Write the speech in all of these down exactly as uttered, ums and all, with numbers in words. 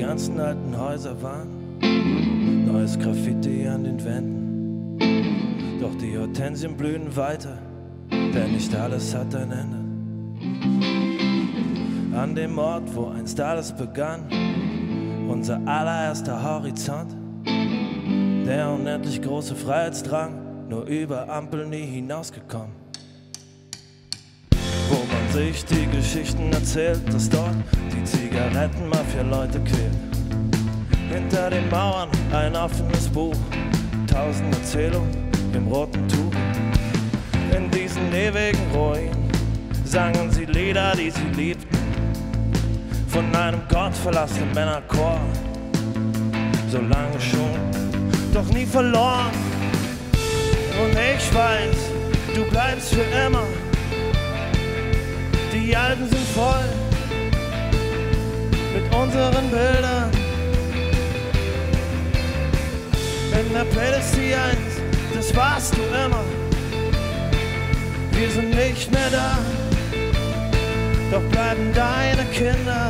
ganzen alten Häuser waren neues Graffiti an den Wänden. Doch die Hortensien blühen weiter, denn nicht alles hat ein Ende. An dem Ort, wo einst alles begann, unser allererster Horizont, der unendlich große Freiheitsdrang, nur über Ampeln nie hinausgekommen. Wo man sich die Geschichten erzählt, dass dort die Zigarettenmafia-Leute quält. Hinter den Mauern ein offenes Buch, tausend Erzählungen im roten Tuch. In diesen ewigen Ruinen sangen sie Lieder, die sie liebten, von einem gottverlassenen Männerchor. So lange schon, doch nie verloren. Und ich weiß, du bleibst für immer. Die Alben sind voll mit unseren Bildern. In der Playlist die eins, das warst du immer. Wir sind nicht mehr da, doch bleiben deine Kinder.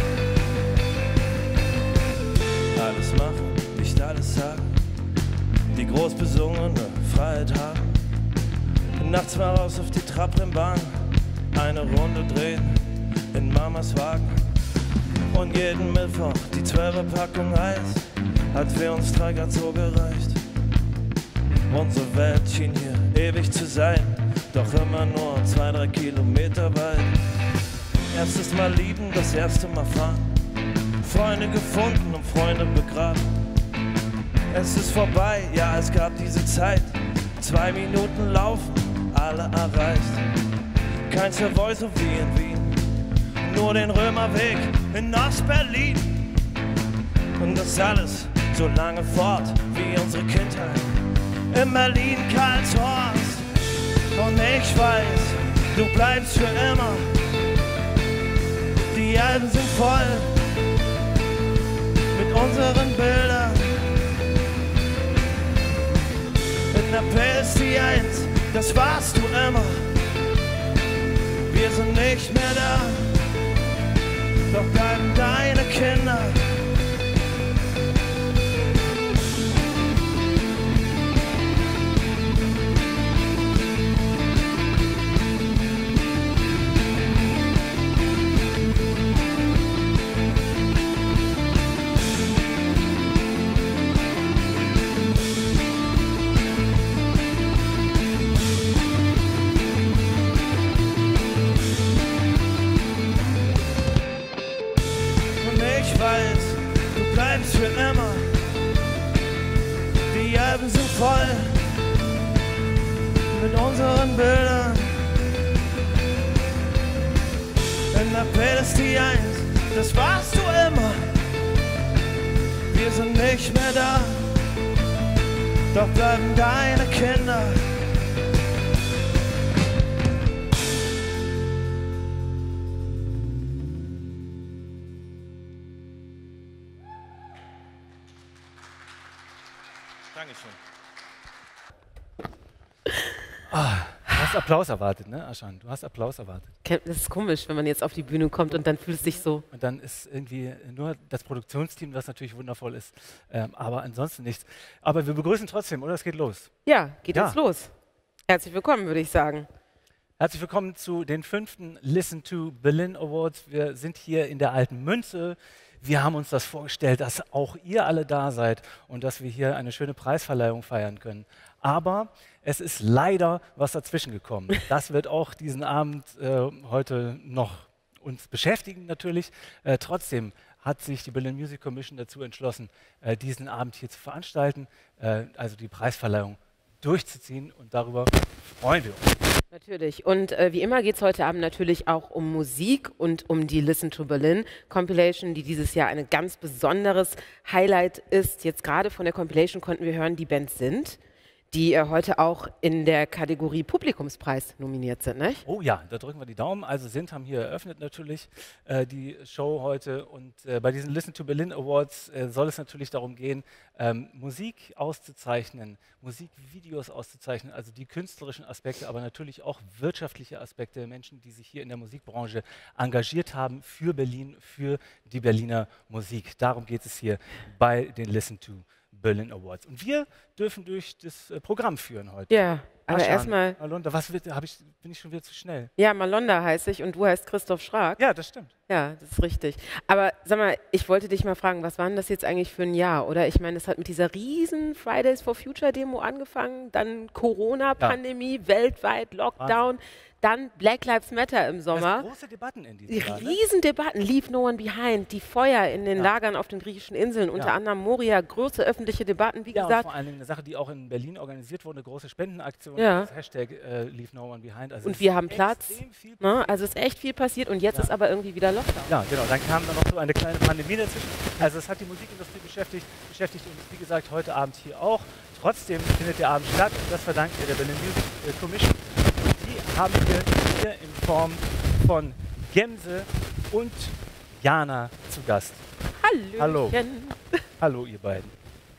Alles machen, nicht alles sagen, die groß besungene Freiheit haben. Nachts mal raus auf die Trabrennbahn, eine Runde drehen in Mamas Wagen. Und jeden Mittwoch die zwölfer Packung Eis, hat für uns drei Grad so gereicht. Unsere Welt schien hier ewig zu sein, doch immer nur zwei, drei Kilometer weit. Erstes Mal lieben, das erste Mal fahren, Freunde gefunden und Freunde begraben. Es ist vorbei, ja, es gab diese Zeit, zwei Minuten laufen, alle erreicht. Kein Voice wie in Wien, nur den Römerweg in Ostberlin. Und das alles so lange fort wie unsere Kindheit in Berlin-Karlshorst. Und ich weiß, du bleibst für immer. Die Alben sind voll mit unseren Bildern. In der Playlist die eins, das warst du immer. Wir sind nicht mehr da, doch bleiben deine Kinder. Für immer. Die Alben sind voll mit unseren Bildern. In der Playlist die eins, das warst du immer. Wir sind nicht mehr da, doch bleiben deine Kinder. Dankeschön. Ah, du hast Applaus erwartet, ne, Aschan? Du hast Applaus erwartet. Das ist komisch, wenn man jetzt auf die Bühne kommt und dann fühlt es sich so. Und dann ist irgendwie nur das Produktionsteam, was natürlich wundervoll ist, ähm, aber ansonsten nichts. Aber wir begrüßen trotzdem, oder? Es geht los. Ja, geht ja. jetzt los. Herzlich willkommen, würde ich sagen. Herzlich willkommen zu den fünften Listen to Berlin Awards. Wir sind hier in der Alten Münze. Wir haben uns das vorgestellt, dass auch ihr alle da seid und dass wir hier eine schöne Preisverleihung feiern können. Aber es ist leider was dazwischen gekommen. Das wird auch diesen Abend äh, heute noch uns beschäftigen natürlich. Äh, trotzdem hat sich die Berlin Music Commission dazu entschlossen, äh, diesen Abend hier zu veranstalten, äh, also die Preisverleihung durchzuziehen, und darüber freuen wir uns. Natürlich. Und äh, wie immer geht es heute Abend natürlich auch um Musik und um die Listen to Berlin Compilation, die dieses Jahr ein ganz besonderes Highlight ist. Jetzt gerade von der Compilation konnten wir hören, die Band Sind, die äh, heute auch in der Kategorie Publikumspreis nominiert sind, nicht? Oh ja, da drücken wir die Daumen. Also Sint haben hier eröffnet natürlich äh, die Show heute und äh, bei diesen Listen to Berlin Awards äh, soll es natürlich darum gehen, ähm, Musik auszuzeichnen, Musikvideos auszuzeichnen, also die künstlerischen Aspekte, aber natürlich auch wirtschaftliche Aspekte, Menschen, die sich hier in der Musikbranche engagiert haben für Berlin, für die Berliner Musik. Darum geht es hier bei den Listen to Berlin Awards. Und wir dürfen durch das äh, Programm führen heute. Ja, aber Aschan, erstmal. Malonda, was wird, hab ich, bin ich schon wieder zu schnell? Ja, Malonda heiße ich und du heißt Christoph Schrag. Ja, das stimmt. Ja, das ist richtig. Aber sag mal, ich wollte dich mal fragen, was war denn das jetzt eigentlich für ein Jahr? Oder ich meine, es hat mit dieser riesen Fridays for Future Demo angefangen, dann Corona-Pandemie, ja. weltweit, Lockdown. Wahnsinn. Dann Black Lives Matter im Sommer. Große Debatten in diesem Die Jahr. riesen Debatten, Leave No One Behind, die Feuer in den ja. Lagern auf den griechischen Inseln, unter ja. anderem Moria, große öffentliche Debatten, wie ja, gesagt. Und vor allen Dingen eine Sache, die auch in Berlin organisiert wurde, eine große Spendenaktion, ja. das Hashtag äh, Leave No One Behind. Also und wir haben Platz, ne? Also es ist echt viel passiert und jetzt ja. ist aber irgendwie wieder Lockdown. Ja, genau, dann kam dann noch so eine kleine Pandemie dazwischen. Also es hat die Musikindustrie beschäftigt, beschäftigt uns, wie gesagt, heute Abend hier auch. Trotzdem findet der Abend statt und das verdanken wir der Berlin Music Commission. Und die haben wir hier in Form von Gemse und Jana zu Gast. Hallöchen. Hallo. Hallo, ihr beiden.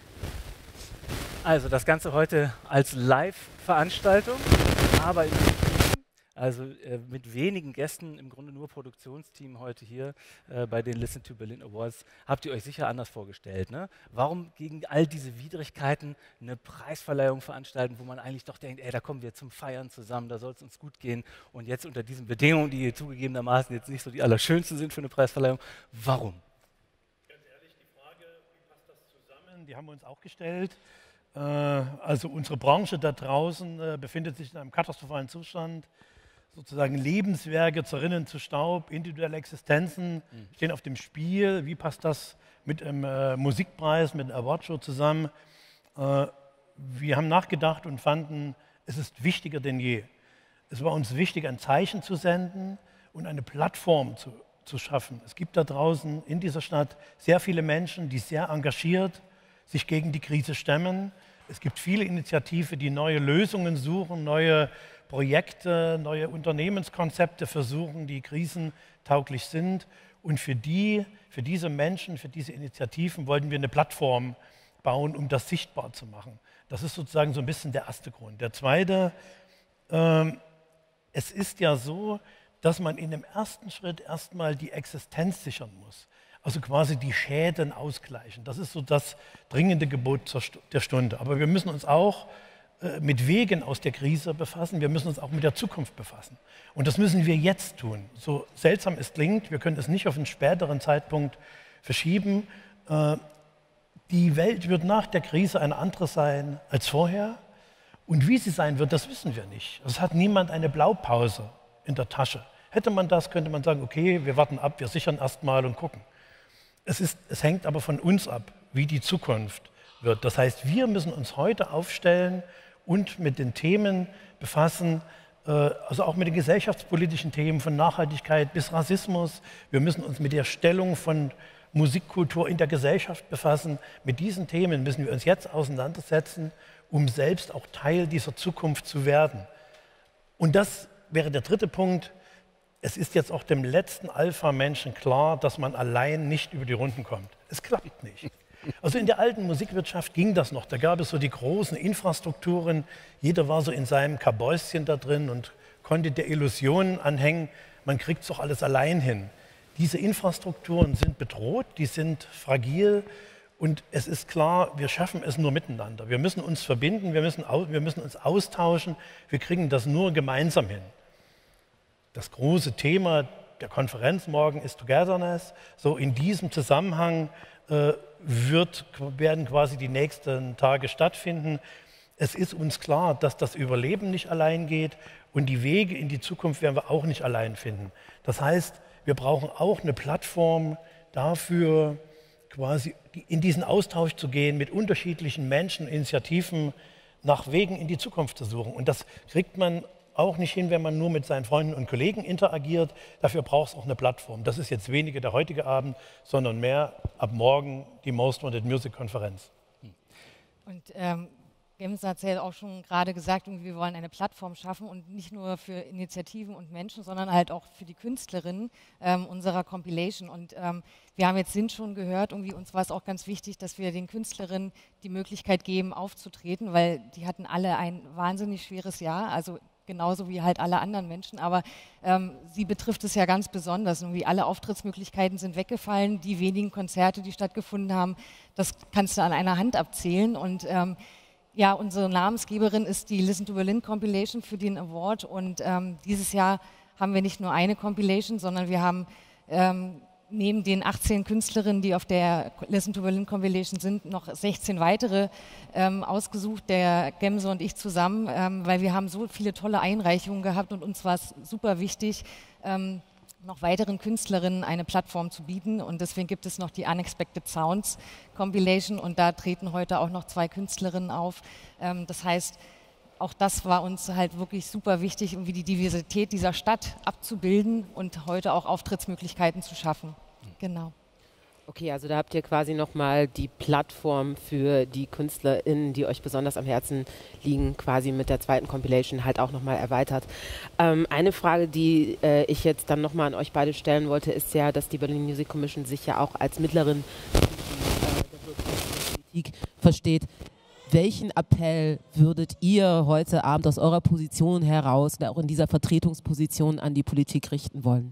Also das Ganze heute als Live-Veranstaltung, aber in also äh, mit wenigen Gästen, im Grunde nur Produktionsteam heute hier äh, bei den Listen to Berlin Awards, habt ihr euch sicher anders vorgestellt. Ne? Warum gegen all diese Widrigkeiten eine Preisverleihung veranstalten, wo man eigentlich doch denkt, ey, da kommen wir zum Feiern zusammen, da soll es uns gut gehen und jetzt unter diesen Bedingungen, die zugegebenermaßen jetzt nicht so die allerschönsten sind für eine Preisverleihung, warum? Ganz ehrlich, die Frage, wie passt das zusammen, die haben wir uns auch gestellt. Äh, also unsere Branche da draußen äh, befindet sich in einem katastrophalen Zustand. Sozusagen Lebenswerke zerrinnen zu Staub, individuelle Existenzen mhm. stehen auf dem Spiel. Wie passt das mit einem äh, Musikpreis, mit einer Awardshow zusammen? Äh, wir haben nachgedacht und fanden, es ist wichtiger denn je. Es war uns wichtig, ein Zeichen zu senden und eine Plattform zu, zu schaffen. Es gibt da draußen in dieser Stadt sehr viele Menschen, die sehr engagiert sich gegen die Krise stemmen. Es gibt viele Initiativen, die neue Lösungen suchen, neue Projekte, neue Unternehmenskonzepte versuchen, die krisentauglich sind. Und für die, für diese Menschen, für diese Initiativen wollten wir eine Plattform bauen, um das sichtbar zu machen. Das ist sozusagen so ein bisschen der erste Grund. Der zweite, ähm, es ist ja so, dass man in dem ersten Schritt erstmal die Existenz sichern muss. Also quasi die Schäden ausgleichen. Das ist so das dringende Gebot der Stunde. Aber wir müssen uns auch mit Wegen aus der Krise befassen. Wir müssen uns auch mit der Zukunft befassen. Und das müssen wir jetzt tun. So seltsam es klingt, wir können es nicht auf einen späteren Zeitpunkt verschieben. Die Welt wird nach der Krise eine andere sein als vorher. Und wie sie sein wird, das wissen wir nicht. Es hat niemand eine Blaupause in der Tasche. Hätte man das, könnte man sagen, okay, wir warten ab, wir sichern erst mal und gucken. Es, ist, es hängt aber von uns ab, wie die Zukunft wird. Das heißt, wir müssen uns heute aufstellen und mit den Themen befassen, also auch mit den gesellschaftspolitischen Themen von Nachhaltigkeit bis Rassismus. Wir müssen uns mit der Stellung von Musikkultur in der Gesellschaft befassen. Mit diesen Themen müssen wir uns jetzt auseinandersetzen, um selbst auch Teil dieser Zukunft zu werden. Und das wäre der dritte Punkt. Es ist jetzt auch dem letzten Alpha-Menschen klar, dass man allein nicht über die Runden kommt. Es klappt nicht. Also in der alten Musikwirtschaft ging das noch. Da gab es so die großen Infrastrukturen. Jeder war so in seinem Kabäuschen da drin und konnte der Illusion anhängen, man kriegt es doch alles allein hin. Diese Infrastrukturen sind bedroht, die sind fragil und es ist klar, wir schaffen es nur miteinander. Wir müssen uns verbinden, wir müssen, wir müssen uns austauschen. Wir kriegen das nur gemeinsam hin. Das große Thema der Konferenz morgen ist Togetherness. So in diesem Zusammenhang äh, wird, werden quasi die nächsten Tage stattfinden. Es ist uns klar, dass das Überleben nicht allein geht und die Wege in die Zukunft werden wir auch nicht allein finden. Das heißt, wir brauchen auch eine Plattform dafür, quasi in diesen Austausch zu gehen, mit unterschiedlichen Menschen, Initiativen nach Wegen in die Zukunft zu suchen. Und das kriegt man auch nicht hin, wenn man nur mit seinen Freunden und Kollegen interagiert. Dafür braucht es auch eine Plattform. Das ist jetzt weniger der heutige Abend, sondern mehr ab morgen die Most Wanted Music Konferenz. Und ähm, Gemse hat es ja auch schon gerade gesagt, wir wollen eine Plattform schaffen und nicht nur für Initiativen und Menschen, sondern halt auch für die Künstlerinnen ähm, unserer Compilation. Und ähm, wir haben jetzt Sinn schon gehört, irgendwie uns war es auch ganz wichtig, dass wir den Künstlerinnen die Möglichkeit geben, aufzutreten, weil die hatten alle ein wahnsinnig schweres Jahr, also genauso wie halt alle anderen Menschen, aber ähm, sie betrifft es ja ganz besonders. Irgendwie alle Auftrittsmöglichkeiten sind weggefallen, die wenigen Konzerte, die stattgefunden haben, das kannst du an einer Hand abzählen und ähm, ja, unsere Namensgeberin ist die Listen to Berlin Compilation für den Award und ähm, dieses Jahr haben wir nicht nur eine Compilation, sondern wir haben ähm, neben den achtzehn Künstlerinnen, die auf der Listen to Berlin Compilation sind, noch sechzehn weitere ähm, ausgesucht, der Gemse und ich zusammen, ähm, weil wir haben so viele tolle Einreichungen gehabt und uns war es super wichtig, ähm, noch weiteren Künstlerinnen eine Plattform zu bieten und deswegen gibt es noch die Unexpected Sounds Compilation und da treten heute auch noch zwei Künstlerinnen auf. Ähm, das heißt, auch das war uns halt wirklich super wichtig, irgendwie die Diversität dieser Stadt abzubilden und heute auch Auftrittsmöglichkeiten zu schaffen. Genau. Okay, also da habt ihr quasi nochmal die Plattform für die KünstlerInnen, die euch besonders am Herzen liegen, quasi mit der zweiten Compilation halt auch nochmal erweitert. Ähm, eine Frage, die äh, ich jetzt dann nochmal an euch beide stellen wollte, ist ja, dass die Berlin Music Commission sich ja auch als Mittlerin äh, der Politik versteht. Welchen Appell würdet ihr heute Abend aus eurer Position heraus, auch in dieser Vertretungsposition, an die Politik richten wollen?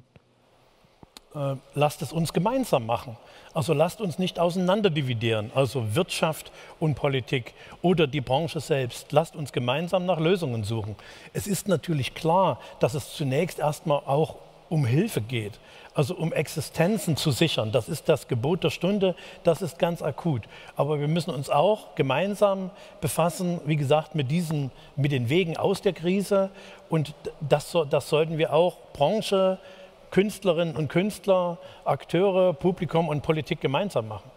Äh, lasst es uns gemeinsam machen. Also lasst uns nicht auseinanderdividieren, also Wirtschaft und Politik oder die Branche selbst. Lasst uns gemeinsam nach Lösungen suchen. Es ist natürlich klar, dass es zunächst erstmal auch um Hilfe geht, also um Existenzen zu sichern. Das ist das Gebot der Stunde, das ist ganz akut. Aber wir müssen uns auch gemeinsam befassen, wie gesagt, mit, diesen, mit den Wegen aus der Krise. Und das, das sollten wir auch Branche, Künstlerinnen und Künstler, Akteure, Publikum und Politik gemeinsam machen.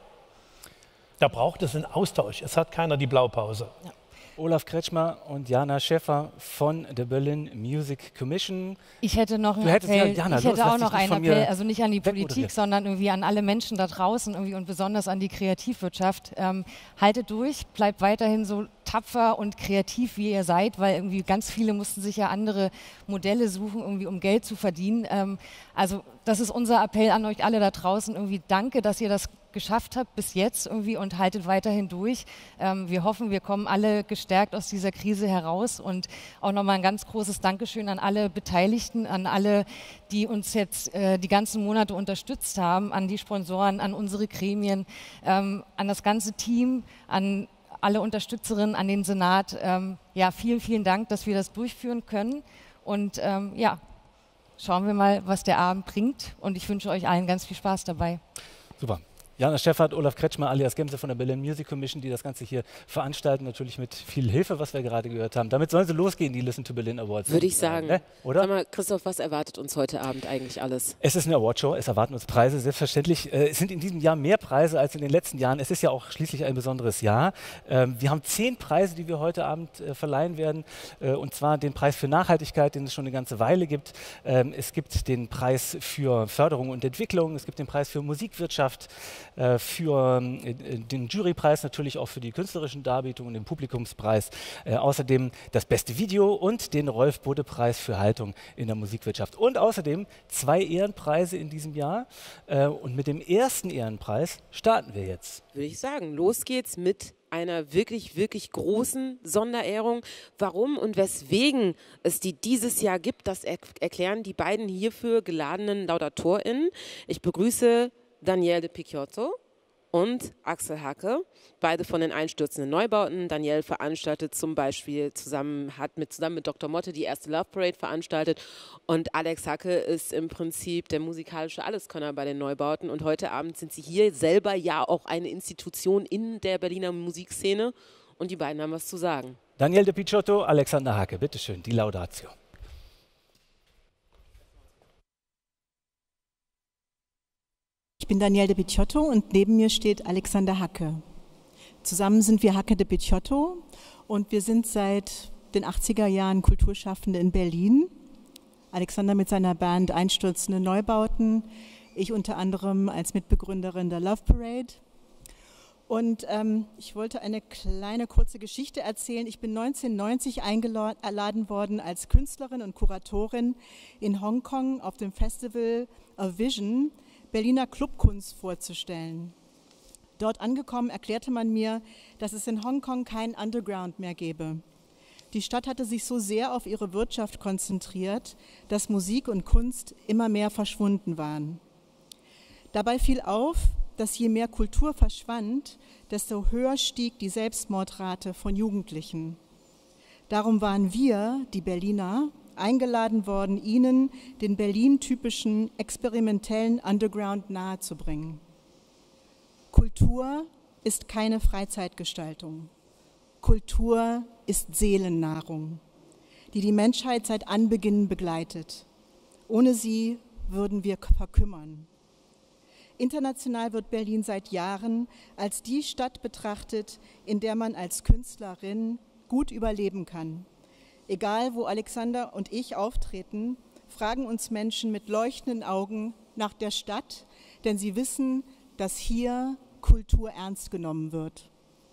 Da braucht es einen Austausch. Es hat keiner die Blaupause. Ja. Olaf Kretschmer und Jana Schäffer von der Berlin Music Commission. Ich hätte noch einen du hättest, Appell, ja, Jana, ich los, hätte auch noch einen Appell, also nicht an die Politik, sondern irgendwie an alle Menschen da draußen irgendwie und besonders an die Kreativwirtschaft. Ähm, haltet durch, bleibt weiterhin so tapfer und kreativ, wie ihr seid, weil irgendwie ganz viele mussten sich ja andere Modelle suchen, irgendwie um Geld zu verdienen. Ähm, also das ist unser Appell an euch alle da draußen. Irgendwie danke, dass ihr das geschafft habt bis jetzt irgendwie und haltet weiterhin durch. Ähm, wir hoffen, wir kommen alle gestärkt aus dieser Krise heraus und auch nochmal ein ganz großes Dankeschön an alle Beteiligten, an alle, die uns jetzt äh, die ganzen Monate unterstützt haben, an die Sponsoren, an unsere Gremien, ähm, an das ganze Team, an alle Unterstützerinnen, an den Senat. Ähm, ja, vielen, vielen Dank, dass wir das durchführen können und ähm, ja, schauen wir mal, was der Abend bringt und ich wünsche euch allen ganz viel Spaß dabei. Super. Jana Schäffert, Olaf Kretschmer alias Gemse von der Berlin Music Commission, die das Ganze hier veranstalten, natürlich mit viel Hilfe, was wir gerade gehört haben. Damit sollen sie losgehen, die Listen to Berlin Awards. Würde ich sagen. Ne? Oder? Sag mal, Christoph, was erwartet uns heute Abend eigentlich alles? Es ist eine Awardshow, es erwarten uns Preise, selbstverständlich. Äh, es sind in diesem Jahr mehr Preise als in den letzten Jahren. Es ist ja auch schließlich ein besonderes Jahr. Ähm, wir haben zehn Preise, die wir heute Abend äh, verleihen werden. Äh, und zwar den Preis für Nachhaltigkeit, den es schon eine ganze Weile gibt. Ähm, es gibt den Preis für Förderung und Entwicklung. Es gibt den Preis für Musikwirtschaft, äh, für den Jurypreis natürlich auch für die künstlerischen Darbietungen, den Publikumspreis, äh, außerdem das beste Video und den Rolf-Bode-Preis für Haltung in der Musikwirtschaft. Und außerdem zwei Ehrenpreise in diesem Jahr. Äh, und mit dem ersten Ehrenpreis starten wir jetzt. Würde ich sagen, los geht's mit einer wirklich, wirklich großen Sonderehrung. Warum und weswegen es die dieses Jahr gibt, das er erklären die beiden hierfür geladenen LaudatorInnen. Ich begrüße Danielle de Picciotto und Axel Hacke, beide von den Einstürzenden Neubauten. Danielle veranstaltet zum Beispiel zusammen, hat mit, zusammen mit Doktor Motte die erste Love Parade veranstaltet und Alex Hacke ist im Prinzip der musikalische Alleskönner bei den Neubauten und heute Abend sind sie hier selber ja auch eine Institution in der Berliner Musikszene und die beiden haben was zu sagen. Danielle de Picciotto, Alexander Hacke, bitteschön, die Laudatio. Ich bin Danielle de Picciotto und neben mir steht Alexander Hacke. Zusammen sind wir Hacke de Picciotto und wir sind seit den achtziger Jahren Kulturschaffende in Berlin. Alexander mit seiner Band Einstürzende Neubauten, ich unter anderem als Mitbegründerin der Love Parade. Und ähm, ich wollte eine kleine kurze Geschichte erzählen. Ich bin neunzehnhundertneunzig eingeladen worden als Künstlerin und Kuratorin in Hongkong auf dem Festival of Vision Berliner Clubkunst vorzustellen. Dort angekommen erklärte man mir, dass es in Hongkong kein Underground mehr gäbe. Die Stadt hatte sich so sehr auf ihre Wirtschaft konzentriert, dass Musik und Kunst immer mehr verschwunden waren. Dabei fiel auf, dass je mehr Kultur verschwand, desto höher stieg die Selbstmordrate von Jugendlichen. Darum waren wir, die Berliner, eingeladen worden, ihnen den Berlin-typischen experimentellen Underground nahezubringen. Kultur ist keine Freizeitgestaltung. Kultur ist Seelennahrung, die die Menschheit seit Anbeginn begleitet. Ohne sie würden wir verkümmern. International wird Berlin seit Jahren als die Stadt betrachtet, in der man als Künstlerin gut überleben kann. Egal, wo Alexander und ich auftreten, fragen uns Menschen mit leuchtenden Augen nach der Stadt, denn sie wissen, dass hier Kultur ernst genommen wird.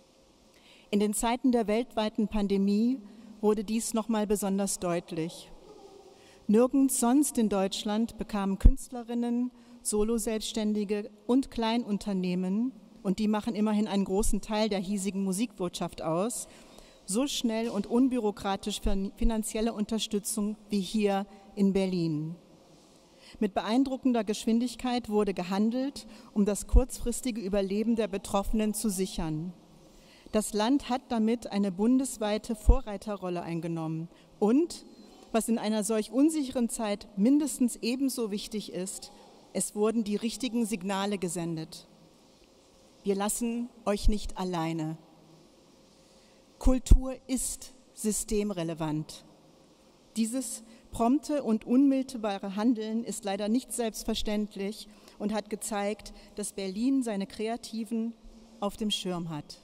In den Zeiten der weltweiten Pandemie wurde dies nochmal besonders deutlich. Nirgends sonst in Deutschland bekamen Künstlerinnen, Solo-Selbstständige und Kleinunternehmen, und die machen immerhin einen großen Teil der hiesigen Musikwirtschaft aus, so schnell und unbürokratisch finanzielle Unterstützung wie hier in Berlin. Mit beeindruckender Geschwindigkeit wurde gehandelt, um das kurzfristige Überleben der Betroffenen zu sichern. Das Land hat damit eine bundesweite Vorreiterrolle eingenommen und, was in einer solch unsicheren Zeit mindestens ebenso wichtig ist, es wurden die richtigen Signale gesendet. Wir lassen euch nicht alleine. Kultur ist systemrelevant. Dieses prompte und unmittelbare Handeln ist leider nicht selbstverständlich und hat gezeigt, dass Berlin seine Kreativen auf dem Schirm hat.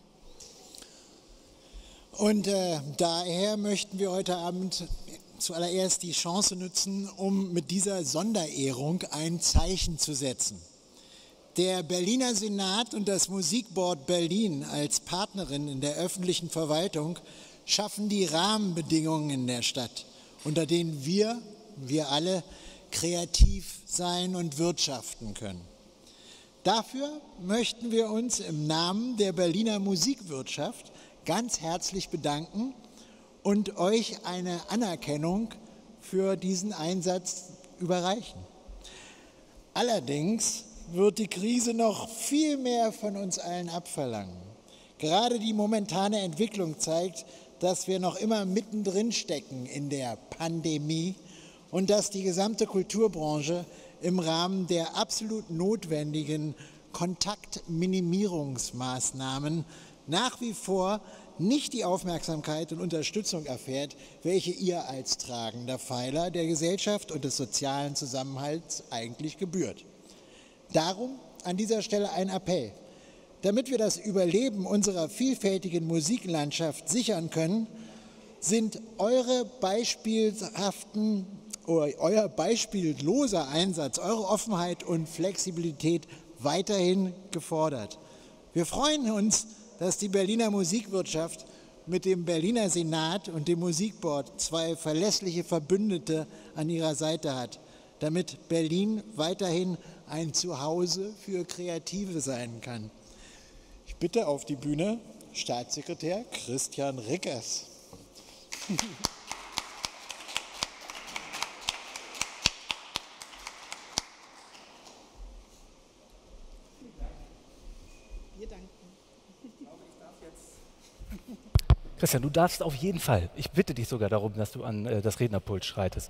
Und äh, daher möchten wir heute Abend zuallererst die Chance nutzen, um mit dieser Sonderehrung ein Zeichen zu setzen. Der Berliner Senat und das Musikboard Berlin als Partnerin in der öffentlichen Verwaltung schaffen die Rahmenbedingungen in der Stadt, unter denen wir, wir alle, kreativ sein und wirtschaften können. Dafür möchten wir uns im Namen der Berliner Musikwirtschaft ganz herzlich bedanken und euch eine Anerkennung für diesen Einsatz überreichen. Allerdings wird die Krise noch viel mehr von uns allen abverlangen. Gerade die momentane Entwicklung zeigt, dass wir noch immer mittendrin stecken in der Pandemie und dass die gesamte Kulturbranche im Rahmen der absolut notwendigen Kontaktminimierungsmaßnahmen nach wie vor nicht die Aufmerksamkeit und Unterstützung erfährt, welche ihr als tragender Pfeiler der Gesellschaft und des sozialen Zusammenhalts eigentlich gebührt. Darum an dieser Stelle ein Appell. Damit wir das Überleben unserer vielfältigen Musiklandschaft sichern können, sind eure beispielhaften, euer beispielloser Einsatz, eure Offenheit und Flexibilität weiterhin gefordert. Wir freuen uns, dass die Berliner Musikwirtschaft mit dem Berliner Senat und dem Musikboard zwei verlässliche Verbündete an ihrer Seite hat, damit Berlin weiterhin ein Zuhause für Kreative sein kann. Ich bitte auf die Bühne Staatssekretär Christian Rickers. Wir danken. Christian, du darfst auf jeden Fall. Ich bitte dich sogar darum, dass du an äh, das Rednerpult schreitest.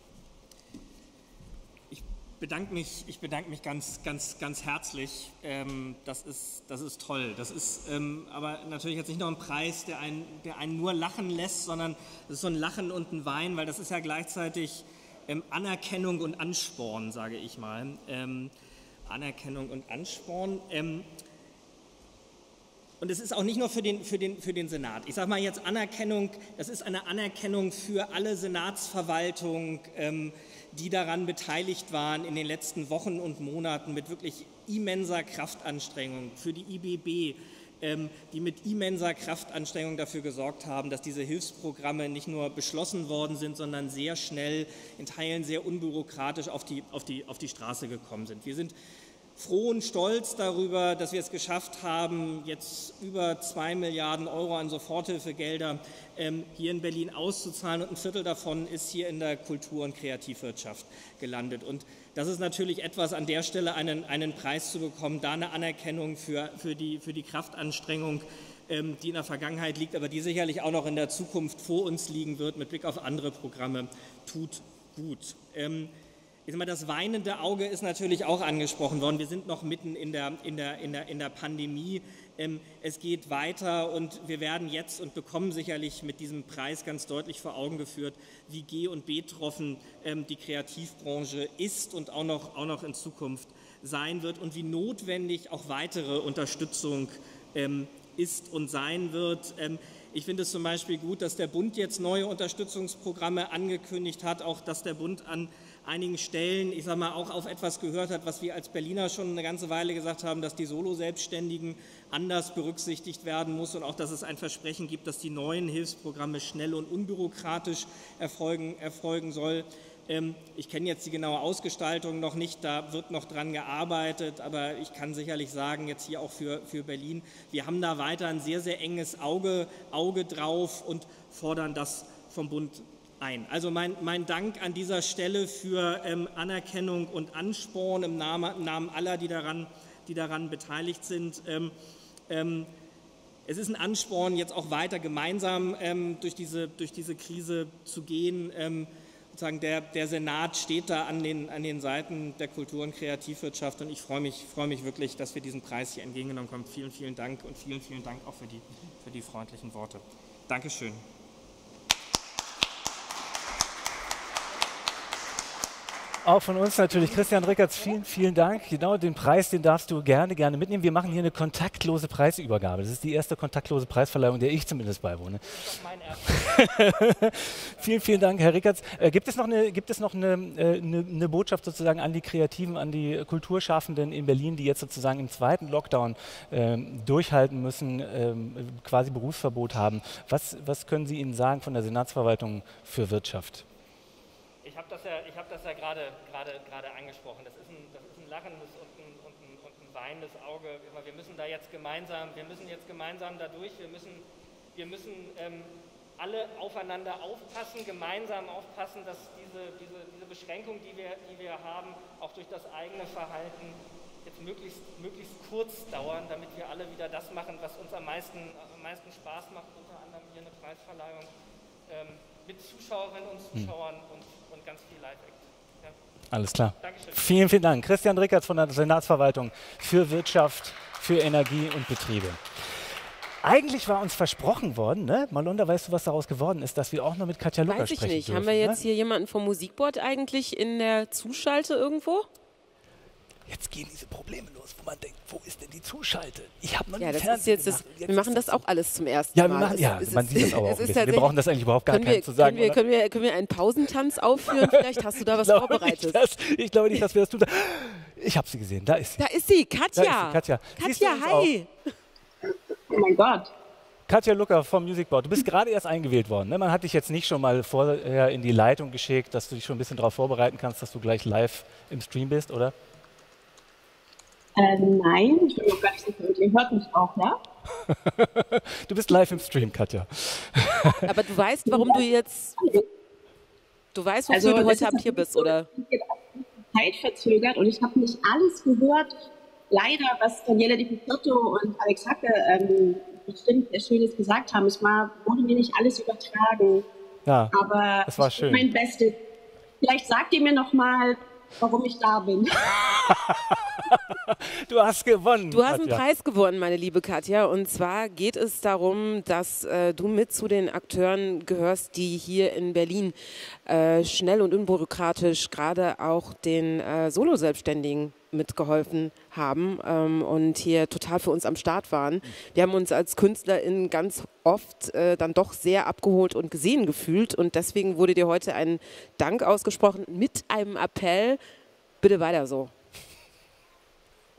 Ich bedanke mich, ich bedanke mich ganz, ganz, ganz herzlich. Ähm, das ist, das ist toll. Das ist ähm, aber natürlich jetzt nicht nur ein Preis, der einen, der einen nur lachen lässt, sondern es ist so ein Lachen und ein Wein, weil das ist ja gleichzeitig ähm, Anerkennung und Ansporn, sage ich mal. Ähm, Anerkennung und Ansporn. Ähm, Und es ist auch nicht nur für den, für den, für den Senat. Ich sage mal jetzt Anerkennung, das ist eine Anerkennung für alle Senatsverwaltungen, ähm, die daran beteiligt waren in den letzten Wochen und Monaten mit wirklich immenser Kraftanstrengung, für die I B B, ähm, die mit immenser Kraftanstrengung dafür gesorgt haben, dass diese Hilfsprogramme nicht nur beschlossen worden sind, sondern sehr schnell, in Teilen sehr unbürokratisch auf die, auf die, auf die Straße gekommen sind. Wir sind froh und stolz darüber, dass wir es geschafft haben, jetzt über zwei Milliarden Euro an Soforthilfegelder ähm, hier in Berlin auszuzahlen, und ein Viertel davon ist hier in der Kultur- und Kreativwirtschaft gelandet. Und das ist natürlich etwas, an der Stelle einen, einen Preis zu bekommen, da eine Anerkennung für, für, die, für die Kraftanstrengung, ähm, die in der Vergangenheit liegt, aber die sicherlich auch noch in der Zukunft vor uns liegen wird, mit Blick auf andere Programme, tut gut. Ähm, Ich sag mal, das weinende Auge ist natürlich auch angesprochen worden. Wir sind noch mitten in der, in der, in der, in der Pandemie. Ähm, es geht weiter, und wir werden jetzt und bekommen sicherlich mit diesem Preis ganz deutlich vor Augen geführt, wie geh- und betroffen ähm, die Kreativbranche ist und auch noch, auch noch in Zukunft sein wird, und wie notwendig auch weitere Unterstützung ähm, ist und sein wird. Ähm, Ich finde es zum Beispiel gut, dass der Bund jetzt neue Unterstützungsprogramme angekündigt hat, auch dass der Bund an einigen Stellen, ich sage mal, auch auf etwas gehört hat, was wir als Berliner schon eine ganze Weile gesagt haben, dass die Solo-Selbstständigen anders berücksichtigt werden muss, und auch, dass es ein Versprechen gibt, dass die neuen Hilfsprogramme schnell und unbürokratisch erfolgen, erfolgen soll. Ich kenne jetzt die genaue Ausgestaltung noch nicht, da wird noch dran gearbeitet, aber ich kann sicherlich sagen, jetzt hier auch für, für Berlin, wir haben da weiter ein sehr, sehr enges Auge, Auge drauf und fordern das vom Bund ein. Also mein, mein Dank an dieser Stelle für ähm, Anerkennung und Ansporn im Namen, im Namen aller, die daran, die daran beteiligt sind. Ähm, ähm, es ist ein Ansporn, jetzt auch weiter gemeinsam ähm, durch, diese, durch diese Krise zu gehen. Ähm, Der, der Senat steht da an den, an den Seiten der Kultur- und Kreativwirtschaft, und ich freue mich, freue mich wirklich, dass wir diesen Preis hier entgegengenommen haben. Vielen, vielen Dank, und vielen, vielen Dank auch für die, für die freundlichen Worte. Dankeschön. Auch von uns natürlich, Christian Rickertz, vielen, vielen Dank. Genau, den Preis, den darfst du gerne, gerne mitnehmen. Wir machen hier eine kontaktlose Preisübergabe. Das ist die erste kontaktlose Preisverleihung, der ich zumindest beiwohne. Das ist mein erster. Vielen, vielen Dank, Herr Rickertz. Äh, gibt es noch, eine, gibt es noch eine, äh, eine, eine Botschaft sozusagen an die Kreativen, an die Kulturschaffenden in Berlin, die jetzt sozusagen im zweiten Lockdown äh, durchhalten müssen, äh, quasi Berufsverbot haben? Was, was können Sie ihnen sagen von der Senatsverwaltung für Wirtschaft? Ich habe das ja, ich hab das ja gerade, gerade, gerade angesprochen. Das ist, ein, das ist ein lachendes und ein, und, ein, und ein weinendes Auge. Wir müssen da jetzt gemeinsam, wir müssen jetzt gemeinsam da durch. Wir müssen, wir müssen ähm, alle aufeinander aufpassen, gemeinsam aufpassen, dass diese, diese, diese Beschränkung, die wir, die wir haben, auch durch das eigene Verhalten jetzt möglichst, möglichst kurz dauern, damit wir alle wieder das machen, was uns am meisten, am meisten Spaß macht, unter anderem hier eine Preisverleihung ähm, mit Zuschauerinnen und Zuschauern hm. und, und ganz viel Live-Act. Ja. Alles klar. Dankeschön. Vielen, vielen Dank. Christian Rickertz von der Senatsverwaltung für Wirtschaft, für Energie und Betriebe. Eigentlich war uns versprochen worden, ne? Malunda, weißt du, was daraus geworden ist, dass wir auch noch mit Katja Lucker Weiß ich sprechen nicht. dürfen, Haben wir jetzt ne? hier jemanden vom Musikboard eigentlich in der Zuschalte irgendwo? Jetzt gehen diese Probleme los, wo man denkt, wo ist denn die Zuschalte? Ich habe noch Ja, nie das ist Fernsehen jetzt, das, gemacht. Jetzt wir machen ist das auch alles zum ersten Ja, wir Mal. machen, Es- ja es man ist- sieht das aber auch es ein ist bisschen. Wir tatsächlich- brauchen das eigentlich überhaupt gar Können keinen wir, zu sagen. können, wir, oder? können, wir, können wir einen Pausentanz aufführen? Vielleicht hast du da was ich glaube vorbereitet. Nicht, dass, ich glaube nicht, dass wir das tun. Ich habe sie gesehen, da ist sie. Da ist sie, Katja. Da ist sie, Katja. Siehst du Katja, uns hi. Oh mein Gott. Katja Lucker vom Musicboard, du bist gerade erst eingewählt worden. Ne? Man hat dich jetzt nicht schon mal vorher in die Leitung geschickt, dass du dich schon ein bisschen darauf vorbereiten kannst, dass du gleich live im Stream bist, oder? Äh, nein, ich bin noch gar nicht sicher. Ihr hört mich auch, ja? Du bist live im Stream, Katja. Aber du weißt, warum du jetzt... Du weißt, wofür Also, du es heute ist Abend hier bist, oder? Zeit verzögert und ich habe nicht alles gehört. Leider, was Daniela Di Picciotto und Alex Hacke ähm, bestimmt sehr Schönes gesagt haben. Es war, wurde mir nicht alles übertragen. Ja, aber es war ich schön. tue mein Bestes. Vielleicht sagt ihr mir noch mal, warum ich da bin. Du hast gewonnen. Du hast einen Katja. Preis gewonnen, meine liebe Katja. Und zwar geht es darum, dass äh, du mit zu den Akteuren gehörst, die hier in Berlin äh, schnell und unbürokratisch gerade auch den äh, Solo-Selbstständigen mitgeholfen haben ähm, und hier total für uns am Start waren. Wir haben uns als KünstlerInnen ganz oft äh, dann doch sehr abgeholt und gesehen gefühlt und deswegen wurde dir heute ein Dank ausgesprochen mit einem Appell, bitte weiter so. Ja,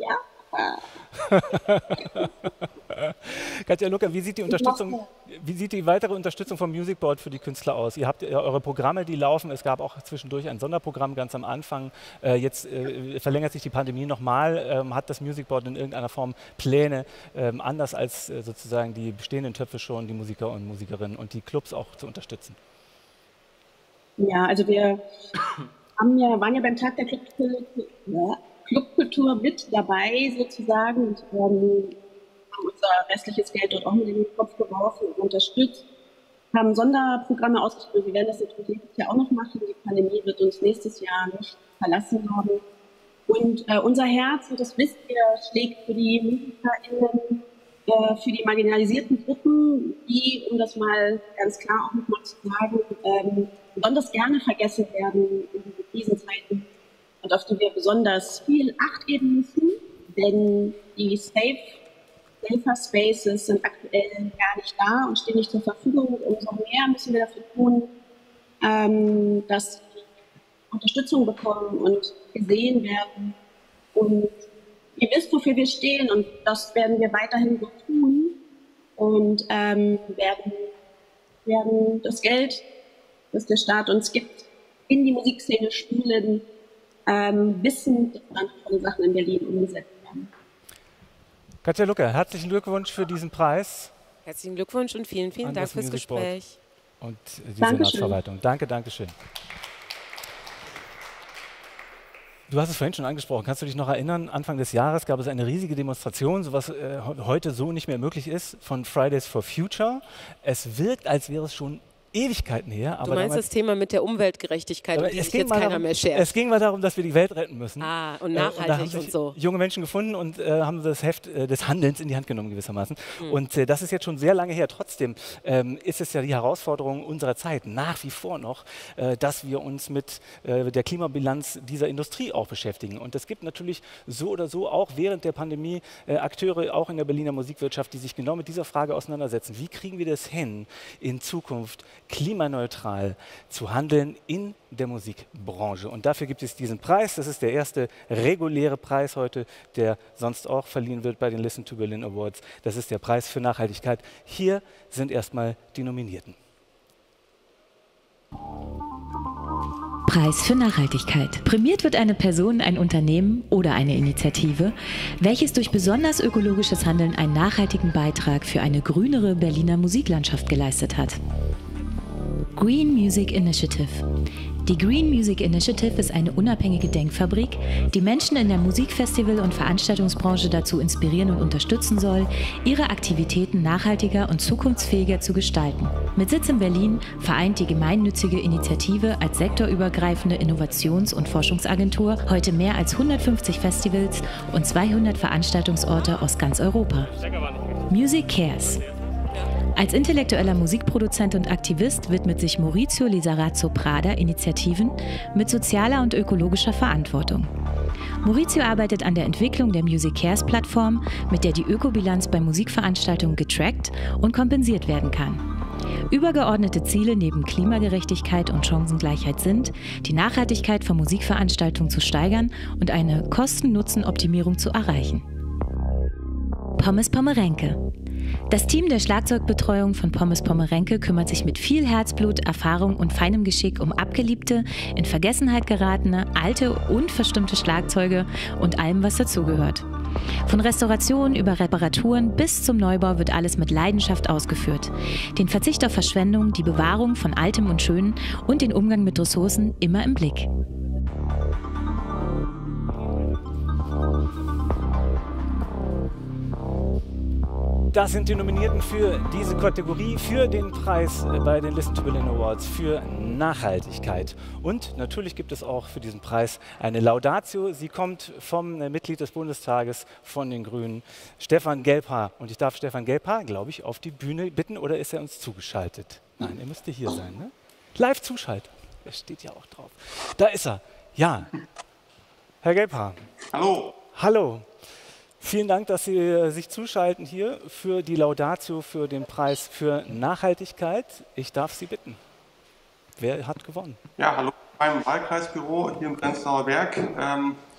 Katja Lucker, wie sieht die Unterstützung, wie sieht die weitere Unterstützung vom Music Board für die Künstler aus? Ihr habt ja eure Programme, die laufen. Es gab auch zwischendurch ein Sonderprogramm ganz am Anfang. Äh, jetzt äh, verlängert sich die Pandemie nochmal. Ähm, hat das Music Board in irgendeiner Form Pläne, ähm, anders als äh, sozusagen die bestehenden Töpfe schon, die Musiker und Musikerinnen und die Clubs auch zu unterstützen? Ja, also wir haben ja, waren ja beim Tag der Clubkultur, ja, Clubkultur mit dabei sozusagen und ähm, haben unser restliches Geld dort auch mit in den Kopf geworfen und unterstützt, haben Sonderprogramme ausgespielt. Wir werden das natürlich nächstes Jahr auch noch machen. Die Pandemie wird uns nächstes Jahr nicht verlassen haben. Und äh, unser Herz, und das wisst ihr, schlägt für die MusikerInnen, äh, für die marginalisierten Gruppen, die, um das mal ganz klar auch nochmal zu sagen, ähm, besonders gerne vergessen werden in diesen Krisenzeiten und auf die wir besonders viel Acht geben müssen, denn die Safe, Safer Spaces sind aktuell gar nicht da und stehen nicht zur Verfügung. Und umso mehr müssen wir dafür tun, ähm, dass sie Unterstützung bekommen und gesehen werden. Und ihr wisst, wofür wir stehen und das werden wir weiterhin so tun und ähm, werden, werden das Geld, das der Staat uns gibt, in die Musikszene schulen, ähm, wissen, dass dann tolle Sachen in Berlin umgesetzt werden. Katja Lucker, herzlichen Glückwunsch für diesen Preis. Herzlichen Glückwunsch und vielen, vielen Dank fürs Gespräch. Und die Senatsverwaltung. Danke, danke schön. Du hast es vorhin schon angesprochen. Kannst du dich noch erinnern, Anfang des Jahres gab es eine riesige Demonstration, so was äh, heute so nicht mehr möglich ist, von Fridays for Future. Es wirkt, als wäre es schon Ewigkeiten her. Aber du meinst damals, das Thema mit der Umweltgerechtigkeit, um die sich jetzt keiner darum, mehr schert? Es ging mal darum, dass wir die Welt retten müssen. Ah, und nachhaltig äh, und, da haben und, sich und so. junge Menschen gefunden und äh, haben das Heft äh, des Handelns in die Hand genommen gewissermaßen. Mhm. Und äh, das ist jetzt schon sehr lange her. Trotzdem ähm, ist es ja die Herausforderung unserer Zeit, nach wie vor noch, äh, dass wir uns mit äh, der Klimabilanz dieser Industrie auch beschäftigen. Und es gibt natürlich so oder so auch während der Pandemie äh, Akteure, auch in der Berliner Musikwirtschaft, die sich genau mit dieser Frage auseinandersetzen. Wie kriegen wir das hin, in Zukunft klimaneutral zu handeln in der Musikbranche? Und dafür gibt es diesen Preis. Das ist der erste reguläre Preis heute, der sonst auch verliehen wird bei den Listen to Berlin Awards. Das ist der Preis für Nachhaltigkeit. Hier sind erstmal die Nominierten. Preis für Nachhaltigkeit. Prämiert wird eine Person, ein Unternehmen oder eine Initiative, welches durch besonders ökologisches Handeln einen nachhaltigen Beitrag für eine grünere Berliner Musiklandschaft geleistet hat. Green Music Initiative. Die Green Music Initiative ist eine unabhängige Denkfabrik, die Menschen in der Musikfestival- und Veranstaltungsbranche dazu inspirieren und unterstützen soll, ihre Aktivitäten nachhaltiger und zukunftsfähiger zu gestalten. Mit Sitz in Berlin vereint die gemeinnützige Initiative als sektorübergreifende Innovations- und Forschungsagentur heute mehr als hundertfünfzig Festivals und zweihundert Veranstaltungsorte aus ganz Europa. Music Cares. Als intellektueller Musikproduzent und Aktivist widmet sich Maurizio Lizarazo Prada Initiativen mit sozialer und ökologischer Verantwortung. Maurizio arbeitet an der Entwicklung der Music Cares Plattform, mit der die Ökobilanz bei Musikveranstaltungen getrackt und kompensiert werden kann. Übergeordnete Ziele neben Klimagerechtigkeit und Chancengleichheit sind, die Nachhaltigkeit von Musikveranstaltungen zu steigern und eine Kosten-Nutzen-Optimierung zu erreichen. Pommes Pommerenke. Das Team der Schlagzeugbetreuung von Pommes Pommerenke kümmert sich mit viel Herzblut, Erfahrung und feinem Geschick um abgeliebte, in Vergessenheit geratene, alte und verstimmte Schlagzeuge und allem, was dazugehört. Von Restaurationen über Reparaturen bis zum Neubau wird alles mit Leidenschaft ausgeführt. Den Verzicht auf Verschwendung, die Bewahrung von Altem und Schönen und den Umgang mit Ressourcen immer im Blick. Das sind die Nominierten für diese Kategorie, für den Preis bei den Listen to Berlin Awards für Nachhaltigkeit. Und natürlich gibt es auch für diesen Preis eine Laudatio. Sie kommt vom Mitglied des Bundestages von den Grünen, Stefan Gelbhaar. Und ich darf Stefan Gelbhaar, glaube ich, auf die Bühne bitten, oder ist er uns zugeschaltet? Nein, er müsste hier sein, ne? Live zuschalten. Er steht ja auch drauf. Da ist er. Ja. Herr Gelbhaar. Hallo. Hallo. Vielen Dank, dass Sie äh, sich zuschalten hier für die Laudatio für den Preis für Nachhaltigkeit. Ich darf Sie bitten. Wer hat gewonnen? Ja, hallo beim Wahlkreisbüro hier im Prenzlauer Berg. Ähm,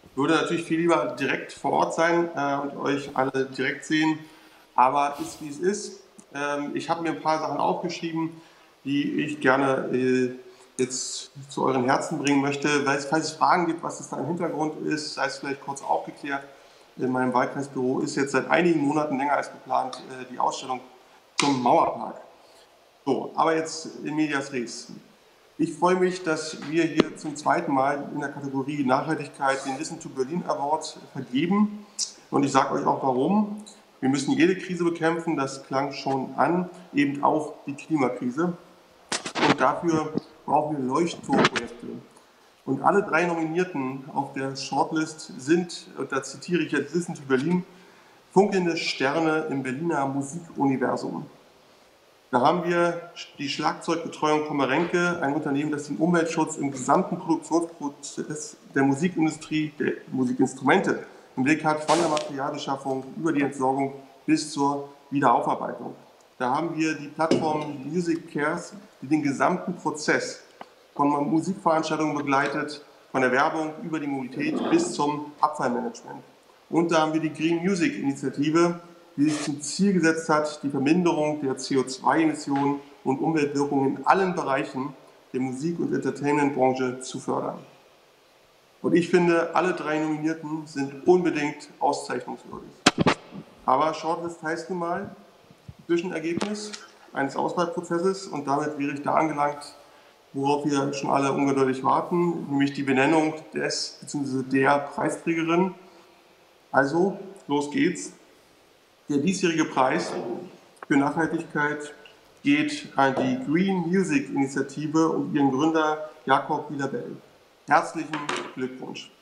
Würde natürlich viel lieber direkt vor Ort sein äh, und euch alle direkt sehen, aber ist wie es ist. Ähm, ich habe mir ein paar Sachen aufgeschrieben, die ich gerne äh, jetzt zu euren Herzen bringen möchte. Weil es, falls es Fragen gibt, was das da im Hintergrund ist, sei es vielleicht kurz aufgeklärt. In meinem Wahlkreisbüro ist jetzt seit einigen Monaten, länger als geplant, äh, die Ausstellung zum Mauerpark. So, aber jetzt in medias res. Ich freue mich, dass wir hier zum zweiten Mal in der Kategorie Nachhaltigkeit den Listen to Berlin Award vergeben. Und ich sage euch auch warum. Wir müssen jede Krise bekämpfen, das klang schon an, eben auch die Klimakrise. Und dafür brauchen wir Leuchtturmprojekte. Und alle drei Nominierten auf der Shortlist sind, und da zitiere ich jetzt Listen to Berlin, funkelnde Sterne im Berliner Musikuniversum. Da haben wir die Schlagzeugbetreuung Pomerenke, ein Unternehmen, das den Umweltschutz im gesamten Produktionsprozess der Musikindustrie, der Musikinstrumente im Blick hat, von der Materialbeschaffung über die Entsorgung bis zur Wiederaufarbeitung. Da haben wir die Plattform Music Cares, die den gesamten Prozess von Musikveranstaltungen begleitet, von der Werbung über die Mobilität bis zum Abfallmanagement. Und da haben wir die Green Music Initiative, die sich zum Ziel gesetzt hat, die Verminderung der C O zwei Emissionen und Umweltwirkungen in allen Bereichen der Musik- und Entertainmentbranche zu fördern. Und ich finde, alle drei Nominierten sind unbedingt auszeichnungswürdig. Aber Shortlist heißt nun mal Zwischenergebnis eines Auswahlprozesses und damit wäre ich da angelangt, worauf wir schon alle ungeduldig warten, nämlich die Benennung des bzw. der Preisträgerin. Also, los geht's. Der diesjährige Preis für Nachhaltigkeit geht an die Green Music Initiative und ihren Gründer Jakob Wieler-Bell. Herzlichen Glückwunsch.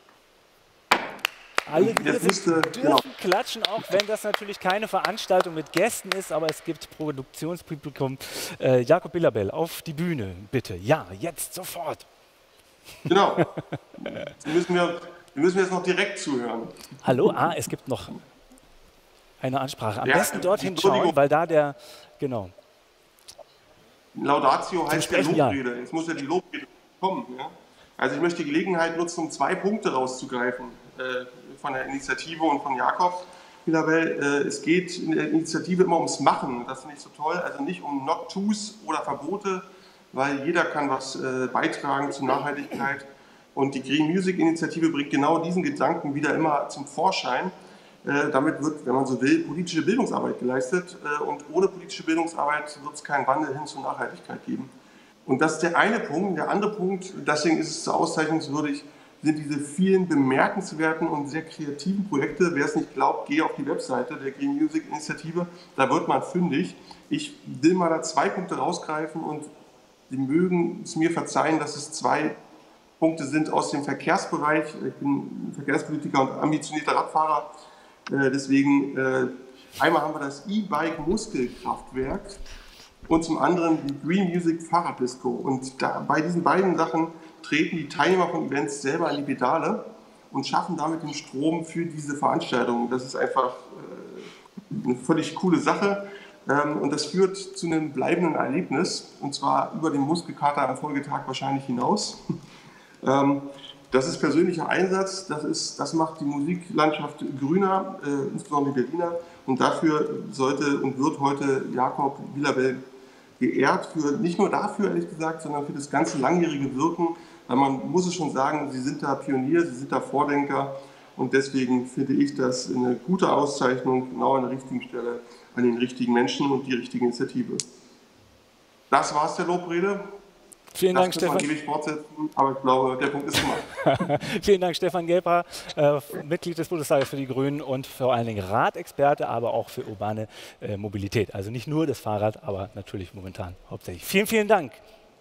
Alle dürfen, müsste, dürfen genau. klatschen, auch wenn das natürlich keine Veranstaltung mit Gästen ist, aber es gibt Produktionspublikum. Äh, Jakob Wieler-Bell, auf die Bühne, bitte. Ja, jetzt, sofort. Genau. Sie müssen wir, wir müssen jetzt noch direkt zuhören. Hallo, ah, es gibt noch eine Ansprache. Am Ja, besten dorthin schauen, weil da der, genau. Laudatio heißt ja Sprechen, ja. Lobrede. Jetzt muss ja die Lobrede kommen. Ja? Also ich möchte die Gelegenheit nutzen, um zwei Punkte rauszugreifen äh, von der Initiative und von Jakob Wieler-Bell. Äh, es geht in der Initiative immer ums Machen. Das finde ich so toll. Also nicht um Not-Tos oder Verbote, weil jeder kann was äh, beitragen zur Nachhaltigkeit. Und die Green Music Initiative bringt genau diesen Gedanken wieder immer zum Vorschein. Äh, damit wird, wenn man so will, politische Bildungsarbeit geleistet. Äh, und ohne politische Bildungsarbeit wird es keinen Wandel hin zur Nachhaltigkeit geben. Und das ist der eine Punkt. Der andere Punkt, deswegen ist es so auszeichnungswürdig, sind diese vielen bemerkenswerten und sehr kreativen Projekte. Wer es nicht glaubt, gehe auf die Webseite der Green Music Initiative, da wird man fündig. Ich will mal da zwei Punkte rausgreifen und Sie mögen es mir verzeihen, dass es zwei Punkte sind aus dem Verkehrsbereich. Ich bin Verkehrspolitiker und ambitionierter Radfahrer. Äh, deswegen, äh, einmal haben wir das E-Bike Muskelkraftwerk und zum anderen die Green Music Fahrraddisco. Und da, bei diesen beiden Sachen treten die Teilnehmer von Events selber an die Pedale und schaffen damit den Strom für diese Veranstaltungen. Das ist einfach äh, eine völlig coole Sache. Ähm, und das führt zu einem bleibenden Erlebnis, und zwar über den Muskelkater am Folgetag wahrscheinlich hinaus. ähm, Das ist persönlicher Einsatz, das, ist, das macht die Musiklandschaft grüner, äh, insbesondere die Berliner. Und dafür sollte und wird heute Jakob Wieler-Bell geehrt, für, nicht nur dafür, ehrlich gesagt, sondern für das ganze langjährige Wirken. Weil man muss es schon sagen, Sie sind da Pionier, Sie sind da Vordenker. Und deswegen finde ich das eine gute Auszeichnung, genau an der richtigen Stelle, an den richtigen Menschen und die richtige Initiative. Das war's der Lobrede. Vielen das Dank, Stefan. Ewig fortsetzen, aber ich glaube, der Punkt ist gemacht. Vielen Dank, Stefan Gebhardt, äh, Mitglied des Bundestages für die Grünen und vor allen Dingen Radexperte, aber auch für urbane äh, Mobilität. Also nicht nur das Fahrrad, aber natürlich momentan hauptsächlich. Vielen, vielen Dank.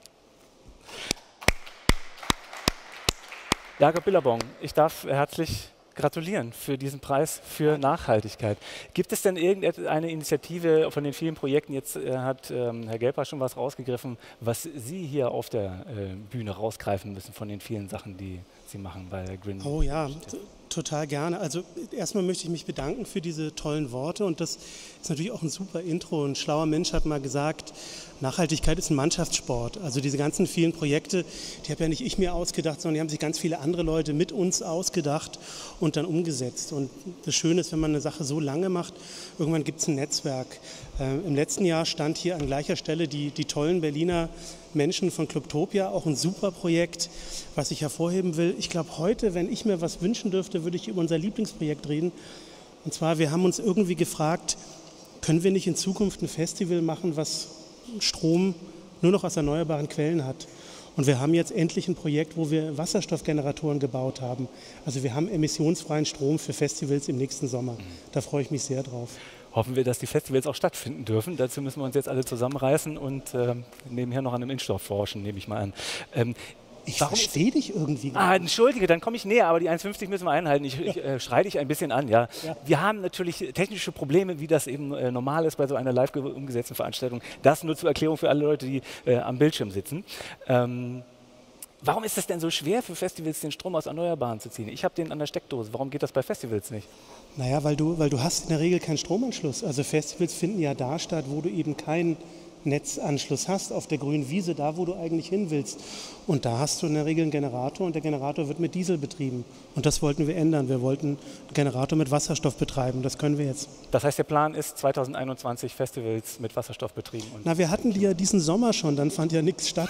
Jakob Billabong, ich darf herzlich gratulieren für diesen Preis für Nachhaltigkeit. Gibt es denn irgendeine Initiative von den vielen Projekten, jetzt äh, hat ähm, Herr Gebhardt schon was rausgegriffen, was Sie hier auf der äh, Bühne rausgreifen müssen von den vielen Sachen, die Sie machen bei Green? Oh ja, Total gerne. Also erstmal möchte ich mich bedanken für diese tollen Worte und das ist natürlich auch ein super Intro. Ein schlauer Mensch hat mal gesagt, Nachhaltigkeit ist ein Mannschaftssport. Also diese ganzen vielen Projekte, die habe ja nicht ich mir ausgedacht, sondern die haben sich ganz viele andere Leute mit uns ausgedacht und dann umgesetzt. Und das Schöne ist, wenn man eine Sache so lange macht, irgendwann gibt es ein Netzwerk. Ähm, Im letzten Jahr stand hier an gleicher Stelle die, die tollen Berliner Menschen von Clubtopia, auch ein super Projekt, was ich hervorheben will. Ich glaube, heute, wenn ich mir was wünschen dürfte, würde ich über unser Lieblingsprojekt reden. Und zwar, wir haben uns irgendwie gefragt, können wir nicht in Zukunft ein Festival machen, was Strom nur noch aus erneuerbaren Quellen hat? Und wir haben jetzt endlich ein Projekt, wo wir Wasserstoffgeneratoren gebaut haben. Also wir haben emissionsfreien Strom für Festivals im nächsten Sommer. Da freue ich mich sehr drauf. Hoffen wir, dass die Festivals auch stattfinden dürfen. Dazu müssen wir uns jetzt alle zusammenreißen und äh, nebenher noch an einem Impfstoff forschen, nehme ich mal an. Ähm, ich verstehe dich irgendwie. Ah, entschuldige, dann komme ich näher, aber die eins fünfzig müssen wir einhalten. Ich, ich äh, schreie dich ein bisschen an. Ja. Ja. Wir haben natürlich technische Probleme, wie das eben äh, normal ist bei so einer live umgesetzten Veranstaltung. Das nur zur Erklärung für alle Leute, die äh, am Bildschirm sitzen. Ähm, Warum ist es denn so schwer für Festivals, den Strom aus Erneuerbaren zu ziehen? Ich habe den an der Steckdose. Warum geht das bei Festivals nicht? Naja, weil du, weil du hast in der Regel keinen Stromanschluss. Also Festivals finden ja da statt, wo du eben keinen Netzanschluss hast, auf der grünen Wiese, da wo du eigentlich hin willst. Und da hast du in der Regel einen Generator und der Generator wird mit Diesel betrieben. Und das wollten wir ändern. Wir wollten einen Generator mit Wasserstoff betreiben. Das können wir jetzt. Das heißt, der Plan ist zweitausendeinundzwanzig Festivals mit Wasserstoff betrieben. Und Na, wir hatten die ja diesen Sommer schon, dann fand ja nichts statt.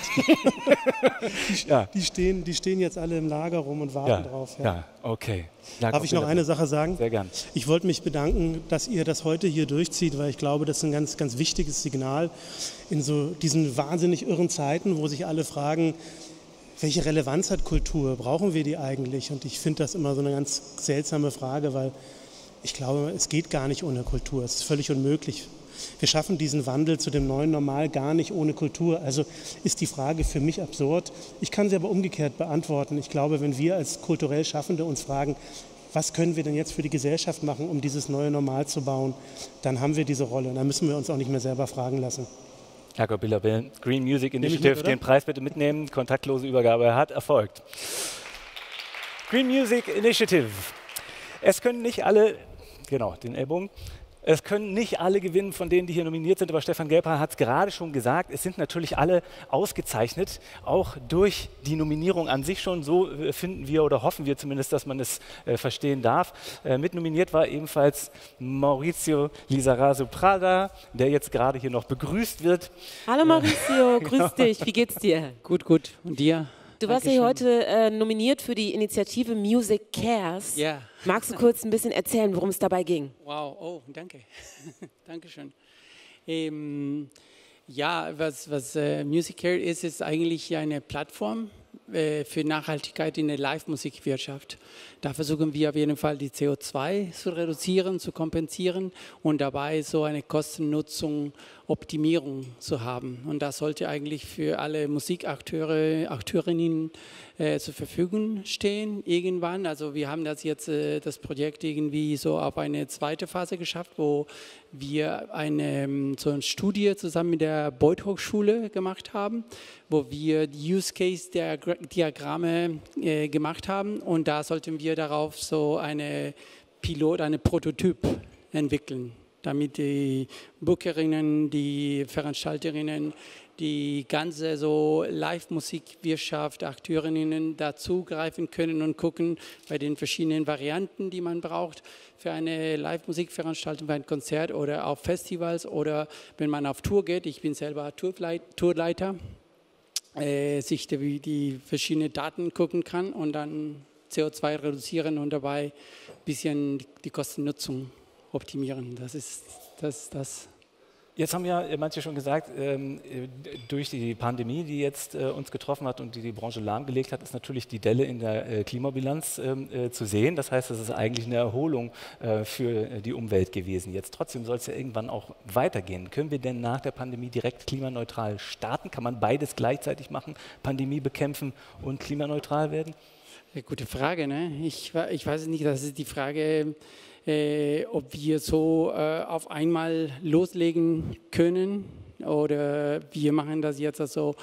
die, ja. die, stehen, die stehen jetzt alle im Lager rum und warten ja. drauf. Ja, ja okay. Ja, Darf ich noch eine Sache sagen? Sehr gern. Ich wollte mich bedanken, dass ihr das heute hier durchzieht, weil ich glaube, das ist ein ganz, ganz wichtiges Signal in so diesen wahnsinnig irren Zeiten, wo sich alle fragen, welche Relevanz hat Kultur? Brauchen wir die eigentlich? Und ich finde das immer so eine ganz seltsame Frage, weil ich glaube, es geht gar nicht ohne Kultur. Es ist völlig unmöglich. Wir schaffen diesen Wandel zu dem neuen Normal gar nicht ohne Kultur. Also ist die Frage für mich absurd. Ich kann sie aber umgekehrt beantworten. Ich glaube, wenn wir als kulturell Schaffende uns fragen, was können wir denn jetzt für die Gesellschaft machen, um dieses neue Normal zu bauen, dann haben wir diese Rolle. Und dann müssen wir uns auch nicht mehr selber fragen lassen. Jakob Billerbill, Green Music Initiative, mit, den Preis bitte mitnehmen. Kontaktlose Übergabe hat erfolgt. Green Music Initiative. Es können nicht alle, genau, den Ellbogen. Es können nicht alle gewinnen von denen, die hier nominiert sind, aber Stefan Gelper hat es gerade schon gesagt, es sind natürlich alle ausgezeichnet, auch durch die Nominierung an sich schon. So äh, finden wir oder hoffen wir zumindest, dass man es äh, verstehen darf. Äh, mit nominiert war ebenfalls Maurizio Lizarazu Prada, der jetzt gerade hier noch begrüßt wird. Hallo Maurizio, grüß dich, wie geht's dir? Gut, gut. Und dir? Du warst ja heute äh, nominiert für die Initiative Music Cares. Ja. Magst du kurz ein bisschen erzählen, worum es dabei ging? Wow, oh, danke. Dankeschön. Ähm, ja, was, was äh, Music Care ist, ist eigentlich eine Plattform äh, für Nachhaltigkeit in der Live-Musikwirtschaft. Da versuchen wir auf jeden Fall die C O zwei zu reduzieren, zu kompensieren und dabei so eine Kostennutzung Optimierung zu haben. Und das sollte eigentlich für alle Musikakteure, Akteurinnen äh, zur Verfügung stehen irgendwann. Also wir haben das jetzt, äh, das Projekt irgendwie so auf eine zweite Phase geschafft, wo wir eine, so eine Studie zusammen mit der Beuth Hochschule gemacht haben, wo wir die Use Case Diagramme äh, gemacht haben und da sollten wir darauf so eine Pilot, eine Prototyp entwickeln, damit die Bookerinnen, die Veranstalterinnen, die ganze so Live-Musikwirtschaft, Akteurinnen dazugreifen können und gucken bei den verschiedenen Varianten, die man braucht für eine Live-Musikveranstaltung, für ein Konzert oder auf Festivals oder wenn man auf Tour geht. Ich bin selber Tourleiter, äh, sich die, die verschiedenen Daten gucken kann und dann C O zwei reduzieren und dabei ein bisschen die Kostennutzung optimieren. Das ist das. das. Jetzt haben ja manche schon gesagt, ähm, durch die Pandemie, die jetzt äh, uns getroffen hat und die die Branche lahmgelegt hat, ist natürlich die Delle in der äh, Klimabilanz ähm, äh, zu sehen. Das heißt, es ist eigentlich eine Erholung äh, für die Umwelt gewesen. Jetzt trotzdem soll es ja irgendwann auch weitergehen. Können wir denn nach der Pandemie direkt klimaneutral starten? Kann man beides gleichzeitig machen, Pandemie bekämpfen und klimaneutral werden? Ja, gute Frage. Ne? Ich, ich weiß nicht, das ist die Frage, Äh, ob wir so äh, auf einmal loslegen können oder wir machen das jetzt also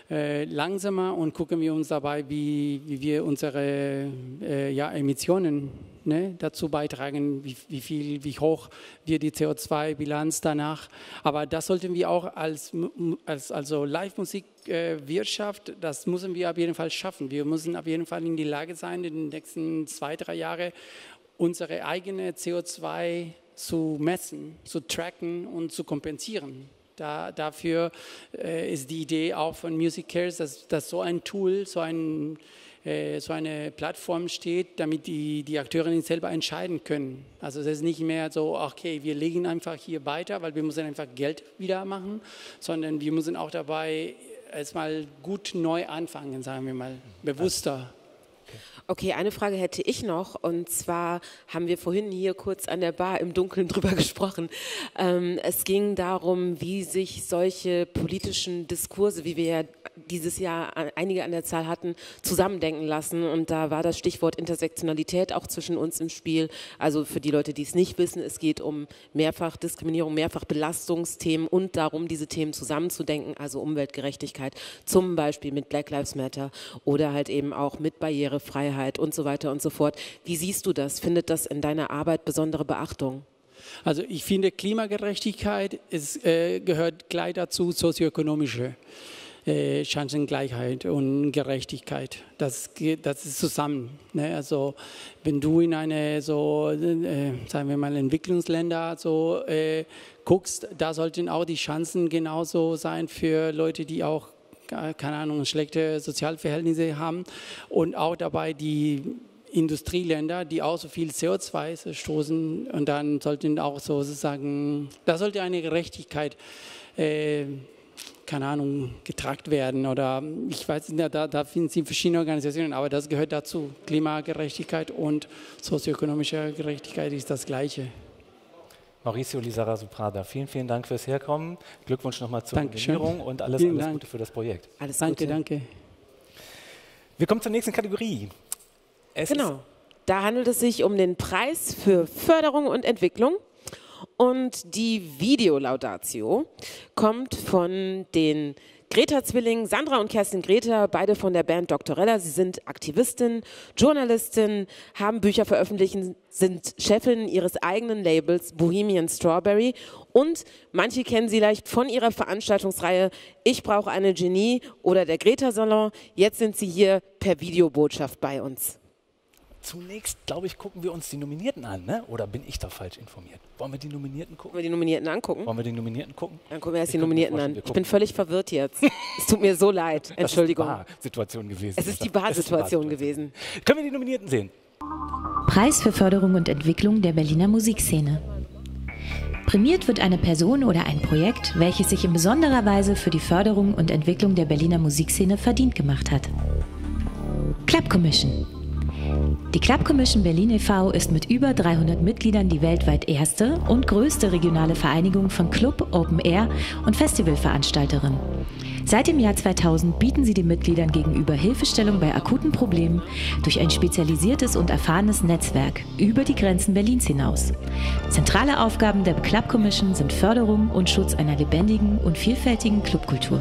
äh, langsamer und gucken wir uns dabei, wie, wie wir unsere äh, ja, Emissionen ne, dazu beitragen, wie, wie viel, wie hoch wird die C O zwei Bilanz danach. Aber das sollten wir auch als, als also Live-Musik-Wirtschaft, äh, das müssen wir auf jeden Fall schaffen. Wir müssen auf jeden Fall in die Lage sein, in den nächsten zwei, drei Jahren unsere eigene C O zwei zu messen, zu tracken und zu kompensieren. Da, dafür äh, ist die Idee auch von Music Cares, dass, dass so ein Tool, so, ein, äh, so eine Plattform steht, damit die, die Akteure nicht selber entscheiden können. Also es ist nicht mehr so, okay, wir legen einfach hier weiter, weil wir müssen einfach Geld wieder machen, sondern wir müssen auch dabei erstmal gut neu anfangen, sagen wir mal, bewusster. Okay, eine Frage hätte ich noch, und zwar haben wir vorhin hier kurz an der Bar im Dunkeln drüber gesprochen. Ähm, es ging darum, wie sich solche politischen Diskurse, wie wir ja dieses Jahr einige an der Zahl hatten, zusammendenken lassen, und da war das Stichwort Intersektionalität auch zwischen uns im Spiel. Also für die Leute, die es nicht wissen, es geht um Mehrfachdiskriminierung, Mehrfachbelastungsthemen und darum, diese Themen zusammenzudenken, also Umweltgerechtigkeit, zum Beispiel mit Black Lives Matter oder halt eben auch mit Barrierefreiheit und so weiter und so fort. Wie siehst du das? Findet das in deiner Arbeit besondere Beachtung? Also ich finde, Klimagerechtigkeit ist, äh, gehört gleich dazu sozioökonomische äh, Chancengleichheit und Gerechtigkeit. Das, das ist zusammen. Ne? Also wenn du in eine so, äh, sagen wir mal, Entwicklungsländer so äh, guckst, da sollten auch die Chancen genauso sein für Leute, die auch keine Ahnung, schlechte Sozialverhältnisse haben, und auch dabei die Industrieländer, die auch so viel C O zwei stoßen, und dann sollten auch sozusagen, da sollte eine Gerechtigkeit, äh, keine Ahnung, getragen werden, oder ich weiß nicht, da, da finden Sie verschiedene Organisationen, aber das gehört dazu. Klimagerechtigkeit und sozioökonomische Gerechtigkeit ist das Gleiche. Mauricio Lizarazu-Prada, vielen, vielen Dank fürs Herkommen. Glückwunsch nochmal zur Dankeschön. Nominierung und alles, Vielen alles Dank. Gute für das Projekt. Alles danke, Gute. danke. Wir kommen zur nächsten Kategorie. Es genau, da handelt es sich um den Preis für Förderung und Entwicklung. Und die Videolaudatio kommt von den Greta-Zwillingen, Sandra und Kerstin Greta, beide von der Band Doktorella. Sie sind Aktivistin, Journalistin, haben Bücher veröffentlicht, sind Chefin ihres eigenen Labels Bohemian Strawberry, und manche kennen sie vielleicht von ihrer Veranstaltungsreihe Ich brauche eine Genie oder der Greta-Salon. Jetzt sind sie hier per Videobotschaft bei uns. Zunächst, glaube ich, gucken wir uns die Nominierten an, ne? Oder bin ich da falsch informiert? Wollen wir die Nominierten gucken? Wollen wir die Nominierten angucken? Wollen wir die Nominierten gucken? Dann gucken wir erst Ich die Nominierten an. Ich bin völlig verwirrt jetzt. Es tut mir so leid. Entschuldigung. Das ist die Bar-Situation gewesen. Es ist die Bar-Situation gewesen. Können wir die Nominierten sehen? Preis für Förderung und Entwicklung der Berliner Musikszene. Prämiert wird eine Person oder ein Projekt, welches sich in besonderer Weise für die Förderung und Entwicklung der Berliner Musikszene verdient gemacht hat. Club Commission. Die Club Commission Berlin e V ist mit über dreihundert Mitgliedern die weltweit erste und größte regionale Vereinigung von Club-, Open-Air- und Festivalveranstalterinnen. Seit dem Jahr zweitausend bieten sie den Mitgliedern gegenüber Hilfestellung bei akuten Problemen durch ein spezialisiertes und erfahrenes Netzwerk über die Grenzen Berlins hinaus. Zentrale Aufgaben der Club Commission sind Förderung und Schutz einer lebendigen und vielfältigen Clubkultur.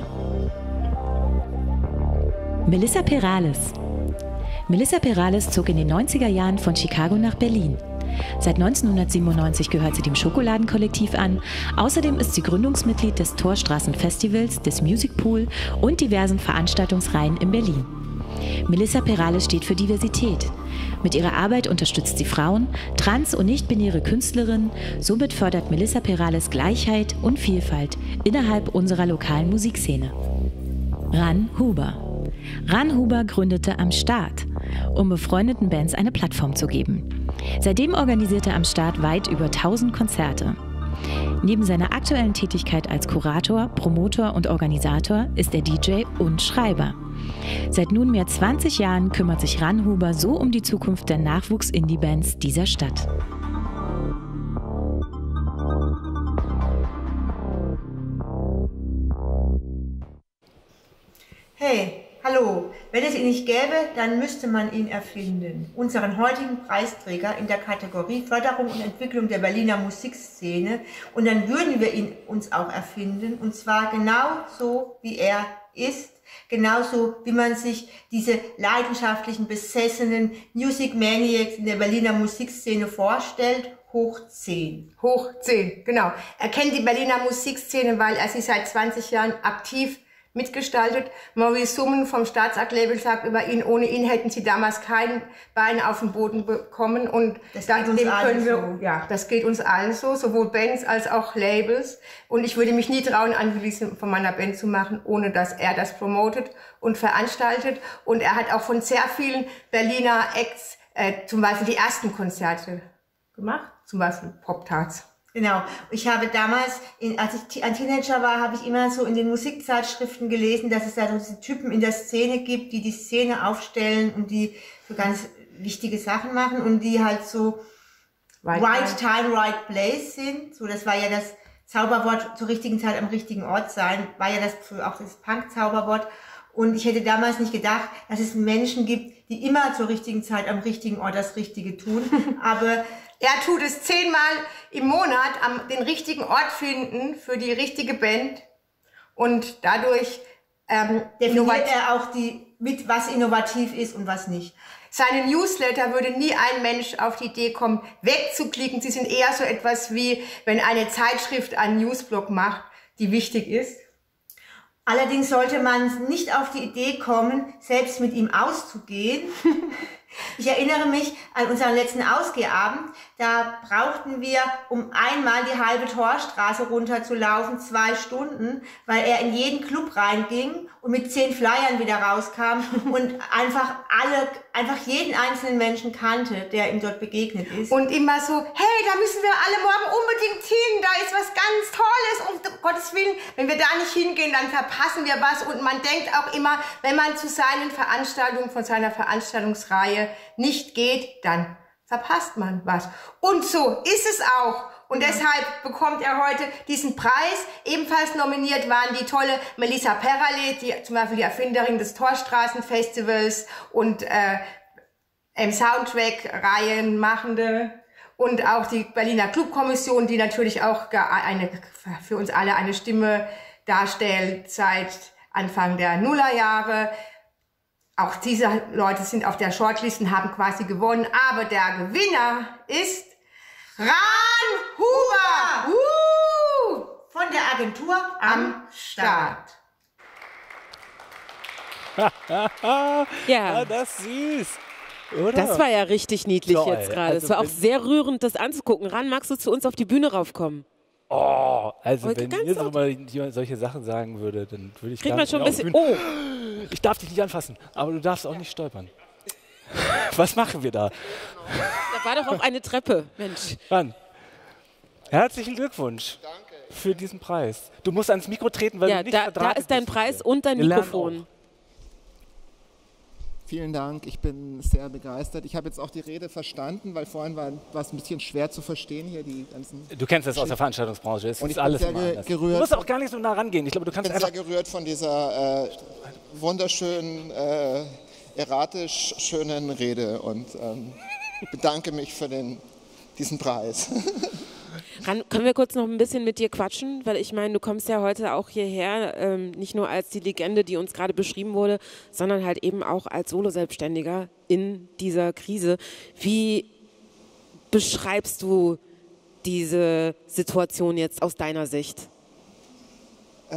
Melissa Perales. Melissa Perales zog in den neunziger Jahren von Chicago nach Berlin. Seit neunzehnhundertsiebenundneunzig gehört sie dem Schokoladenkollektiv an. Außerdem ist sie Gründungsmitglied des Torstraßenfestivals, des Music Pool und diversen Veranstaltungsreihen in Berlin. Melissa Perales steht für Diversität. Mit ihrer Arbeit unterstützt sie Frauen, trans- und nicht-binäre Künstlerinnen. Somit fördert Melissa Perales Gleichheit und Vielfalt innerhalb unserer lokalen Musikszene. Ran Huber. Ran Huber gründete Am Start, um befreundeten Bands eine Plattform zu geben. Seitdem organisiert er Am Start weit über tausend Konzerte. Neben seiner aktuellen Tätigkeit als Kurator, Promotor und Organisator ist er D J und Schreiber. Seit nunmehr zwanzig Jahren kümmert sich Ran Huber so um die Zukunft der Nachwuchs-Indie-Bands dieser Stadt. Hey, Hallo, wenn es ihn nicht gäbe, dann müsste man ihn erfinden. Unseren heutigen Preisträger in der Kategorie Förderung und Entwicklung der Berliner Musikszene. Und dann würden wir ihn uns auch erfinden. Und zwar genau so, wie er ist. Genauso, wie man sich diese leidenschaftlichen, besessenen Music Maniacs in der Berliner Musikszene vorstellt. Hoch zehn. Hoch zehn, genau. Er kennt die Berliner Musikszene, weil er sie seit zwanzig Jahren aktiv mitgestaltet. Maurice Summen vom Staatsact-Label sagt über ihn, ohne ihn hätten sie damals kein Bein auf den Boden bekommen. Und das da, geht uns dem allen können wir, so. ja, das geht uns allen so, sowohl Bands als auch Labels. Und ich würde mich nie trauen, ein Release von meiner Band zu machen, ohne dass er das promotet und veranstaltet. Und er hat auch von sehr vielen Berliner Acts äh, zum Beispiel die ersten Konzerte gemacht, zum Beispiel Pop-Tarts. Genau. Ich habe damals, in, als ich ein Teenager war, habe ich immer so in den Musikzeitschriften gelesen, dass es da so diese Typen in der Szene gibt, die die Szene aufstellen und die so ganz wichtige Sachen machen und die halt so right, right time, right place sind. So, das war ja das Zauberwort, zur richtigen Zeit am richtigen Ort sein, war ja das auch das Punk-Zauberwort. Und ich hätte damals nicht gedacht, dass es Menschen gibt, die immer zur richtigen Zeit am richtigen Ort das Richtige tun. Aber er tut es zehnmal im Monat, am, den richtigen Ort finden für die richtige Band. Und dadurch ähm, definiert er auch die, mit was innovativ ist und was nicht. Seine Newsletter würde nie ein Mensch auf die Idee kommen, wegzuklicken. Sie sind eher so etwas wie, wenn eine Zeitschrift einen Newsblog macht, die wichtig ist. Allerdings sollte man nicht auf die Idee kommen, selbst mit ihm auszugehen. Ich erinnere mich an unseren letzten Ausgehabend. Da brauchten wir, um einmal die halbe Torstraße runterzulaufen, zwei Stunden, weil er in jeden Club reinging und mit zehn Flyern wieder rauskam und einfach alle, einfach jeden einzelnen Menschen kannte, der ihm dort begegnet ist. Und immer so, hey, da müssen wir alle morgen unbedingt hin, da ist was ganz Tolles, um Gottes Willen, wenn wir da nicht hingehen, dann verpassen wir was. Und man denkt auch immer, wenn man zu seinen Veranstaltungen von seiner Veranstaltungsreihe nicht geht, dann verpasst man was. Und so ist es auch. Und ja. Deshalb bekommt er heute diesen Preis. Ebenfalls nominiert waren die tolle Melissa Perralet, die zum Beispiel die Erfinderin des Torstraßenfestivals und äh, im Soundtrack-Reihen machende. Und auch die Berliner Clubkommission, die natürlich auch eine, für uns alle eine Stimme darstellt seit Anfang der Nullerjahre. Auch diese Leute sind auf der Shortlist und haben quasi gewonnen. Aber der Gewinner ist Ran Huber uh, von der Agentur am Start. Ja, das ist süß. Oder? Das war ja richtig niedlich Toll. jetzt gerade. Also es war auch sehr rührend, das anzugucken. Ran, magst du zu uns auf die Bühne raufkommen? Oh, also Heute wenn ganz mir so mal jemand solche Sachen sagen würde, dann würde ich Kriegt gar man nicht schon ein mehr auf bisschen, die Bühne- oh. Ich darf dich nicht anfassen, aber du darfst auch nicht stolpern. Was machen wir da? Da war doch auch eine Treppe, Mensch. Ran. Herzlichen Glückwunsch für diesen Preis. Du musst ans Mikro treten, weil Ja, du nicht da, da verdrahtet ist dein bist. Preis und dein Wir lernen Mikrofon. Vielen Dank, ich bin sehr begeistert. Ich habe jetzt auch die Rede verstanden, weil vorhin war es ein bisschen schwer zu verstehen hier, die ganzen... Du kennst das aus der Veranstaltungsbranche, es Und ist ich bin alles sehr immer ge- anders. gerührt. Du musst auch gar nicht so nah rangehen. Ich glaube, du kannst Ich bin einfach... sehr gerührt von dieser äh, wunderschönen, äh, erratisch schönen Rede und ähm, bedanke mich für den, diesen Preis. Ran, können wir kurz noch ein bisschen mit dir quatschen? Weil ich meine, du kommst ja heute auch hierher, ähm, nicht nur als die Legende, die uns gerade beschrieben wurde, sondern halt eben auch als Solo-Selbstständiger in dieser Krise. Wie beschreibst du diese Situation jetzt aus deiner Sicht? Äh,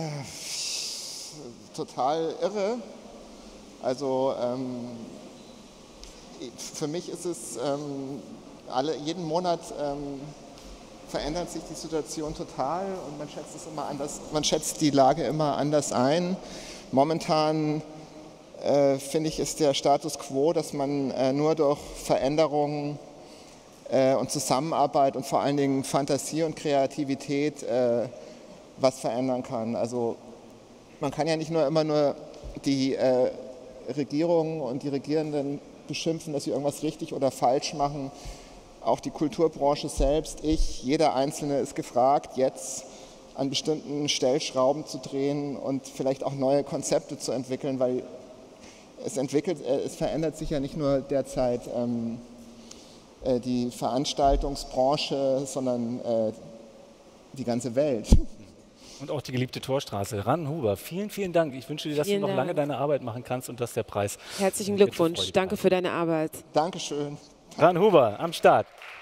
total irre. Also ähm, für mich ist es ähm, alle, jeden Monat ähm, verändert sich die Situation total und man schätzt es immer anders, man schätzt die Lage immer anders ein. Momentan äh, finde ich, ist der Status quo, dass man äh, nur durch Veränderungen äh, und Zusammenarbeit und vor allen Dingen Fantasie und Kreativität äh, was verändern kann. Also man kann ja nicht nur immer nur die äh, Regierung und die Regierenden beschimpfen, dass sie irgendwas richtig oder falsch machen. Auch die Kulturbranche selbst, ich, jeder Einzelne ist gefragt, jetzt an bestimmten Stellschrauben zu drehen und vielleicht auch neue Konzepte zu entwickeln, weil es entwickelt, äh, es verändert sich ja nicht nur derzeit ähm, äh, die Veranstaltungsbranche, sondern äh, die ganze Welt. Und auch die geliebte Torstraße. Ran Huber, vielen, vielen Dank. Ich wünsche dir, dass Vielen du noch Dank. lange deine Arbeit machen kannst und dass der Preis... Herzlichen Glückwunsch. Danke für deine Arbeit. Dankeschön. Ran Huber am Start.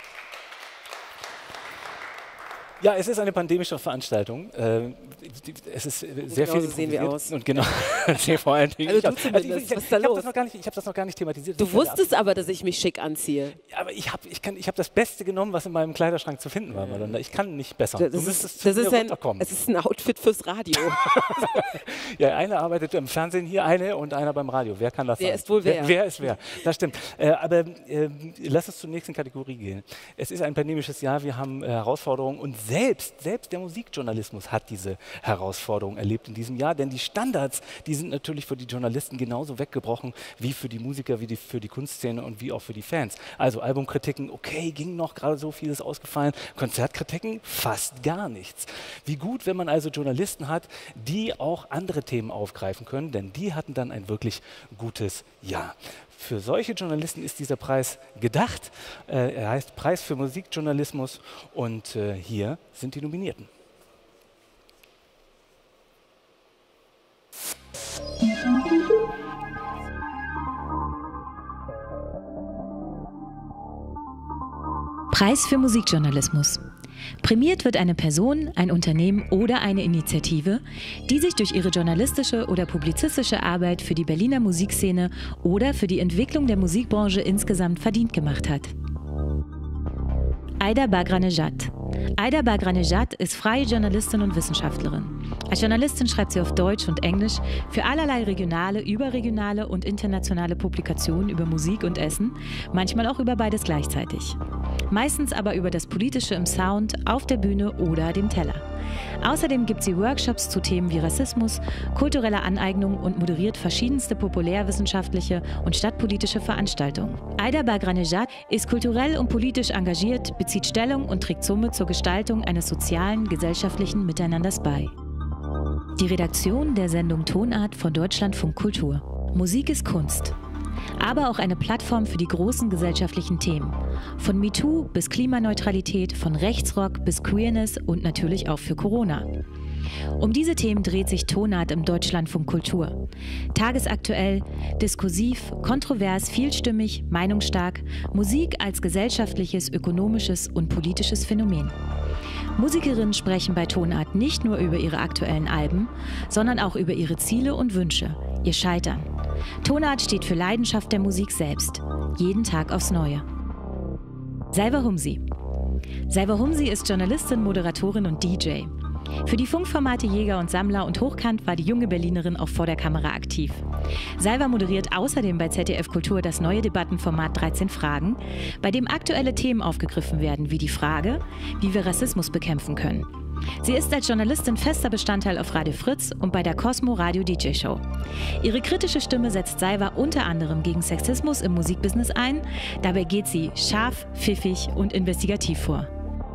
Ja, es ist eine pandemische Veranstaltung. Äh, es ist sehr genau viel so sehen wir aus. Und genau, sehr vor allen Dingen. Also ich du habe zumindest. Was ist da los? hab das, das noch gar nicht thematisiert. Du wusstest aber, dass ich mich schick anziehe. Ja, aber ich habe ich kann, ich hab das Beste genommen, was in meinem Kleiderschrank zu finden war, Madonna. Ich kann nicht besser. Das du ist, müsstest das zu ist mir ein, runterkommen. es ist ein Outfit fürs Radio. Ja, eine arbeitet im Fernsehen hier, eine und einer beim Radio. Wer kann das Wer sein? ist wohl wer? Wer, wer ist wer? Das stimmt. Äh, aber äh, lass uns zur nächsten Kategorie gehen. Es ist ein pandemisches Jahr, wir haben äh, Herausforderungen und selbst, selbst der Musikjournalismus hat diese Herausforderung erlebt in diesem Jahr, denn die Standards, die sind natürlich für die Journalisten genauso weggebrochen wie für die Musiker, wie die, für die Kunstszene und wie auch für die Fans. Also Albumkritiken, okay, ging noch, gerade so vieles ausgefallen. Konzertkritiken, fast gar nichts. Wie gut, wenn man also Journalisten hat, die auch andere Themen aufgreifen können, denn die hatten dann ein wirklich gutes Jahr. Für solche Journalisten ist dieser Preis gedacht. Äh, er heißt Preis für Musikjournalismus und äh, hier sind die Nominierten. Preis für Musikjournalismus. Prämiert wird eine Person, ein Unternehmen oder eine Initiative, die sich durch ihre journalistische oder publizistische Arbeit für die Berliner Musikszene oder für die Entwicklung der Musikbranche insgesamt verdient gemacht hat. Aida Bagranejad. Aida Bagranejad ist freie Journalistin und Wissenschaftlerin. Als Journalistin schreibt sie auf Deutsch und Englisch für allerlei regionale, überregionale und internationale Publikationen über Musik und Essen, manchmal auch über beides gleichzeitig. Meistens aber über das Politische im Sound, auf der Bühne oder dem Teller. Außerdem gibt sie Workshops zu Themen wie Rassismus, kultureller Aneignung und moderiert verschiedenste populärwissenschaftliche und stadtpolitische Veranstaltungen. Aida Bagranejad ist kulturell und politisch engagiert, bezieht Stellung und trägt somit zur Gestaltung eines sozialen, gesellschaftlichen Miteinanders bei. Die Redaktion der Sendung Tonart von Deutschlandfunk Kultur. Musik ist Kunst. Aber auch eine Plattform für die großen gesellschaftlichen Themen. Von MeToo bis Klimaneutralität, von Rechtsrock bis Queerness und natürlich auch für Corona. Um diese Themen dreht sich Tonart im Deutschlandfunk Kultur. Tagesaktuell, diskursiv, kontrovers, vielstimmig, meinungsstark, Musik als gesellschaftliches, ökonomisches und politisches Phänomen. Musikerinnen sprechen bei Tonart nicht nur über ihre aktuellen Alben, sondern auch über ihre Ziele und Wünsche, ihr Scheitern. Tonart steht für Leidenschaft der Musik selbst, jeden Tag aufs Neue. Salva Humsi. Salva Humsi ist Journalistin, Moderatorin und D J. Für die Funkformate Jäger und Sammler und Hochkant war die junge Berlinerin auch vor der Kamera aktiv. Salva moderiert außerdem bei Z D F Kultur das neue Debattenformat dreizehn Fragen, bei dem aktuelle Themen aufgegriffen werden, wie die Frage, wie wir Rassismus bekämpfen können. Sie ist als Journalistin fester Bestandteil auf Radio Fritz und bei der Cosmo Radio D J Show. Ihre kritische Stimme setzt Salva unter anderem gegen Sexismus im Musikbusiness ein. Dabei geht sie scharf, pfiffig und investigativ vor.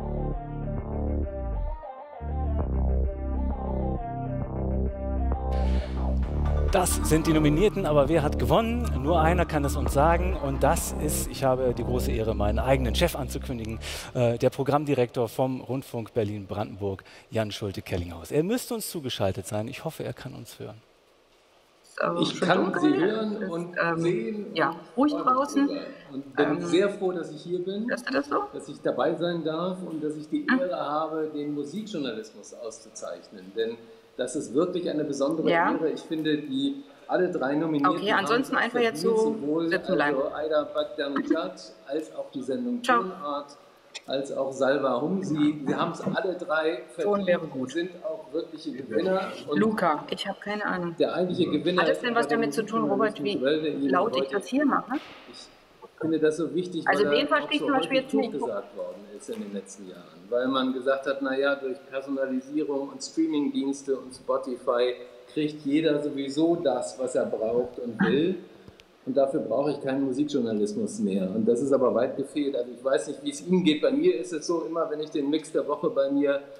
Das sind die Nominierten, aber wer hat gewonnen? Nur einer kann es uns sagen und das ist, ich habe die große Ehre, meinen eigenen Chef anzukündigen, äh, der Programmdirektor vom Rundfunk Berlin-Brandenburg, Jan Schulte-Kellinghaus. Er müsste uns zugeschaltet sein. Ich hoffe, er kann uns hören. Ich kann Sie hören und ähm, sehen. Ja, ruhig draußen. Und bin ähm, sehr froh, dass ich hier bin, ist das so? Dass ich dabei sein darf und dass ich die Ehre ah. habe, den Musikjournalismus auszuzeichnen. Denn das ist wirklich eine besondere ja. Ehre. Ich finde, die alle drei Nominierten okay, ansonsten haben einfach jetzt so sowohl also Aida Bagranejad als auch die Sendung Tonart, als auch Salva Humsi. Sie haben es alle drei verdient wäre gut. Sind auch wirkliche Gewinner. Und Luca, ich habe keine Ahnung. Der eigentliche Gewinner. Hat das denn was damit zu tun, Robert, wie laut ich das hier mache? Ich finde das so wichtig, also weil da auch so zum Beispiel jetzt nicht gesagt worden ist in den letzten Jahren. Weil man gesagt hat, naja, durch Personalisierung und Streamingdienste und Spotify kriegt jeder sowieso das, was er braucht und will. Und dafür brauche ich keinen Musikjournalismus mehr. Und das ist aber weit gefehlt. Also ich weiß nicht, wie es Ihnen geht. Bei mir ist es so, immer wenn ich den Mix der Woche bei mir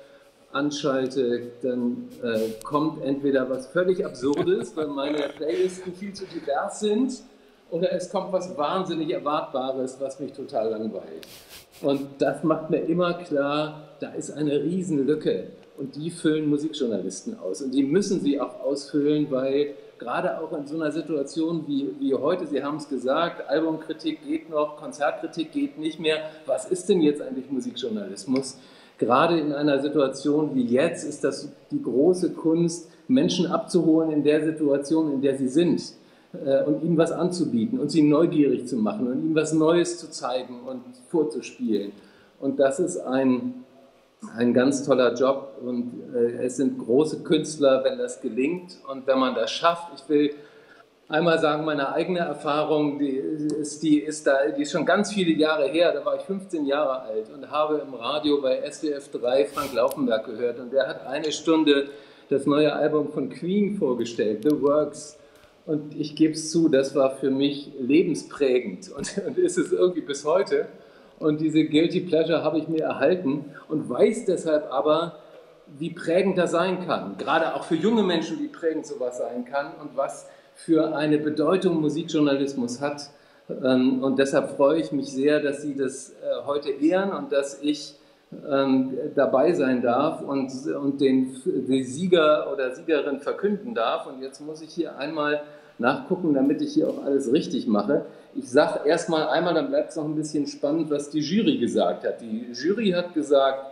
anschalte, dann äh, kommt entweder was völlig Absurdes, weil meine Playlisten viel zu divers sind, oder es kommt was wahnsinnig Erwartbares, was mich total langweilt. Und das macht mir immer klar, da ist eine Riesenlücke und die füllen Musikjournalisten aus. Und die müssen sie auch ausfüllen, weil gerade auch in so einer Situation wie, wie heute, Sie haben es gesagt, Albumkritik geht noch, Konzertkritik geht nicht mehr. Was ist denn jetzt eigentlich Musikjournalismus? Gerade in einer Situation wie jetzt ist das die große Kunst, Menschen abzuholen in der Situation, in der sie sind äh, und ihnen was anzubieten und sie neugierig zu machen und ihnen was Neues zu zeigen und vorzuspielen. Und das ist ein, ein ganz toller Job und äh, es sind große Künstler, wenn das gelingt und wenn man das schafft. Ich will einmal sagen, meine eigene Erfahrung, die ist, die, ist da, die ist schon ganz viele Jahre her, da war ich fünfzehn Jahre alt und habe im Radio bei S W F drei Frank Laufenberg gehört und der hat eine Stunde das neue Album von Queen vorgestellt, The Works. Und ich gebe es zu, das war für mich lebensprägend und, und ist es irgendwie bis heute. Und diese Guilty Pleasure habe ich mir erhalten und weiß deshalb aber, wie prägend das sein kann. Gerade auch für junge Menschen, wie prägend sowas sein kann und was für eine Bedeutung Musikjournalismus hat. Und deshalb freue ich mich sehr, dass Sie das heute ehren und dass ich dabei sein darf und, und den, den Sieger oder Siegerin verkünden darf. Und jetzt muss ich hier einmal nachgucken, damit ich hier auch alles richtig mache. Ich sage erstmal einmal, dann bleibt es noch ein bisschen spannend, was die Jury gesagt hat. Die Jury hat gesagt,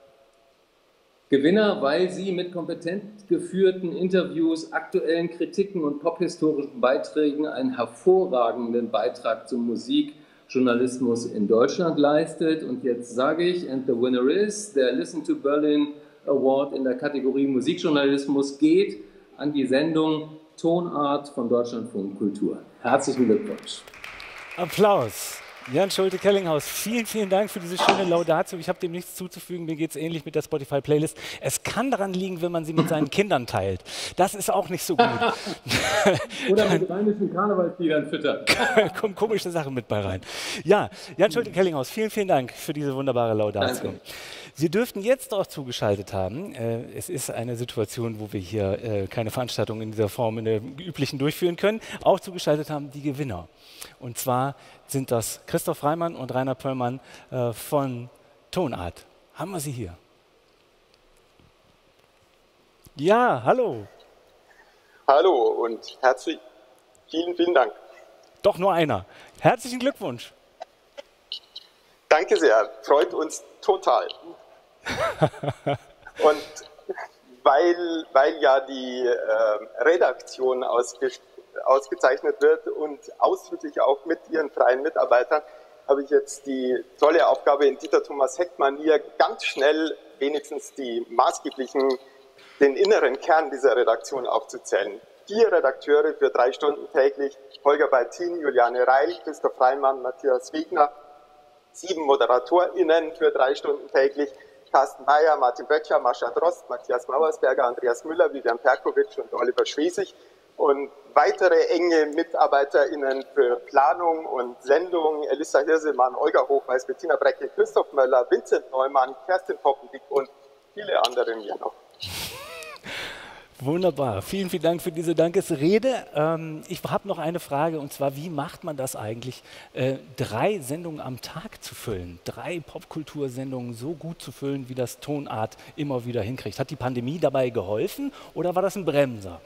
Gewinner, weil sie mit kompetent geführten Interviews, aktuellen Kritiken und pophistorischen Beiträgen einen hervorragenden Beitrag zum Musikjournalismus in Deutschland leistet. Und jetzt sage ich, and the winner is, der Listen to Berlin Award in der Kategorie Musikjournalismus geht an die Sendung Tonart von Deutschlandfunk Kultur. Herzlichen Glückwunsch. Applaus. Jan Schulte-Kellinghaus, vielen, vielen Dank für diese schöne Laudatio. Ich habe dem nichts zuzufügen, mir geht es ähnlich mit der Spotify-Playlist. Es kann daran liegen, wenn man sie mit seinen Kindern teilt. Das ist auch nicht so gut. Oder mit rheinischen Karnevalsliedern füttern. Kommen komische Sachen mit bei rein. Ja, Jan Schulte-Kellinghaus, vielen, vielen Dank für diese wunderbare Laudatio. Danke. Sie dürften jetzt auch zugeschaltet haben. Äh, es ist eine Situation, wo wir hier äh, keine Veranstaltung in dieser Form in der üblichen durchführen können. Auch zugeschaltet haben die Gewinner. Und zwar sind das Christoph Reimann und Rainer Pöllmann äh, von Tonart. Haben wir sie hier? Ja, hallo. Hallo und herzlich, vielen, vielen Dank. Doch nur einer. Herzlichen Glückwunsch. Danke sehr, freut uns total. Und weil, weil ja die äh, Redaktion ausge, ausgezeichnet wird und ausdrücklich auch mit ihren freien Mitarbeitern, habe ich jetzt die tolle Aufgabe, in Dieter Thomas Heck-Manier ganz schnell wenigstens die maßgeblichen, den inneren Kern dieser Redaktion aufzuzählen. Vier Redakteure für drei Stunden täglich, Holger Baltin, Juliane Reil, Christoph Reimann, Matthias Wegner, sieben ModeratorInnen für drei Stunden täglich, Carsten Mayer, Martin Böttcher, Mascha Drost, Matthias Mauersberger, Andreas Müller, Vivian Perkovic und Oliver Schwesig und weitere enge MitarbeiterInnen für Planung und Sendung, Elissa Hirsemann, Olga Hochweiß, Bettina Brecke, Christoph Möller, Vincent Neumann, Kerstin Poppendick und viele andere mehr noch. Wunderbar. Vielen, vielen Dank für diese Dankesrede. Ähm, ich habe noch eine Frage, und zwar, wie macht man das eigentlich, äh, drei Sendungen am Tag zu füllen, drei Popkultursendungen so gut zu füllen, wie das Tonart immer wieder hinkriegt? Hat die Pandemie dabei geholfen oder war das ein Bremser?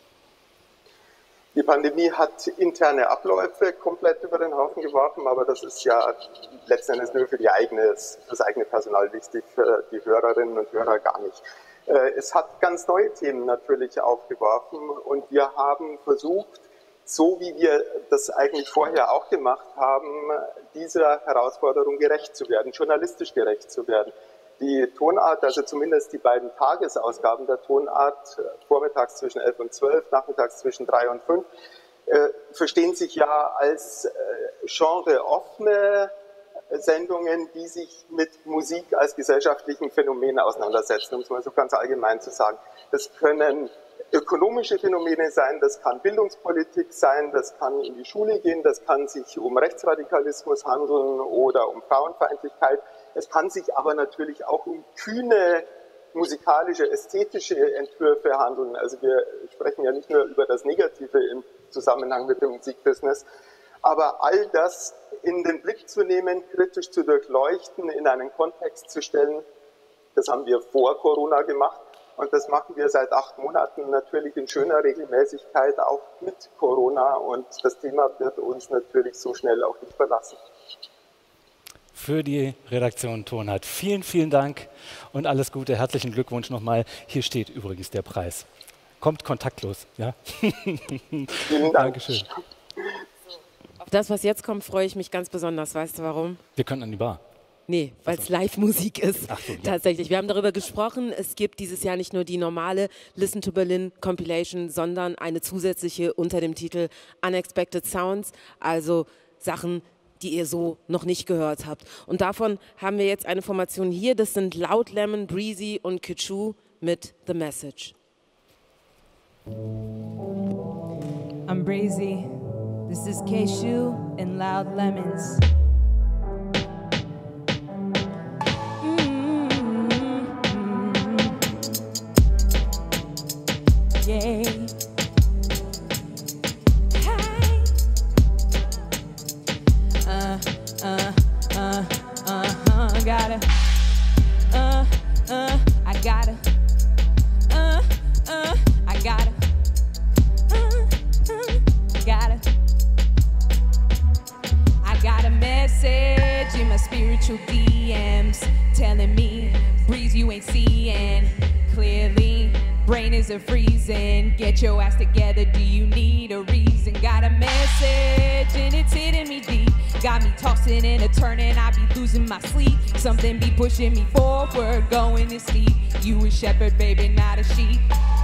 Die Pandemie hat interne Abläufe komplett über den Haufen geworfen, aber das ist ja letzten Endes nur für die eigene, das eigene Personal wichtig, für die Hörerinnen und Hörer gar nicht. Es hat ganz neue Themen natürlich aufgeworfen und wir haben versucht, so wie wir das eigentlich vorher auch gemacht haben, dieser Herausforderung gerecht zu werden, journalistisch gerecht zu werden. Die Tonart, also zumindest die beiden Tagesausgaben der Tonart, vormittags zwischen elf und zwölf, nachmittags zwischen drei und fünf, äh, verstehen sich ja als äh, genreoffene Sendungen, die sich mit Musik als gesellschaftlichen Phänomen auseinandersetzen, um es mal so ganz allgemein zu sagen. Das können ökonomische Phänomene sein, das kann Bildungspolitik sein, das kann in die Schule gehen, das kann sich um Rechtsradikalismus handeln oder um Frauenfeindlichkeit. Es kann sich aber natürlich auch um kühne musikalische, ästhetische Entwürfe handeln. Also wir sprechen ja nicht nur über das Negative im Zusammenhang mit dem Musikbusiness, aber all das in den Blick zu nehmen, kritisch zu durchleuchten, in einen Kontext zu stellen, das haben wir vor Corona gemacht und das machen wir seit acht Monaten natürlich in schöner Regelmäßigkeit auch mit Corona und das Thema wird uns natürlich so schnell auch nicht verlassen. Für die Redaktion Tonart. Vielen, vielen Dank und alles Gute. Herzlichen Glückwunsch nochmal. Hier steht übrigens der Preis. Kommt kontaktlos. Ja? Vielen Dank. Dankeschön. Auf das, was jetzt kommt, freue ich mich ganz besonders. Weißt du warum? Wir können an die Bar. Nee, weil es Live-Musik ist. Ach so, ja. Tatsächlich. Wir haben darüber gesprochen. Es gibt dieses Jahr nicht nur die normale Listen to Berlin Compilation, sondern eine zusätzliche unter dem Titel Unexpected Sounds. Also Sachen, die ihr so noch nicht gehört habt. Und davon haben wir jetzt eine Formation hier. Das sind Loud Lemon, Breezy und Kichu mit The Message. I'm Breezy. This is Kichu and Loud Lemons. Mm-hmm. Yeah. Uh, uh, uh, uh, gotta, uh, uh, I gotta, uh, uh, I gotta, uh, uh, gotta, I got a message in my spiritual D Ms telling me, Breeze, you ain't seeing clearly. Brain is a freezing. Get your ass together. Do you need a reason? Got a message and it's hitting me deep. Got me tossing and a turning. I be losing my sleep. Something be pushing me forward, going to steep. You a shepherd, baby, not a sheep.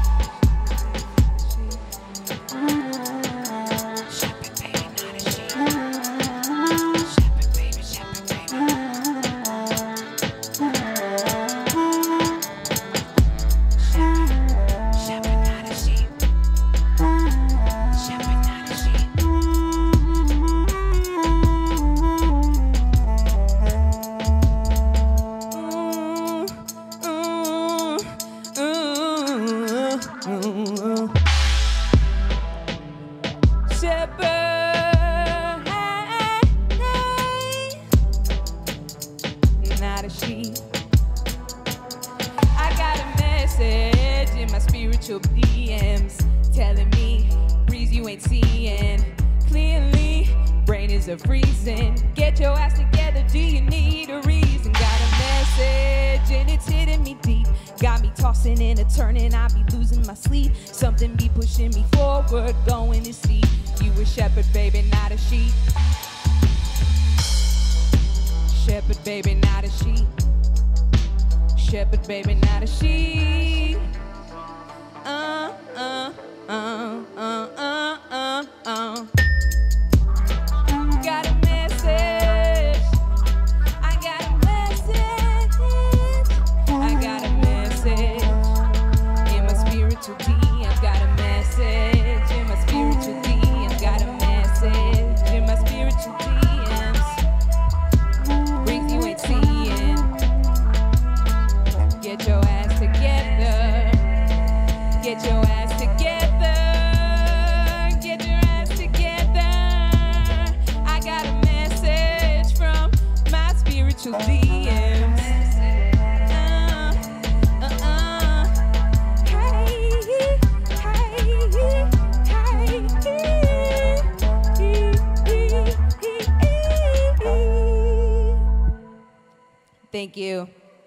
Thank you.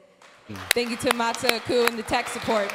Thank you to Mata Aku and the tech support.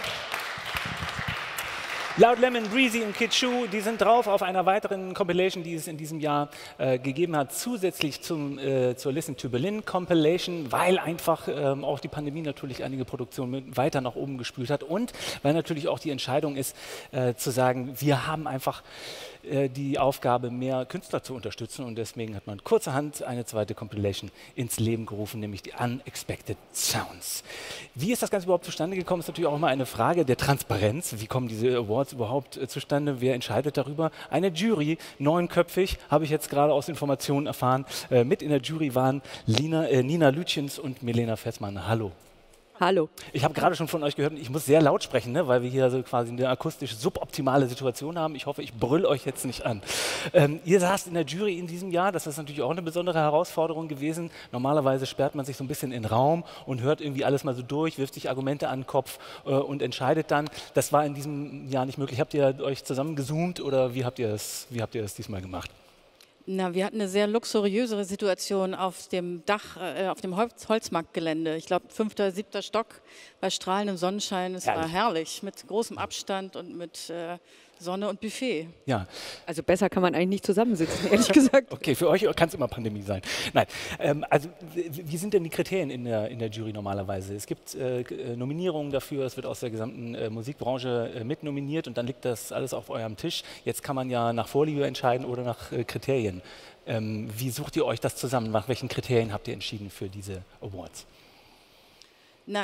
Loud Lemon, Breezy und Kichu, die sind drauf auf einer weiteren Compilation, die es in diesem Jahr äh, gegeben hat, zusätzlich zum, äh, zur Listen to Berlin Compilation, weil einfach ähm, auch die Pandemie natürlich einige Produktionen weiter nach oben gespült hat und weil natürlich auch die Entscheidung ist, äh, zu sagen, wir haben einfach äh, die Aufgabe, mehr Künstler zu unterstützen und deswegen hat man kurzerhand eine zweite Compilation ins Leben gerufen, nämlich die Unexpected Sounds. Wie ist das Ganze überhaupt zustande gekommen, ist natürlich auch immer eine Frage der Transparenz. Wie kommen diese Awards überhaupt äh, zustande? Wer entscheidet darüber? Eine Jury, neunköpfig, habe ich jetzt gerade aus Informationen erfahren. Äh, mit in der Jury waren Lina, äh, Nina Lütjens und Milena Fessmann. Hallo. Hallo. Ich habe gerade schon von euch gehört, ich muss sehr laut sprechen, ne, weil wir hier so quasi eine akustisch suboptimale Situation haben. Ich hoffe, ich brüll euch jetzt nicht an. Ähm, ihr saßt in der Jury in diesem Jahr, das ist natürlich auch eine besondere Herausforderung gewesen. Normalerweise sperrt man sich so ein bisschen in den Raum und hört irgendwie alles mal so durch, wirft sich Argumente an den Kopf äh, und entscheidet dann. Das war in diesem Jahr nicht möglich. Habt ihr euch zusammengezoomt oder wie habt ihr es, wie habt ihr es diesmal gemacht? Na, wir hatten eine sehr luxuriösere Situation auf dem Dach, äh, auf dem Holz Holzmarktgelände. Ich glaube, fünfter, siebter Stock bei strahlendem Sonnenschein. Es herrlich. war herrlich, mit großem Abstand und mit äh, Sonne und Buffet. Ja. Also besser kann man eigentlich nicht zusammensitzen, ehrlich gesagt. Okay, für euch kann es immer Pandemie sein. Nein, ähm, also wie sind denn die Kriterien in der, in der Jury normalerweise? Es gibt äh, Nominierungen dafür, es wird aus der gesamten äh, Musikbranche äh, mitnominiert und dann liegt das alles auf eurem Tisch. Jetzt kann man ja nach Vorliebe entscheiden oder nach äh, Kriterien. Ähm, wie sucht ihr euch das zusammen? Nach welchen Kriterien habt ihr entschieden für diese Awards? Na,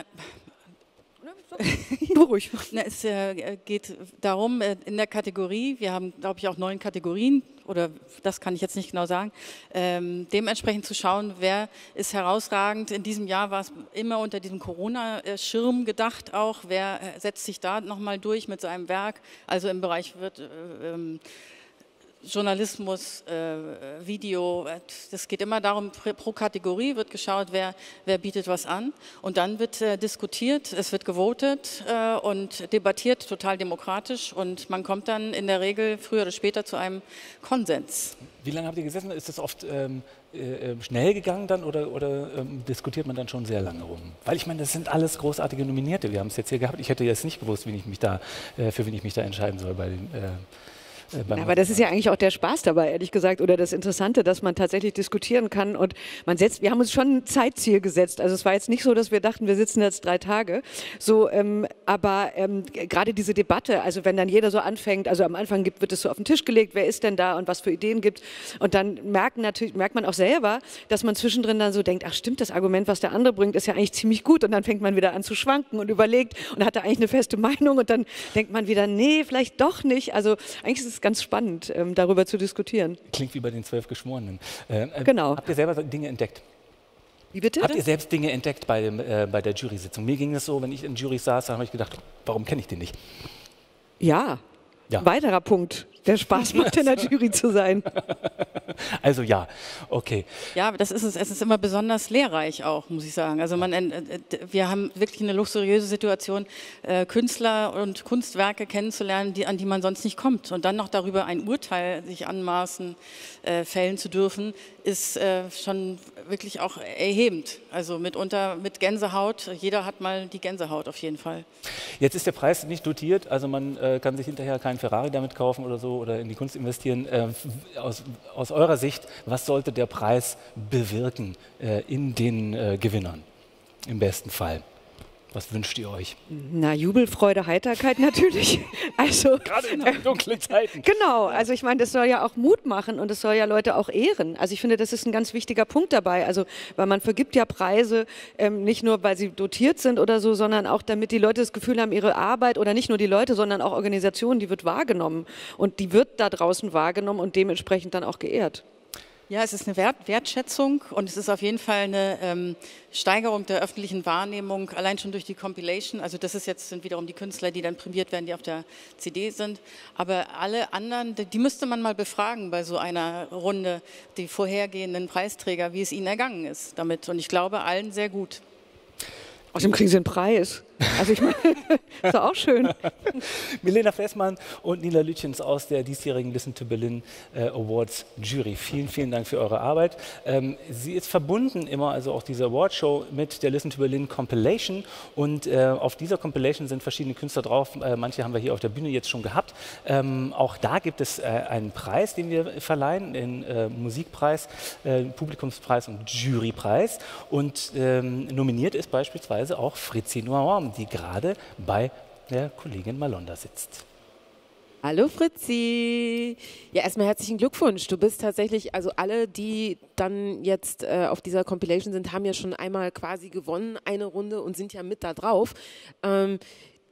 Beruhig. Na, es äh, geht darum, äh, in der Kategorie, wir haben, glaube ich, auch neun Kategorien, oder das kann ich jetzt nicht genau sagen, ähm, dementsprechend zu schauen, wer ist herausragend. In diesem Jahr war es immer unter diesem Corona-Schirm gedacht auch, wer äh, setzt sich da nochmal durch mit seinem Werk, also im Bereich wird äh, ähm, Journalismus, äh, Video, das geht immer darum, pro Kategorie wird geschaut, wer, wer bietet was an und dann wird äh, diskutiert, es wird gewotet äh, und debattiert, total demokratisch und man kommt dann in der Regel früher oder später zu einem Konsens. Wie lange habt ihr gesessen? Ist das oft ähm, äh, schnell gegangen dann oder, oder ähm, diskutiert man dann schon sehr lange rum? Weil ich meine, das sind alles großartige Nominierte, wir haben es jetzt hier gehabt, ich hätte jetzt nicht gewusst, wen ich mich da, äh, für wen ich mich da entscheiden soll bei den äh, Aber das ist ja eigentlich auch der Spaß dabei, ehrlich gesagt, oder das Interessante, dass man tatsächlich diskutieren kann und man setzt, wir haben uns schon ein Zeitziel gesetzt, also es war jetzt nicht so, dass wir dachten, wir sitzen jetzt drei Tage, so, ähm, aber ähm, gerade diese Debatte, also wenn dann jeder so anfängt, also am Anfang gibt, wird es so auf den Tisch gelegt, wer ist denn da und was für Ideen gibt und dann merkt, natürlich, merkt man auch selber, dass man zwischendrin dann so denkt, ach stimmt, das Argument, was der andere bringt, ist ja eigentlich ziemlich gut und dann fängt man wieder an zu schwanken und überlegt und hat da eigentlich eine feste Meinung und dann denkt man wieder, nee, vielleicht doch nicht, also eigentlich ist es ganz spannend, ähm, darüber zu diskutieren. Klingt wie bei den zwölf Geschworenen. Äh, äh, genau. Habt ihr selber Dinge entdeckt? Wie bitte? Habt ihr selbst Dinge entdeckt bei, dem, äh, bei der Jury-Sitzung? Mir ging es so, wenn ich in Jury saß, dann habe ich gedacht, warum kenne ich den nicht? Ja, ja. Weiterer Punkt, der Spaß macht, in der Jury zu sein. Also ja, okay. Ja, das ist es. Es ist immer besonders lehrreich auch, muss ich sagen. Also man, äh, wir haben wirklich eine luxuriöse Situation, äh, Künstler und Kunstwerke kennenzulernen, die, an die man sonst nicht kommt. Und dann noch darüber ein Urteil sich anmaßen, äh, fällen zu dürfen, ist äh, schon wirklich auch erhebend. Also mitunter mit Gänsehaut. Jeder hat mal die Gänsehaut auf jeden Fall. Jetzt ist der Preis nicht dotiert, also man äh, kann sich hinterher keinen Ferrari damit kaufen oder so oder in die Kunst investieren. Äh, aus, aus eurer Sicht, was sollte der Preis bewirken äh, in den äh, Gewinnern im besten Fall? Was wünscht ihr euch? Na, Jubelfreude, Heiterkeit natürlich. Also, gerade in dunklen Zeiten. Genau, also ich meine, das soll ja auch Mut machen und das soll ja Leute auch ehren. Also ich finde, das ist ein ganz wichtiger Punkt dabei. Also, weil man vergibt ja Preise, ähm, nicht nur, weil sie dotiert sind oder so, sondern auch, damit die Leute das Gefühl haben, ihre Arbeit oder nicht nur die Leute, sondern auch Organisationen, die wird wahrgenommen und die wird da draußen wahrgenommen und dementsprechend dann auch geehrt. Ja, es ist eine Wert Wertschätzung und es ist auf jeden Fall eine ähm, Steigerung der öffentlichen Wahrnehmung, allein schon durch die Compilation. Also das ist jetzt sind wiederum die Künstler, die dann prämiert werden, die auf der C D sind. Aber alle anderen, die, die müsste man mal befragen bei so einer Runde, die vorhergehenden Preisträger, wie es ihnen ergangen ist damit. Und ich glaube, allen sehr gut. Außerdem kriegen sie einen Preis. Also ich meine, ist doch auch schön. Milena Fessmann und Nina Lütjens aus der diesjährigen Listen to Berlin äh, Awards Jury. Vielen, vielen Dank für eure Arbeit. Ähm, sie ist verbunden immer, also auch diese Awardshow, mit der Listen to Berlin Compilation und äh, auf dieser Compilation sind verschiedene Künstler drauf. Äh, manche haben wir hier auf der Bühne jetzt schon gehabt. Ähm, auch da gibt es äh, einen Preis, den wir verleihen, den äh, Musikpreis, äh, Publikumspreis und Jurypreis. Und ähm, nominiert ist beispielsweise auch Fritzi Noir, die gerade bei der Kollegin Malonda sitzt. Hallo Fritzi. Ja, erstmal herzlichen Glückwunsch. Du bist tatsächlich, also alle, die dann jetzt äh, auf dieser Compilation sind, haben ja schon einmal quasi gewonnen, eine Runde und sind ja mit da drauf. Ähm,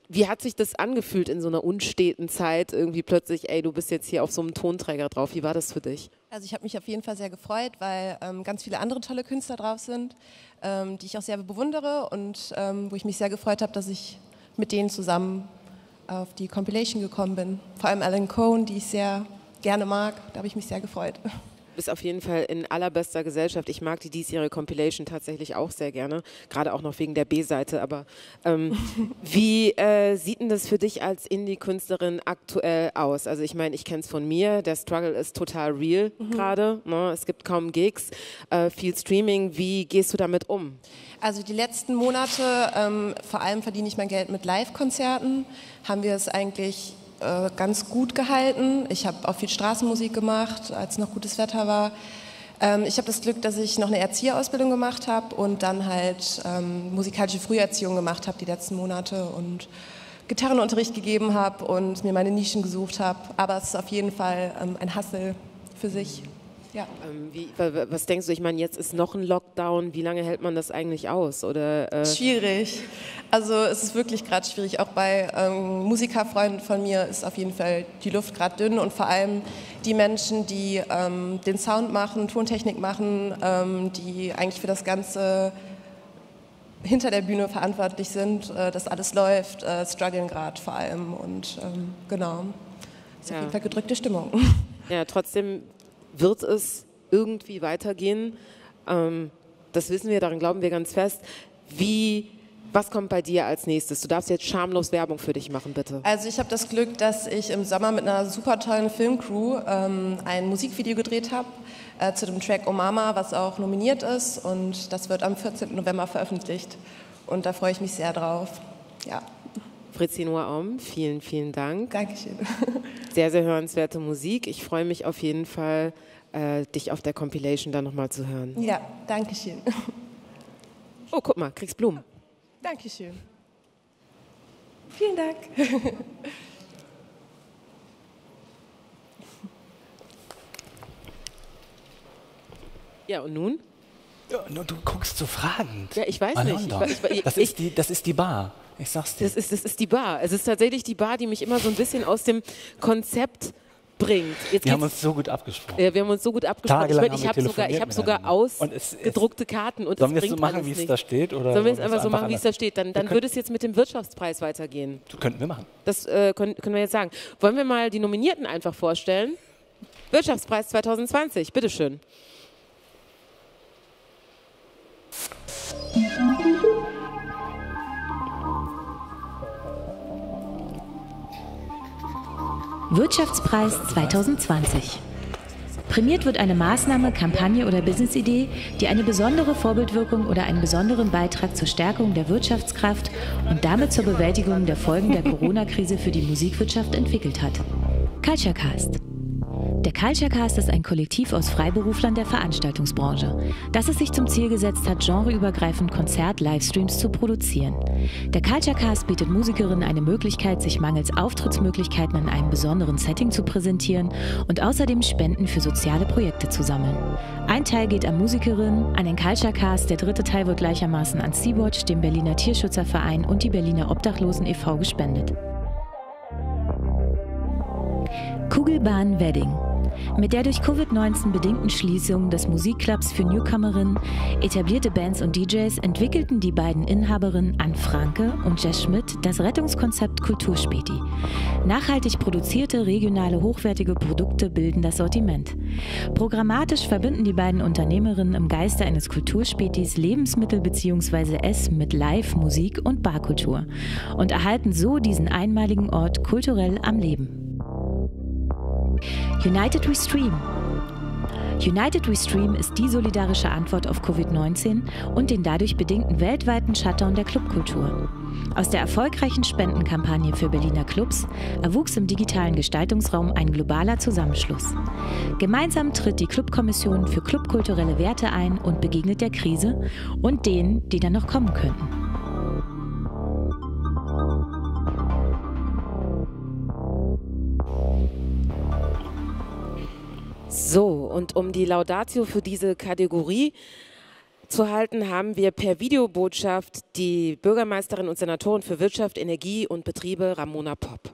Wie hat sich das angefühlt in so einer unsteten Zeit, irgendwie plötzlich, ey, du bist jetzt hier auf so einem Tonträger drauf? Wie war das für dich? Also ich habe mich auf jeden Fall sehr gefreut, weil ähm, ganz viele andere tolle Künstler drauf sind, ähm, die ich auch sehr bewundere und ähm, wo ich mich sehr gefreut habe, dass ich mit denen zusammen auf die Compilation gekommen bin. Vor allem Alan Cohn, die ich sehr gerne mag, da habe ich mich sehr gefreut. Du bist auf jeden Fall in allerbester Gesellschaft. Ich mag die diesjährige Compilation tatsächlich auch sehr gerne, gerade auch noch wegen der B-Seite. Aber ähm, wie äh, sieht denn das für dich als Indie-Künstlerin aktuell aus? Also ich meine, ich kenne es von mir, der Struggle ist total real mhm. gerade. Ne? Es gibt kaum Gigs, äh, viel Streaming. Wie gehst du damit um? Also die letzten Monate, ähm, vor allem verdiene ich mein Geld mit Live-Konzerten, haben wir es eigentlich ganz gut gehalten. Ich habe auch viel Straßenmusik gemacht, als noch gutes Wetter war. Ähm, ich habe das Glück, dass ich noch eine Erzieherausbildung gemacht habe und dann halt ähm, musikalische Früherziehung gemacht habe die letzten Monate und Gitarrenunterricht gegeben habe und mir meine Nischen gesucht habe. Aber es ist auf jeden Fall ähm, ein Hustle für sich. Ja. Ähm, wie, was denkst du, ich meine, jetzt ist noch ein Lockdown, wie lange hält man das eigentlich aus? Oder, äh schwierig. Also es ist wirklich gerade schwierig. Auch bei ähm, Musikerfreunden von mir ist auf jeden Fall die Luft gerade dünn und vor allem die Menschen, die ähm, den Sound machen, Tontechnik machen, ähm, die eigentlich für das Ganze hinter der Bühne verantwortlich sind, äh, dass alles läuft, äh, strugglen gerade vor allem und ähm, genau, ist ja. auf jeden Fall gedrückte Stimmung. Ja, trotzdem wird es irgendwie weitergehen. Ähm, das wissen wir, daran glauben wir ganz fest. Wie, was kommt bei dir als nächstes? Du darfst jetzt schamlos Werbung für dich machen, bitte. Also ich habe das Glück, dass ich im Sommer mit einer super tollen Filmcrew ähm, ein Musikvideo gedreht habe äh, zu dem Track Oh Mama, was auch nominiert ist und das wird am vierzehnten November veröffentlicht und da freue ich mich sehr drauf. Ja. Fritzi Noah-Om, vielen, vielen Dank. Dankeschön. Sehr, sehr hörenswerte Musik. Ich freue mich auf jeden Fall, äh, dich auf der Compilation dann nochmal zu hören. Ja, danke schön. Oh, guck mal, kriegst Blumen. Dankeschön. Vielen Dank. Ja, und nun? Ja, du guckst so fragend. Ja, ich weiß nicht. Ich, ich, ich, das, ist die, das ist die Bar. Ich sag's dir. Das ist, das ist die Bar. Es ist tatsächlich die Bar, die mich immer so ein bisschen aus dem Konzept bringt. Jetzt wir haben uns so gut abgesprochen. Ja, wir haben uns so gut abgesprochen. Tagelang ich meine, ich habe sogar, ich hab sogar ausgedruckte Karten und sollen es wir es so machen, wie es da steht? Oder sollen wir es einfach so machen, wie es da steht? Dann, dann würde es jetzt mit dem Wirtschaftspreis weitergehen. Das könnten wir machen. Das äh, können, können wir jetzt sagen. Wollen wir mal die Nominierten einfach vorstellen? Wirtschaftspreis zwanzig zwanzig, bitteschön. Wirtschaftspreis zwanzig zwanzig. Prämiert wird eine Maßnahme, Kampagne oder Businessidee, die eine besondere Vorbildwirkung oder einen besonderen Beitrag zur Stärkung der Wirtschaftskraft und damit zur Bewältigung der Folgen der Corona-Krise für die Musikwirtschaft entwickelt hat. Culturecast. Der Culturecast ist ein Kollektiv aus Freiberuflern der Veranstaltungsbranche, das es sich zum Ziel gesetzt hat, genreübergreifend Konzert-Livestreams zu produzieren. Der Culturecast bietet Musikerinnen eine Möglichkeit, sich mangels Auftrittsmöglichkeiten in einem besonderen Setting zu präsentieren und außerdem Spenden für soziale Projekte zu sammeln. Ein Teil geht an Musikerinnen, an den Culturecast, der dritte Teil wird gleichermaßen an Sea-Watch, dem Berliner Tierschutzerverein und die Berliner Obdachlosen e V gespendet. Kugelbahn Wedding. Mit der durch Covid neunzehn bedingten Schließung des Musikclubs für Newcomerinnen etablierte Bands und D Js entwickelten die beiden Inhaberinnen Ann Franke und Jess Schmidt das Rettungskonzept Kulturspäti. Nachhaltig produzierte, regionale, hochwertige Produkte bilden das Sortiment. Programmatisch verbinden die beiden Unternehmerinnen im Geiste eines Kulturspätis Lebensmittel bzw. Essen mit Live-, Musik und Barkultur und erhalten so diesen einmaligen Ort kulturell am Leben. United We Stream. United We Stream ist die solidarische Antwort auf Covid neunzehn und den dadurch bedingten weltweiten Shutdown der Clubkultur. Aus der erfolgreichen Spendenkampagne für Berliner Clubs erwuchs im digitalen Gestaltungsraum ein globaler Zusammenschluss. Gemeinsam tritt die Clubkommission für clubkulturelle Werte ein und begegnet der Krise und denen, die dann noch kommen könnten. So, und um die Laudatio für diese Kategorie zuhalten, haben wir per Videobotschaft die Bürgermeisterin und Senatorin für Wirtschaft, Energie und Betriebe, Ramona Popp.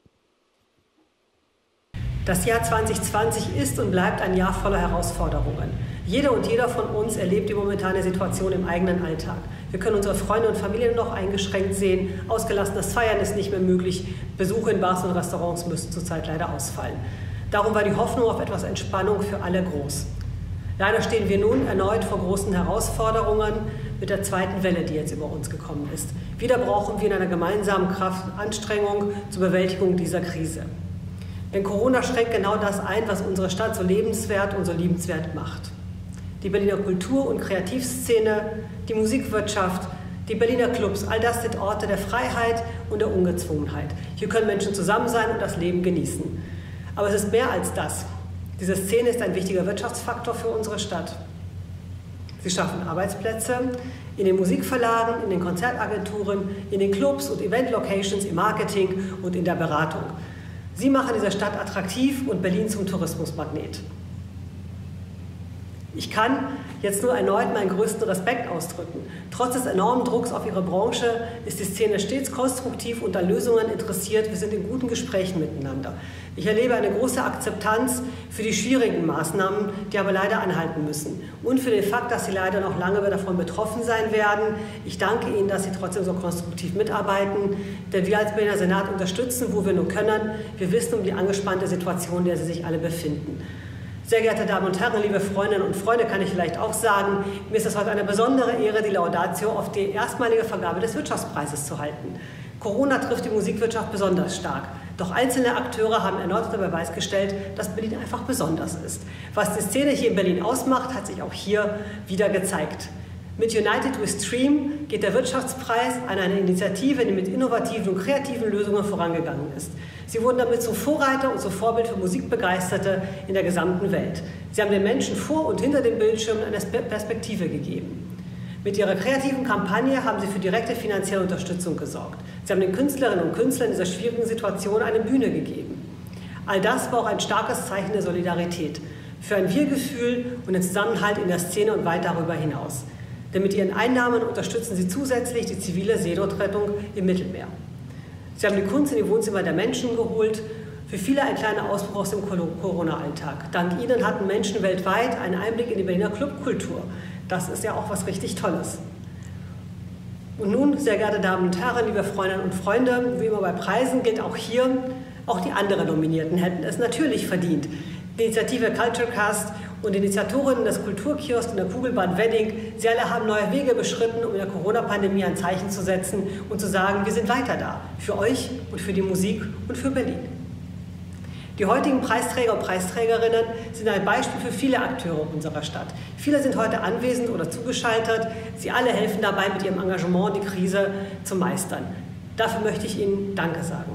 Das Jahr zwanzig zwanzig ist und bleibt ein Jahr voller Herausforderungen. Jede und jeder von uns erlebt die momentane Situation im eigenen Alltag. Wir können unsere Freunde und Familien noch eingeschränkt sehen. Ausgelassenes Feiern ist nicht mehr möglich. Besuche in Bars und Restaurants müssen zurzeit leider ausfallen. Darum war die Hoffnung auf etwas Entspannung für alle groß. Leider stehen wir nun erneut vor großen Herausforderungen mit der zweiten Welle, die jetzt über uns gekommen ist. Wieder brauchen wir in einer gemeinsamen Kraft Anstrengung zur Bewältigung dieser Krise. Denn Corona schränkt genau das ein, was unsere Stadt so lebenswert und so liebenswert macht. Die Berliner Kultur- und Kreativszene, die Musikwirtschaft, die Berliner Clubs, all das sind Orte der Freiheit und der Ungezwungenheit. Hier können Menschen zusammen sein und das Leben genießen. Aber es ist mehr als das. Diese Szene ist ein wichtiger Wirtschaftsfaktor für unsere Stadt. Sie schaffen Arbeitsplätze in den Musikverlagen, in den Konzertagenturen, in den Clubs und Event-Locations, im Marketing und in der Beratung. Sie machen diese Stadt attraktiv und Berlin zum Tourismusmagnet. Ich kann jetzt nur erneut meinen größten Respekt ausdrücken. Trotz des enormen Drucks auf ihre Branche ist die Szene stets konstruktiv und an Lösungen interessiert. Wir sind in guten Gesprächen miteinander. Ich erlebe eine große Akzeptanz für die schwierigen Maßnahmen, die aber leider anhalten müssen. Und für den Fakt, dass sie leider noch lange davon betroffen sein werden. Ich danke Ihnen, dass Sie trotzdem so konstruktiv mitarbeiten. Denn wir als Berliner Senat unterstützen, wo wir nur können. Wir wissen um die angespannte Situation, in der Sie sich alle befinden. Sehr geehrte Damen und Herren, liebe Freundinnen und Freunde, kann ich vielleicht auch sagen, mir ist es heute eine besondere Ehre, die Laudatio auf die erstmalige Vergabe des Wirtschaftspreises zu halten. Corona trifft die Musikwirtschaft besonders stark. Doch einzelne Akteure haben erneut unter Beweis gestellt, dass Berlin einfach besonders ist. Was die Szene hier in Berlin ausmacht, hat sich auch hier wieder gezeigt. Mit United We Stream geht der Wirtschaftspreis an eine Initiative, die mit innovativen und kreativen Lösungen vorangegangen ist. Sie wurden damit zum Vorreiter und zum Vorbild für Musikbegeisterte in der gesamten Welt. Sie haben den Menschen vor und hinter den Bildschirmen eine Perspektive gegeben. Mit ihrer kreativen Kampagne haben sie für direkte finanzielle Unterstützung gesorgt. Sie haben den Künstlerinnen und Künstlern in dieser schwierigen Situation eine Bühne gegeben. All das war auch ein starkes Zeichen der Solidarität, für ein Wir-Gefühl und den Zusammenhalt in der Szene und weit darüber hinaus. Denn mit ihren Einnahmen unterstützen sie zusätzlich die zivile Seenotrettung im Mittelmeer. Sie haben die Kunst in die Wohnzimmer der Menschen geholt, für viele ein kleiner Ausbruch aus dem Corona-Alltag. Dank ihnen hatten Menschen weltweit einen Einblick in die Berliner Clubkultur. Das ist ja auch was richtig Tolles. Und nun, sehr geehrte Damen und Herren, liebe Freundinnen und Freunde, wie immer bei Preisen gilt auch hier, auch die anderen Nominierten hätten es natürlich verdient. Die Initiative Culturecast und die Initiatorinnen des Kulturkiosks in der Kugelbahn Wedding, sie alle haben neue Wege beschritten, um in der Corona-Pandemie ein Zeichen zu setzen und zu sagen, wir sind weiter da, für euch und für die Musik und für Berlin. Die heutigen Preisträger und Preisträgerinnen sind ein Beispiel für viele Akteure unserer Stadt. Viele sind heute anwesend oder zugeschaltet. Sie alle helfen dabei, mit ihrem Engagement die Krise zu meistern. Dafür möchte ich Ihnen Danke sagen.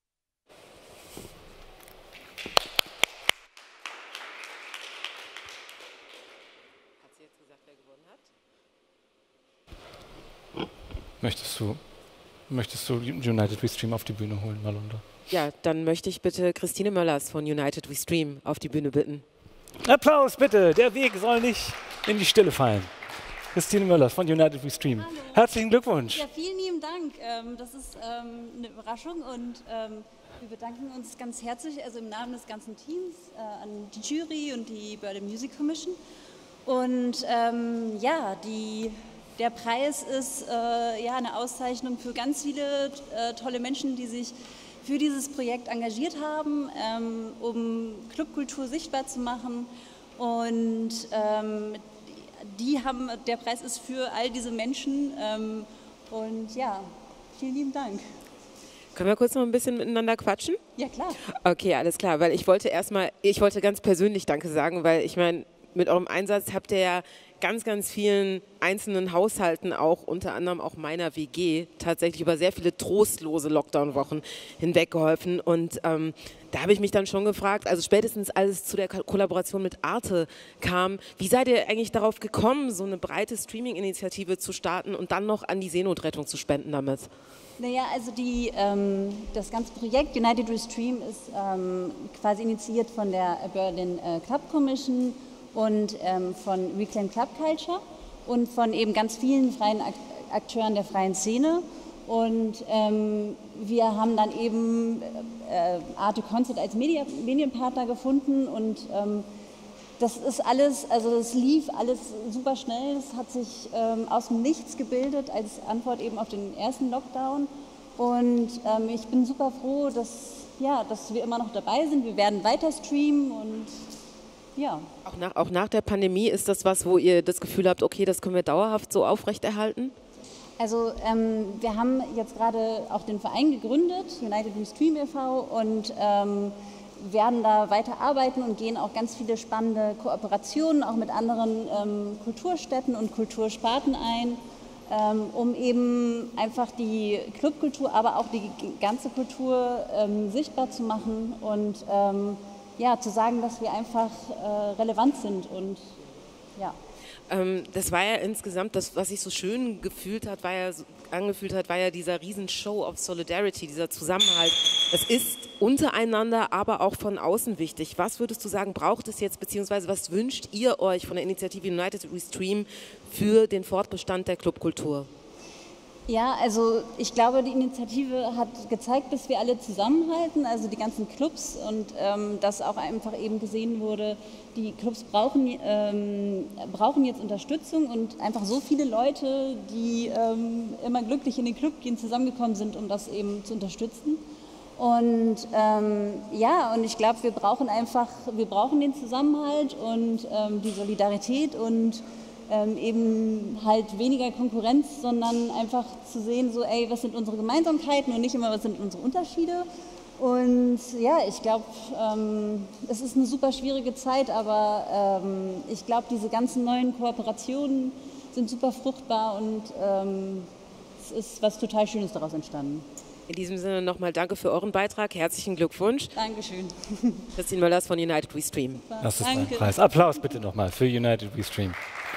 Möchtest du, möchtest du United We Stream auf die Bühne holen, Malunda? Ja, dann möchte ich bitte Christine Möllers von United We Stream auf die Bühne bitten. Applaus bitte, der Weg soll nicht in die Stille fallen. Christine Möllers von United We Stream. Hallo. Herzlichen Glückwunsch. Ja, vielen lieben Dank. Das ist eine Überraschung und wir bedanken uns ganz herzlich, also im Namen des ganzen Teams, an die Jury und die Berlin Music Commission. Und ähm, ja, die, der Preis ist äh, ja, eine Auszeichnung für ganz viele äh, tolle Menschen, die sich für dieses Projekt engagiert haben, ähm, um Clubkultur sichtbar zu machen. Und ähm, die haben, der Preis ist für all diese Menschen. Ähm, und ja, vielen lieben Dank. Können wir kurz noch ein bisschen miteinander quatschen? Ja, klar. Okay, alles klar, weil ich wollte erstmal, ich wollte ganz persönlich Danke sagen, weil ich meine, mit eurem Einsatz habt ihr ja ganz, ganz vielen einzelnen Haushalten auch, unter anderem auch meiner W G, tatsächlich über sehr viele trostlose Lockdown-Wochen hinweg geholfen. Und ähm, da habe ich mich dann schon gefragt, also spätestens als es zu der Ko- Kollaboration mit Arte kam, wie seid ihr eigentlich darauf gekommen, so eine breite Streaming-Initiative zu starten und dann noch an die Seenotrettung zu spenden damit? Naja, also die, ähm, das ganze Projekt United We Stream ist ähm, quasi initiiert von der Berlin äh, Club Commission und ähm, von Reclaim Club Culture. und von eben ganz vielen freien Akteuren der freien Szene. Und ähm, wir haben dann eben äh, Arte Concert als Media, Medienpartner gefunden und ähm, das ist alles, also es lief alles super schnell. Es hat sich ähm, aus dem Nichts gebildet als Antwort eben auf den ersten Lockdown. Und ähm, ich bin super froh, dass, ja, dass wir immer noch dabei sind. Wir werden weiter streamen und ja. Auch nach, auch nach der Pandemie ist das was, wo ihr das Gefühl habt, okay, das können wir dauerhaft so aufrechterhalten? Also ähm, wir haben jetzt gerade auch den Verein gegründet, United We Stream e V, und ähm, werden da weiter arbeiten und gehen auch ganz viele spannende Kooperationen auch mit anderen ähm, Kulturstätten und Kultursparten ein, ähm, um eben einfach die Clubkultur, aber auch die ganze Kultur ähm, sichtbar zu machen und ähm, ja, zu sagen, dass wir einfach äh, relevant sind und ja. Ähm, das war ja insgesamt, das, was sich so schön gefühlt hat, war ja, angefühlt hat, war ja dieser riesen Show of Solidarity, dieser Zusammenhalt. Das ist untereinander, aber auch von außen wichtig. Was würdest du sagen, braucht es jetzt, beziehungsweise was wünscht ihr euch von der Initiative United We Stream für den Fortbestand der Clubkultur? Ja, also ich glaube, die Initiative hat gezeigt, dass wir alle zusammenhalten, also die ganzen Clubs, und ähm, dass auch einfach eben gesehen wurde, die Clubs brauchen, ähm, brauchen jetzt Unterstützung und einfach so viele Leute, die ähm, immer glücklich in den Club gehen, zusammengekommen sind, um das eben zu unterstützen. Und ähm, ja, und ich glaube, wir brauchen einfach, wir brauchen den Zusammenhalt und ähm, die Solidarität und Ähm, eben halt weniger Konkurrenz, sondern einfach zu sehen, so, ey, was sind unsere Gemeinsamkeiten und nicht immer, was sind unsere Unterschiede. Und ja, ich glaube, ähm, es ist eine super schwierige Zeit, aber ähm, ich glaube, diese ganzen neuen Kooperationen sind super fruchtbar und ähm, es ist was total Schönes daraus entstanden. In diesem Sinne nochmal danke für euren Beitrag. Herzlichen Glückwunsch. Dankeschön. Christine Möllers von United We Stream. Das ist mein Preis. Applaus bitte nochmal für United We Stream.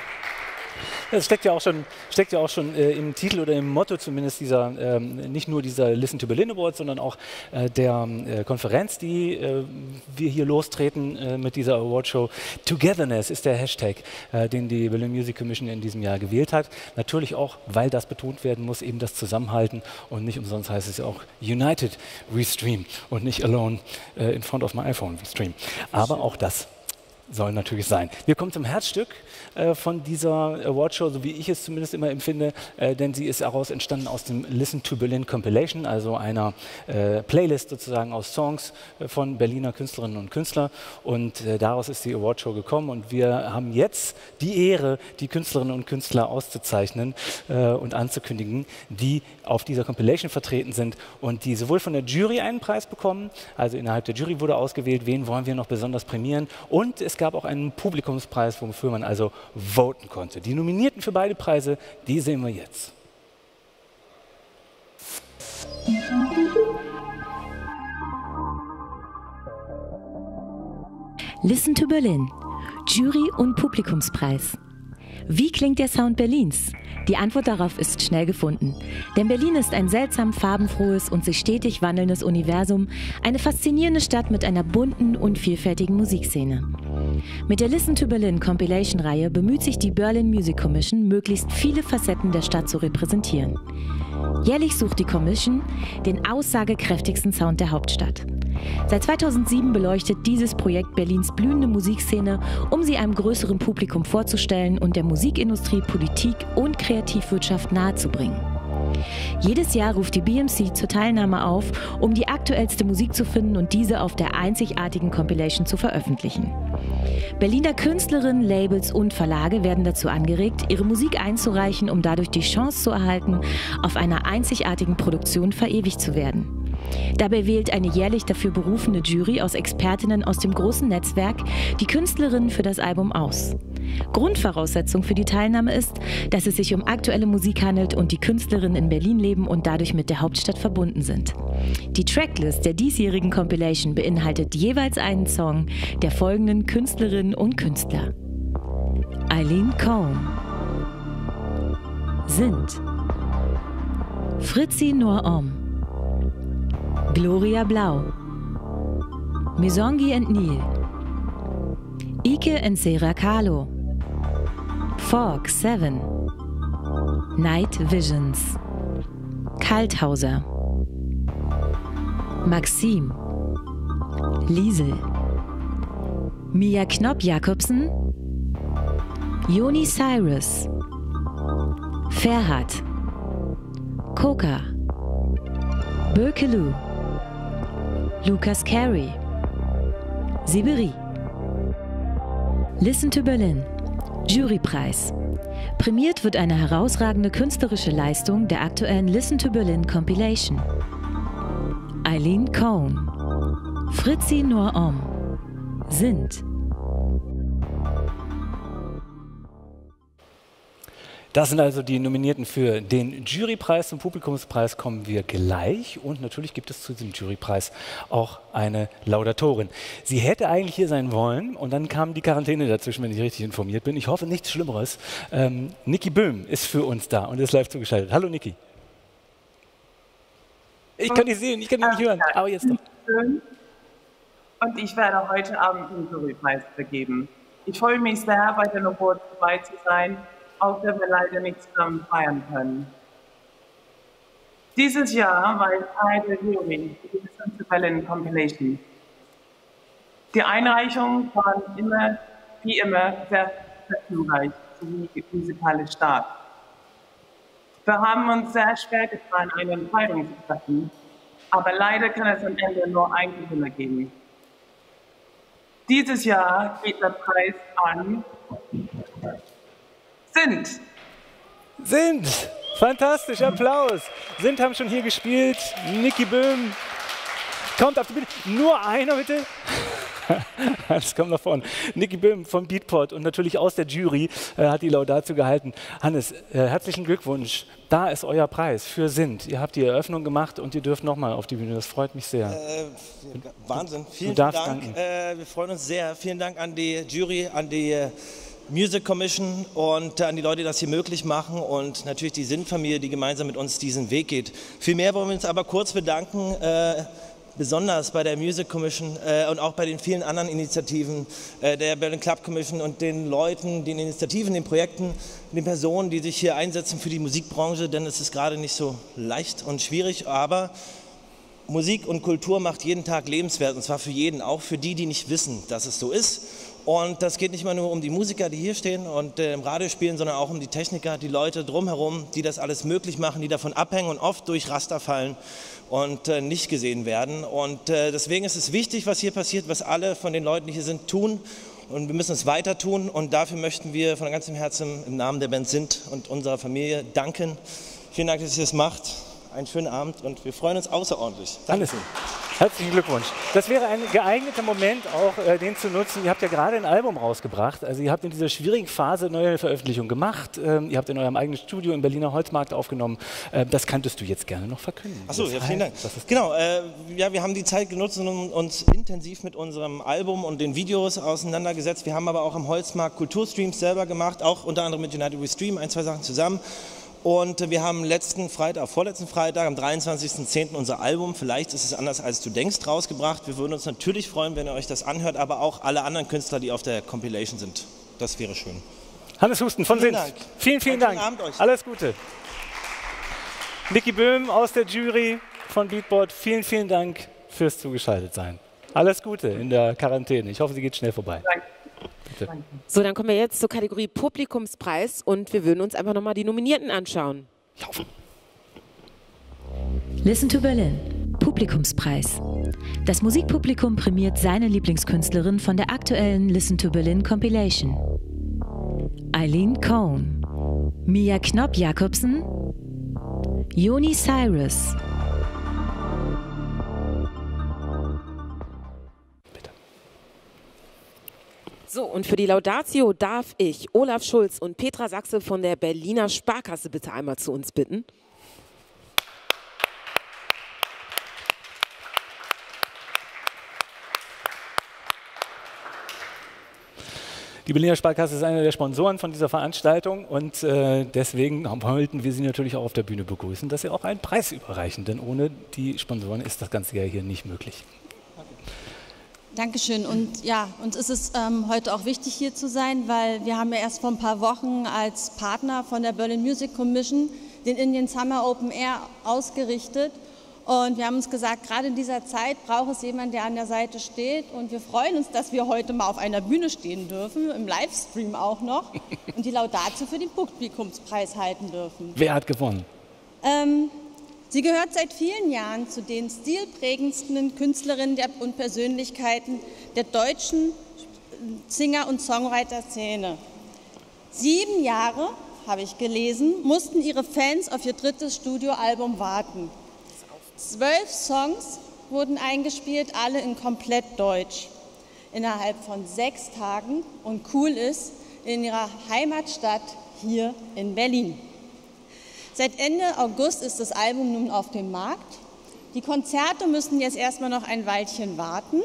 Das steckt ja auch schon, steckt ja auch schon äh, im Titel oder im Motto zumindest dieser, ähm, nicht nur dieser Listen to Berlin Awards, sondern auch äh, der äh, Konferenz, die äh, wir hier lostreten äh, mit dieser Awardshow. Togetherness ist der Hashtag, äh, den die Berlin Music Commission in diesem Jahr gewählt hat. Natürlich auch, weil das betont werden muss, eben das Zusammenhalten, und nicht umsonst heißt es ja auch United We Stream und nicht Alone äh, in front of my iPhone We Stream. Aber auch das soll natürlich sein. Wir kommen zum Herzstück äh, von dieser Awardshow, so wie ich es zumindest immer empfinde, äh, denn sie ist heraus entstanden aus dem Listen to Berlin Compilation, also einer äh, Playlist sozusagen aus Songs äh, von Berliner Künstlerinnen und Künstlern, und äh, daraus ist die Awardshow gekommen, und wir haben jetzt die Ehre, die Künstlerinnen und Künstler auszuzeichnen äh, und anzukündigen, die auf dieser Compilation vertreten sind und die sowohl von der Jury einen Preis bekommen, also innerhalb der Jury wurde ausgewählt, wen wollen wir noch besonders prämieren, und es gab auch einen Publikumspreis, wofür man also voten konnte. Die Nominierten für beide Preise, die sehen wir jetzt. Listen to Berlin. Jury- und Publikumspreis. Wie klingt der Sound Berlins? Die Antwort darauf ist schnell gefunden. Denn Berlin ist ein seltsam farbenfrohes und sich stetig wandelndes Universum, eine faszinierende Stadt mit einer bunten und vielfältigen Musikszene. Mit der Listen to Berlin Compilation-Reihe bemüht sich die Berlin Music Commission, möglichst viele Facetten der Stadt zu repräsentieren. Jährlich sucht die Commission den aussagekräftigsten Sound der Hauptstadt. Seit zweitausendsieben beleuchtet dieses Projekt Berlins blühende Musikszene, um sie einem größeren Publikum vorzustellen und der Musikindustrie, Politik und Kreativwirtschaft nahezubringen. Jedes Jahr ruft die B M C zur Teilnahme auf, um die aktuellste Musik zu finden und diese auf der einzigartigen Compilation zu veröffentlichen. Berliner Künstlerinnen, Labels und Verlage werden dazu angeregt, ihre Musik einzureichen, um dadurch die Chance zu erhalten, auf einer einzigartigen Produktion verewigt zu werden. Dabei wählt eine jährlich dafür berufene Jury aus Expertinnen aus dem großen Netzwerk die Künstlerinnen für das Album aus. Grundvoraussetzung für die Teilnahme ist, dass es sich um aktuelle Musik handelt und die Künstlerinnen in Berlin leben und dadurch mit der Hauptstadt verbunden sind. Die Tracklist der diesjährigen Compilation beinhaltet jeweils einen Song der folgenden Künstlerinnen und Künstler: Eileen Cohn, Sind, Fritzi Noor-Om, Gloria Blau, Misongi and Neil, Ike and Sarah Kahlo, Fork Seven, Night Visions, Kalthauser, Maxim, Liesel, Mia Knopp-Jakobsen, Joni Cyrus, Ferhat, Koka, Bökelü, Lukas Carey, Sibiri. Listen to Berlin, Jurypreis. Prämiert wird eine herausragende künstlerische Leistung der aktuellen Listen to Berlin Compilation. Eileen Cohn, Fritzi Noor-Om, Sind. Das sind also die Nominierten für den Jurypreis. Zum Publikumspreis kommen wir gleich. Und natürlich gibt es zu diesem Jurypreis auch eine Laudatorin. Sie hätte eigentlich hier sein wollen und dann kam die Quarantäne dazwischen, wenn ich richtig informiert bin. Ich hoffe, nichts Schlimmeres. Ähm, Niki Böhm ist für uns da und ist live zugeschaltet. Hallo Niki. Ich kann dich sehen, ich kann dich nicht hören. Aber jetzt doch. Und ich werde heute Abend den Jurypreis vergeben. Ich freue mich sehr, bei den Awards dabei zu sein, auch wenn wir leider nicht zusammen feiern können. Dieses Jahr war ich Teil der Jury für die Listen to Berlin Compilation. Die Einreichungen waren immer, wie immer, sehr facettenreich sowie musikalisch stark. Wir haben uns sehr schwer getan, eine Entscheidung zu treffen, aber leider kann es am Ende nur einen Gewinner geben. Dieses Jahr geht der Preis an Sind. Sind. Fantastisch, Applaus. Sind haben schon hier gespielt. Niki Böhm kommt auf die Bühne. Nur einer bitte. Das kommt nach vorne. Niki Böhm von Beatport und natürlich aus der Jury äh, hat die Laudatio gehalten. Hannes, äh, herzlichen Glückwunsch. Da ist euer Preis für Sind. Ihr habt die Eröffnung gemacht und ihr dürft nochmal auf die Bühne. Das freut mich sehr. Äh, Wahnsinn. Vielen du Dank. Äh, wir freuen uns sehr. Vielen Dank an die Jury, an die äh, Music Commission und äh, an die Leute, die das hier möglich machen und natürlich die Sind-Familie, die gemeinsam mit uns diesen Weg geht. Vielmehr wollen wir uns aber kurz bedanken, äh, besonders bei der Music Commission äh, und auch bei den vielen anderen Initiativen äh, der Berlin Club Commission und den Leuten, den Initiativen, den Projekten, den Personen, die sich hier einsetzen für die Musikbranche, denn es ist gerade nicht so leicht und schwierig, aber Musik und Kultur macht jeden Tag lebenswert und zwar für jeden, auch für die, die nicht wissen, dass es so ist. Und das geht nicht immer nur um die Musiker, die hier stehen und äh, im Radio spielen, sondern auch um die Techniker, die Leute drumherum, die das alles möglich machen, die davon abhängen und oft durch Raster fallen und äh, nicht gesehen werden. Und äh, deswegen ist es wichtig, was hier passiert, was alle von den Leuten, die hier sind, tun. Und wir müssen es weiter tun. Und dafür möchten wir von ganzem Herzen im Namen der Band Sind und unserer Familie danken. Vielen Dank, dass ihr das macht. Einen schönen Abend und wir freuen uns außerordentlich. Danke. Alles. Herzlichen Glückwunsch. Das wäre ein geeigneter Moment, auch äh, den zu nutzen. Ihr habt ja gerade ein Album rausgebracht. Also ihr habt in dieser schwierigen Phase neue Veröffentlichungen gemacht. Ähm, ihr habt in eurem eigenen Studio im Berliner Holzmarkt aufgenommen. Ähm, das könntest du jetzt gerne noch verkünden. Achso, ja, vielen Dank. Das ist genau, äh, ja, wir haben die Zeit genutzt und uns intensiv mit unserem Album und den Videos auseinandergesetzt. Wir haben aber auch am Holzmarkt Kulturstreams selber gemacht, auch unter anderem mit United We Stream, ein, zwei Sachen zusammen. Und wir haben letzten Freitag, vorletzten Freitag, am dreiundzwanzigsten zehnten unser Album, vielleicht ist es anders als du denkst, rausgebracht. Wir würden uns natürlich freuen, wenn ihr euch das anhört, aber auch alle anderen Künstler, die auf der Compilation sind. Das wäre schön. Hannes Husten von Vielen Sind. Dank. Vielen, vielen Dank. Abend euch. Alles Gute. Niki Böhm aus der Jury von Beatport, vielen, vielen Dank fürs Zugeschaltetsein. Alles Gute in der Quarantäne. Ich hoffe, sie geht schnell vorbei. Danke. Bitte. So, dann kommen wir jetzt zur Kategorie Publikumspreis und wir würden uns einfach nochmal die Nominierten anschauen. Listen to Berlin, Publikumspreis. Das Musikpublikum prämiert seine Lieblingskünstlerin von der aktuellen Listen to Berlin Compilation. Eileen Cohn, Mia Knopp-Jakobsen, Joni Cyrus. So, und für die Laudatio darf ich Olaf Schulz und Petra Sachse von der Berliner Sparkasse bitte einmal zu uns bitten. Die Berliner Sparkasse ist einer der Sponsoren von dieser Veranstaltung und äh, deswegen wollten wir Sie natürlich auch auf der Bühne begrüßen, dass Sie auch einen Preis überreichen, denn ohne die Sponsoren ist das Ganze ja hier nicht möglich. Dankeschön. Und ja, uns ist es ähm, heute auch wichtig, hier zu sein, weil wir haben ja erst vor ein paar Wochen als Partner von der Berlin Music Commission den Indian Summer Open Air ausgerichtet. Und wir haben uns gesagt, gerade in dieser Zeit braucht es jemanden, der an der Seite steht. Und wir freuen uns, dass wir heute mal auf einer Bühne stehen dürfen, im Livestream auch noch, und die Laudatio für den Publikumspreis halten dürfen. Wer hat gewonnen? Ähm, sie gehört seit vielen Jahren zu den stilprägendsten Künstlerinnen und Persönlichkeiten der deutschen Singer- und Songwriter-Szene. Sieben Jahre, habe ich gelesen, mussten ihre Fans auf ihr drittes Studioalbum warten. Zwölf Songs wurden eingespielt, alle in komplett Deutsch, innerhalb von sechs Tagen, und cool ist, in ihrer Heimatstadt hier in Berlin. Seit Ende August ist das Album nun auf dem Markt. Die Konzerte müssen jetzt erstmal noch ein Weilchen warten.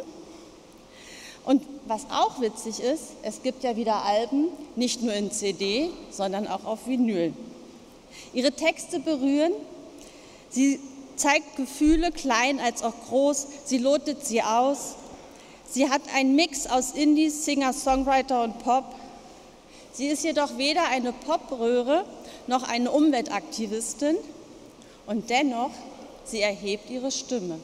Und was auch witzig ist, es gibt ja wieder Alben, nicht nur in C D, sondern auch auf Vinyl. Ihre Texte berühren, sie zeigt Gefühle, klein als auch groß, sie lotet sie aus. Sie hat einen Mix aus Indie, Singer, Songwriter und Pop. Sie ist jedoch weder eine Popröhre noch eine Umweltaktivistin, und dennoch, sie erhebt ihre Stimme.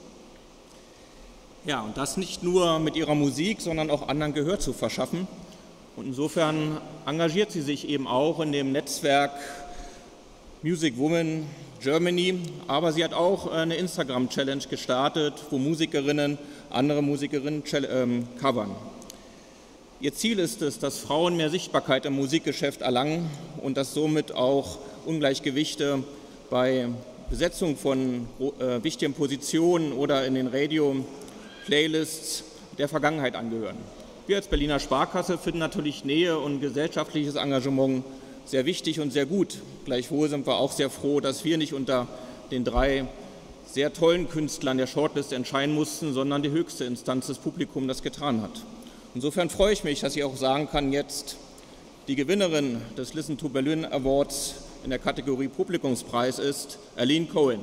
Ja, und das nicht nur mit ihrer Musik, sondern auch anderen Gehör zu verschaffen. Und insofern engagiert sie sich eben auch in dem Netzwerk Music Woman Germany, aber sie hat auch eine Instagram-Challenge gestartet, wo Musikerinnen andere Musikerinnen ähm, covern. Ihr Ziel ist es, dass Frauen mehr Sichtbarkeit im Musikgeschäft erlangen und dass somit auch Ungleichgewichte bei Besetzung von äh, wichtigen Positionen oder in den Radio-Playlists der Vergangenheit angehören. Wir als Berliner Sparkasse finden natürlich Nähe und gesellschaftliches Engagement sehr wichtig und sehr gut. Gleichwohl sind wir auch sehr froh, dass wir nicht unter den drei sehr tollen Künstlern der Shortlist entscheiden mussten, sondern die höchste Instanz des Publikums das getan hat. Insofern freue ich mich, dass ich auch sagen kann, jetzt die Gewinnerin des Listen to Berlin Awards in der Kategorie Publikumspreis ist Aline Cohen.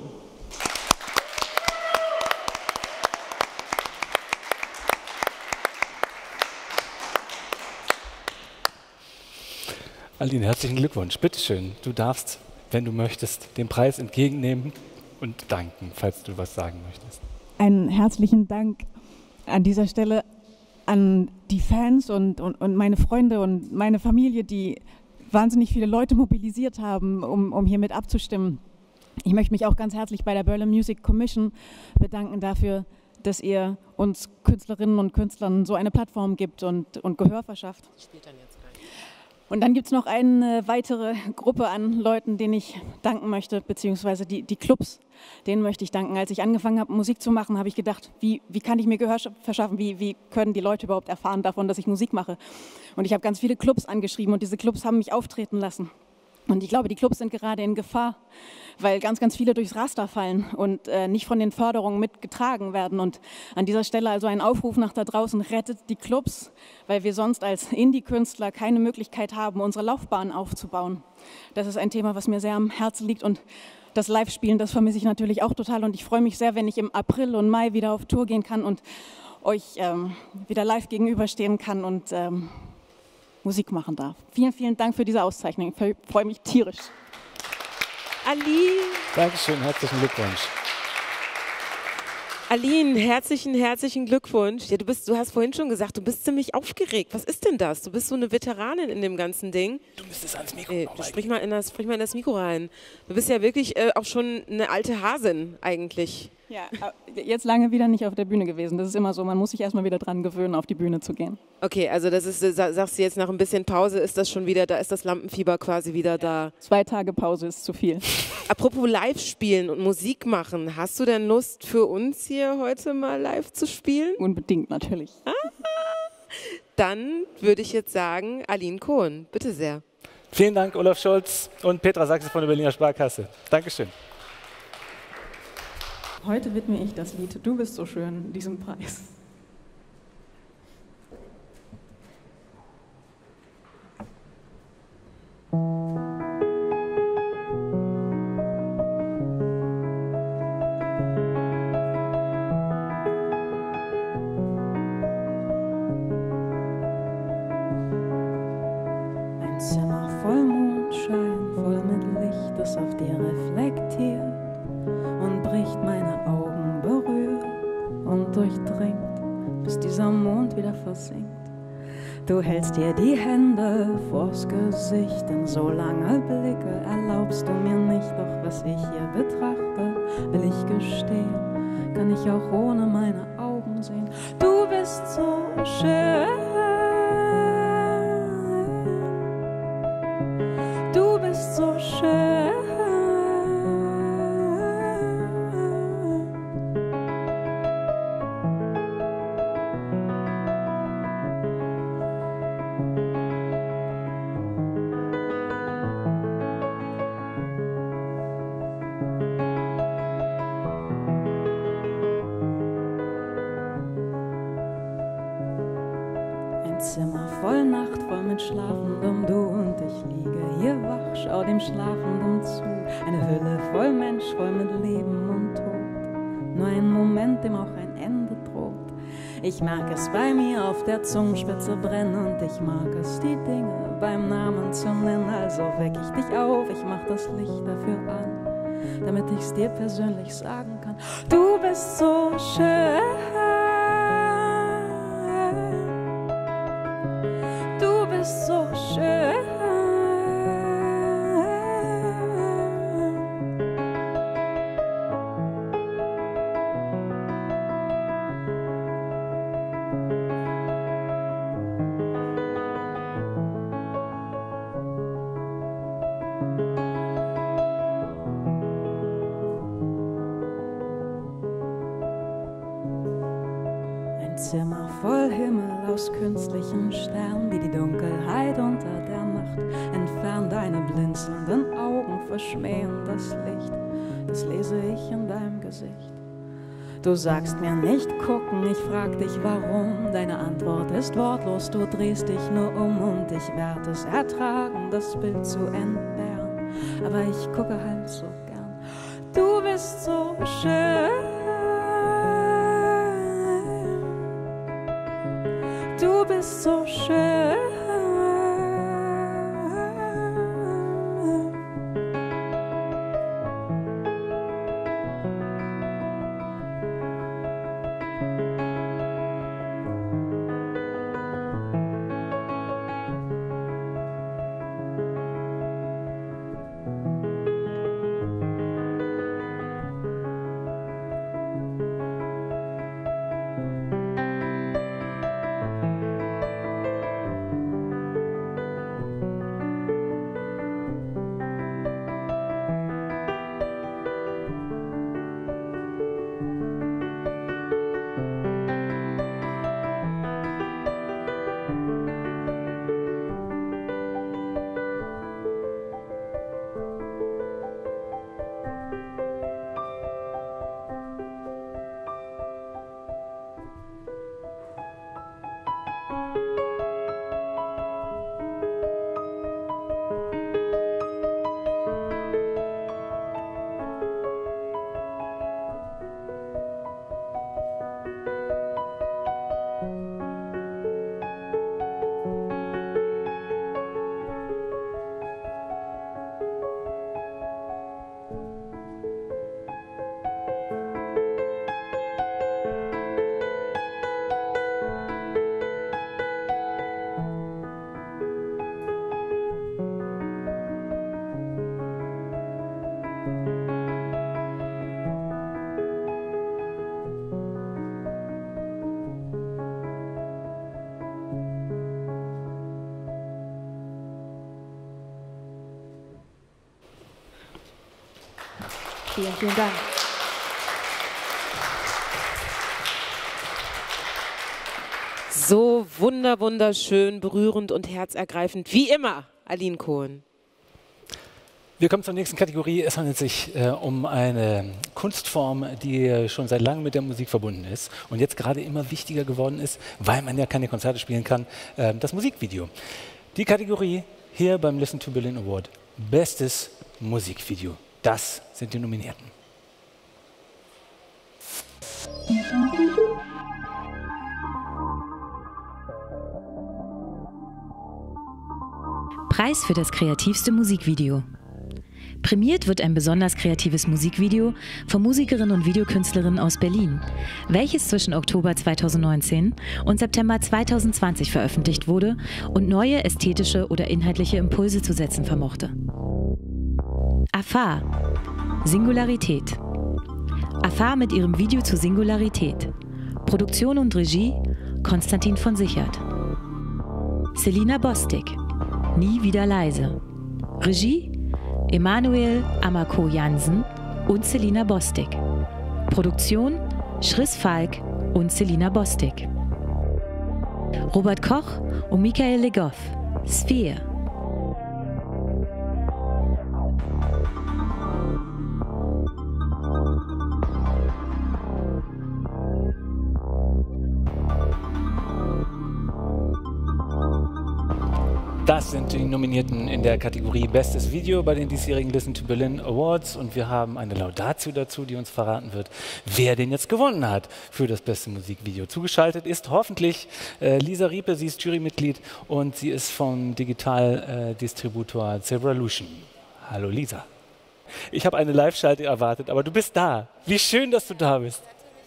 Aline, herzlichen Glückwunsch. Bitte schön, du darfst, wenn du möchtest, den Preis entgegennehmen und danken, falls du was sagen möchtest. Einen herzlichen Dank an dieser Stelle an die Fans und, und, und meine Freunde und meine Familie, die wahnsinnig viele Leute mobilisiert haben, um, um hier mit abzustimmen. Ich möchte mich auch ganz herzlich bei der Berlin Music Commission bedanken dafür, dass ihr uns Künstlerinnen und Künstlern so eine Plattform gibt und, und Gehör verschafft. Und dann gibt es noch eine weitere Gruppe an Leuten, denen ich danken möchte, beziehungsweise die, die Clubs, denen möchte ich danken. Als ich angefangen habe, Musik zu machen, habe ich gedacht, wie, wie kann ich mir Gehör verschaffen, wie, wie können die Leute überhaupt erfahren davon, dass ich Musik mache. Und ich habe ganz viele Clubs angeschrieben und diese Clubs haben mich auftreten lassen. Und ich glaube, die Clubs sind gerade in Gefahr, weil ganz, ganz viele durchs Raster fallen und äh, nicht von den Förderungen mitgetragen werden. Und an dieser Stelle also ein Aufruf nach da draußen, rettet die Clubs, weil wir sonst als Indie-Künstler keine Möglichkeit haben, unsere Laufbahn aufzubauen. Das ist ein Thema, was mir sehr am Herzen liegt, und das Live-Spielen, das vermisse ich natürlich auch total, und ich freue mich sehr, wenn ich im April und Mai wieder auf Tour gehen kann und euch ähm, wieder live gegenüberstehen kann und ähm, Musik machen darf. Vielen, vielen Dank für diese Auszeichnung. Ich freue mich tierisch. Aline. Dankeschön, herzlichen Glückwunsch. Aline, herzlichen, herzlichen Glückwunsch. Ja, du, bist, du hast vorhin schon gesagt, du bist ziemlich aufgeregt. Was ist denn das? Du bist so eine Veteranin in dem ganzen Ding. Du müsstest ans Mikro äh, du sprich, mal in das, sprich mal in das Mikro rein. Du bist ja wirklich äh, auch schon eine alte Hasin eigentlich. Ja, jetzt lange wieder nicht auf der Bühne gewesen. Das ist immer so, man muss sich erstmal wieder dran gewöhnen, auf die Bühne zu gehen. Okay, also das ist, sagst du jetzt nach ein bisschen Pause, ist das schon wieder, da ist das Lampenfieber quasi wieder da. Zwei Tage Pause ist zu viel. Apropos live spielen und Musik machen, hast du denn Lust für uns hier heute mal live zu spielen? Unbedingt, natürlich. Ah, dann würde ich jetzt sagen, Aline Cohen, bitte sehr. Vielen Dank, Olaf Scholz und Petra Sachse von der Berliner Sparkasse. Dankeschön. Heute widme ich das Lied Du bist so schön diesem Preis. und wieder versinkt. Du hältst dir die Hände vors Gesicht, denn so lange Blicke erlaubst du mir nicht. Doch was ich hier betrachte, will ich gestehen, kann ich auch ohne meine Augen sehen. Du bist so schön, du bist so schön. Zimmer voll Nacht, voll mit Schlafendem, du und ich liege hier wach, schau dem Schlafenden zu. Eine Hülle voll Mensch, voll mit Leben und Tod. Nur ein Moment, dem auch ein Ende droht. Ich mag es bei mir auf der Zungenspitze brennen und ich mag es, die Dinge beim Namen zu nennen. Also weck ich dich auf, ich mach das Licht dafür an, damit ich's dir persönlich sagen kann. Du bist so schön. Du bist so schön. Zimmer voll Himmel aus künstlichen Sternen, die die Dunkelheit unter der Nacht entfernen. Deine blinzelnden Augen verschmähen das Licht, das lese ich in deinem Gesicht. Du sagst mir nicht gucken, ich frag dich warum. Deine Antwort ist wortlos, du drehst dich nur um und ich werde es ertragen, das Bild zu entbehren. Aber ich gucke halt so gern. Du bist so schön. Du bist so schön. Vielen, vielen Dank. So wunder, wunderschön, berührend und herzergreifend, wie immer, Aline Cohen. Wir kommen zur nächsten Kategorie. Es handelt sich äh, um eine Kunstform, die äh, schon seit langem mit der Musik verbunden ist und jetzt gerade immer wichtiger geworden ist, weil man ja keine Konzerte spielen kann, äh, das Musikvideo. Die Kategorie hier beim Listen to Berlin Award, bestes Musikvideo. Das sind die Nominierten. Preis für das kreativste Musikvideo. Prämiert wird ein besonders kreatives Musikvideo von Musikerinnen und Videokünstlerinnen aus Berlin, welches zwischen Oktober zweitausendneunzehn und September zweitausendzwanzig veröffentlicht wurde und neue ästhetische oder inhaltliche Impulse zu setzen vermochte. Afar, Singularität. Afar mit ihrem Video zu Singularität. Produktion und Regie Konstantin von Sichert. Selina Bostik, Nie wieder leise. Regie Emanuel Amako-Jansen und Selina Bostik. Produktion Chris Falk und Selina Bostik. Robert Koch und Michael Legoff, Sphere. Das sind die Nominierten in der Kategorie Bestes Video bei den diesjährigen Listen to Berlin Awards und wir haben eine Laudatio dazu, die uns verraten wird, wer denn jetzt gewonnen hat für das beste Musikvideo. Zugeschaltet ist hoffentlich äh, Lisa Riepe, sie ist Jurymitglied und sie ist vom Digitaldistributor äh, Zebralution. Hallo Lisa. Ich habe eine Live-Schalte erwartet, aber du bist da. Wie schön, dass du da bist.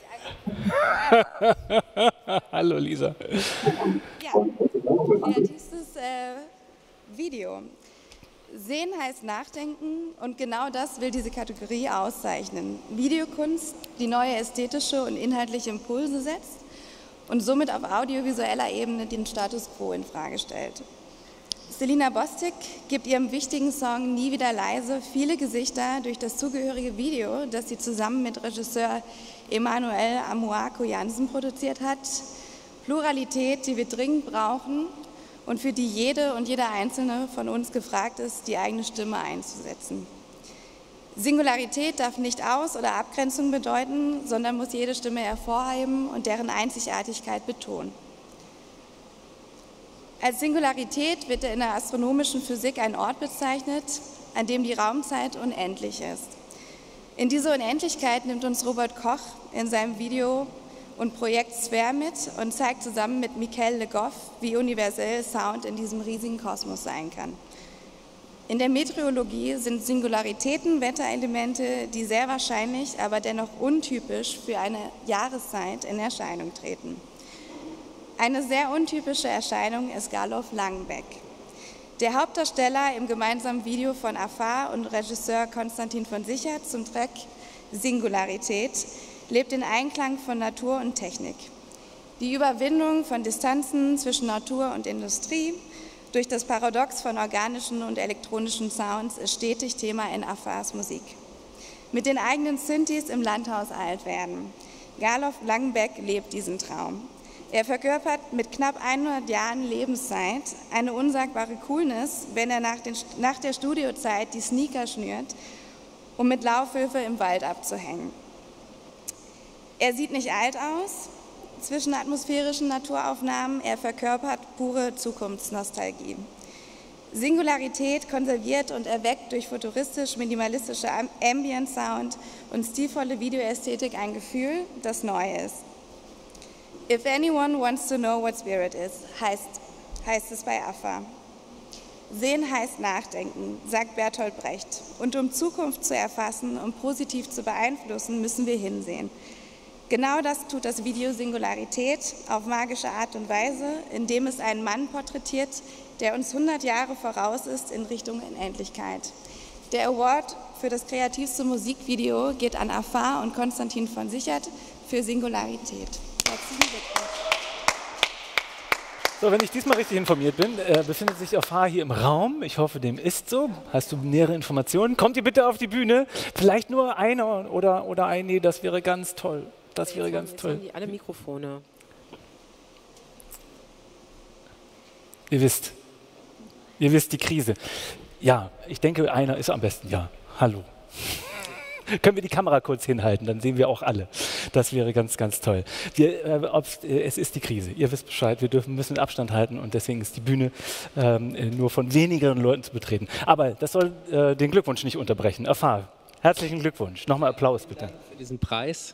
Hallo Lisa. Ja, kreativstes äh, Video. Sehen heißt nachdenken und genau das will diese Kategorie auszeichnen. Videokunst, die neue ästhetische und inhaltliche Impulse setzt und somit auf audiovisueller Ebene den Status quo in Frage stellt. Selina Bostik gibt ihrem wichtigen Song Nie wieder leise viele Gesichter durch das zugehörige Video, das sie zusammen mit Regisseur Emanuel Amako-Jansen produziert hat. Pluralität, die wir dringend brauchen und für die jede und jeder Einzelne von uns gefragt ist, die eigene Stimme einzusetzen. Singularität darf nicht Aus- oder Abgrenzung bedeuten, sondern muss jede Stimme hervorheben und deren Einzigartigkeit betonen. Als Singularität wird in der astronomischen Physik ein Ort bezeichnet, an dem die Raumzeit unendlich ist. In diese Unendlichkeit nimmt uns Robert Koch in seinem Video und Projekt Sphere mit und zeigt zusammen mit Michael Legoff, wie universell Sound in diesem riesigen Kosmos sein kann. In der Meteorologie sind Singularitäten Wetterelemente, die sehr wahrscheinlich, aber dennoch untypisch für eine Jahreszeit in Erscheinung treten. Eine sehr untypische Erscheinung ist Garloff Langenbeck. Der Hauptdarsteller im gemeinsamen Video von Afar und Regisseur Konstantin von Sichert zum Track Singularität lebt in Einklang von Natur und Technik. Die Überwindung von Distanzen zwischen Natur und Industrie durch das Paradox von organischen und elektronischen Sounds ist stetig Thema in Afars Musik. Mit den eigenen Synthes im Landhaus alt werden. Garloff Langenbeck lebt diesen Traum. Er verkörpert mit knapp hundert Jahren Lebenszeit eine unsagbare Coolness, wenn er nach, den, nach der Studiozeit die Sneaker schnürt, um mit Laufhilfe im Wald abzuhängen. Er sieht nicht alt aus zwischen atmosphärischen Naturaufnahmen, er verkörpert pure Zukunftsnostalgie. Singularität konserviert und erweckt durch futuristisch-minimalistische Ambient Sound und stilvolle Videoästhetik ein Gefühl, das neu ist. If anyone wants to know what spirit is, heißt, heißt es bei Afar. Sehen heißt nachdenken, sagt Bertolt Brecht. Und um Zukunft zu erfassen und positiv zu beeinflussen, müssen wir hinsehen. Genau das tut das Video Singularität auf magische Art und Weise, indem es einen Mann porträtiert, der uns hundert Jahre voraus ist in Richtung Unendlichkeit. Der Award für das kreativste Musikvideo geht an Afar und Konstantin von Sichert für Singularität. Herzlichen Glückwunsch. So, wenn ich diesmal richtig informiert bin, äh, befindet sich Afar hier im Raum. Ich hoffe, dem ist so. Hast du nähere Informationen? Kommt ihr bitte auf die Bühne. Vielleicht nur einer oder, oder ein, nee, das wäre ganz toll. Das wäre ganz toll. Jetzt haben die alle Mikrofone. Ihr wisst, ihr wisst die Krise. Ja, ich denke, einer ist am besten. Ja, hallo. Können wir die Kamera kurz hinhalten, dann sehen wir auch alle. Das wäre ganz, ganz toll. Wir, äh, ob's, äh, es ist die Krise. Ihr wisst Bescheid, wir dürfen, müssen Abstand halten und deswegen ist die Bühne ähm, nur von wenigeren Leuten zu betreten. Aber das soll äh, den Glückwunsch nicht unterbrechen. Afar, herzlichen Glückwunsch. Nochmal Applaus bitte. Danke für diesen Preis.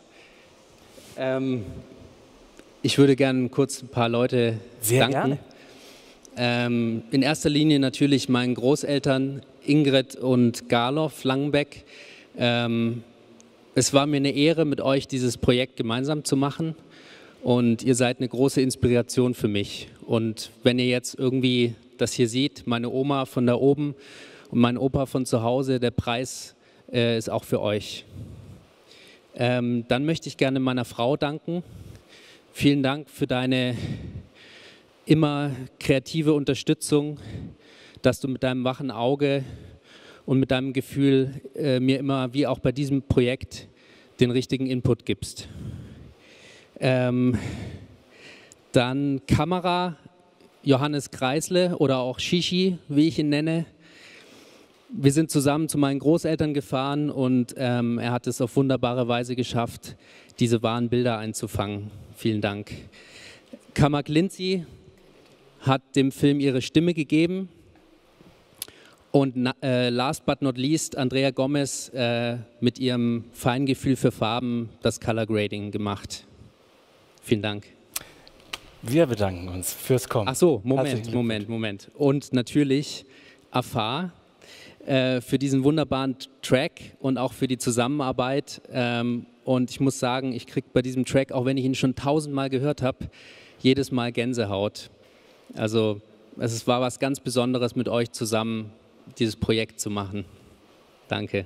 Ähm, ich würde gerne kurz ein paar Leute Sehr danken. Gerne. ähm, in erster Linie natürlich meinen Großeltern Ingrid und Garloff Langenbeck. Ähm, es war mir eine Ehre, mit euch dieses Projekt gemeinsam zu machen und ihr seid eine große Inspiration für mich. Und wenn ihr jetzt irgendwie das hier seht, meine Oma von da oben und mein Opa von zu Hause, der Preis äh, ist auch für euch. Ähm, dann möchte ich gerne meiner Frau danken. Vielen Dank für deine immer kreative Unterstützung, dass du mit deinem wachen Auge und mit deinem Gefühl äh, mir immer, wie auch bei diesem Projekt, den richtigen Input gibst. Ähm, dann Kamera, Johannes Kreisle oder auch Shishi, wie ich ihn nenne. Wir sind zusammen zu meinen Großeltern gefahren und ähm, er hat es auf wunderbare Weise geschafft, diese wahren Bilder einzufangen. Vielen Dank. Kamak Lindsay hat dem Film ihre Stimme gegeben. Und äh, last but not least, Andrea Gomez äh, mit ihrem Feingefühl für Farben das Color Grading gemacht. Vielen Dank. Wir bedanken uns fürs Kommen. Ach so, Moment, Moment, Moment. Und natürlich Afar äh, für diesen wunderbaren Track und auch für die Zusammenarbeit. Ähm, und ich muss sagen, ich kriege bei diesem Track, auch wenn ich ihn schon tausendmal gehört habe, jedes Mal Gänsehaut. Also es war was ganz Besonderes, mit euch zusammen dieses Projekt zu machen. Danke.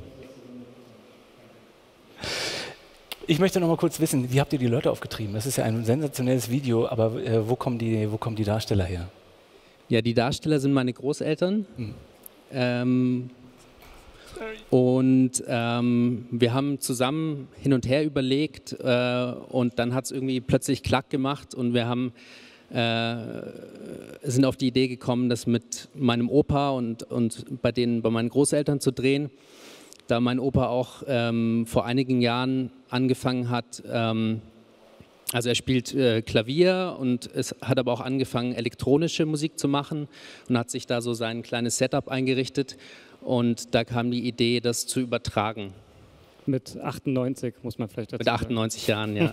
Ich möchte noch mal kurz wissen, wie habt ihr die Leute aufgetrieben? Das ist ja ein sensationelles Video, aber äh, wo, kommen die, wo kommen die Darsteller her? Ja, die Darsteller sind meine Großeltern. Hm. Ähm, und ähm, wir haben zusammen hin und her überlegt äh, und dann hat es irgendwie plötzlich Klack gemacht und wir haben Äh, sind auf die Idee gekommen, das mit meinem Opa und, und bei, denen, bei meinen Großeltern zu drehen, da mein Opa auch ähm, vor einigen Jahren angefangen hat, ähm, also er spielt äh, Klavier und es hat aber auch angefangen, elektronische Musik zu machen und hat sich da so sein kleines Setup eingerichtet und da kam die Idee, das zu übertragen. Mit achtundneunzig muss man vielleicht dazu sagen. Mit achtundneunzig Jahren, ja.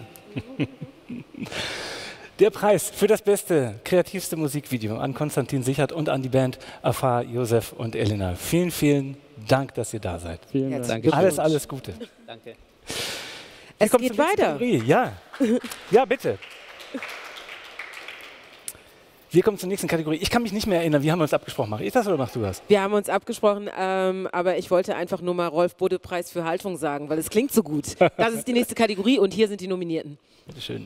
Der Preis für das beste, kreativste Musikvideo an Konstantin Sichert und an die Band Afar, Josef und Elena. Vielen, vielen Dank, dass ihr da seid. Vielen Dank. Danke. Alles, alles Gute. Danke. Es geht weiter. Ja. Ja, bitte. Wir kommen zur nächsten Kategorie. Ich kann mich nicht mehr erinnern, wie haben wir uns abgesprochen? Mach ich das oder machst du das? Wir haben uns abgesprochen, ähm, aber ich wollte einfach nur mal Rolf-Bode-Preis für Haltung sagen, weil es klingt so gut. Das ist die nächste Kategorie und hier sind die Nominierten. Bitte schön.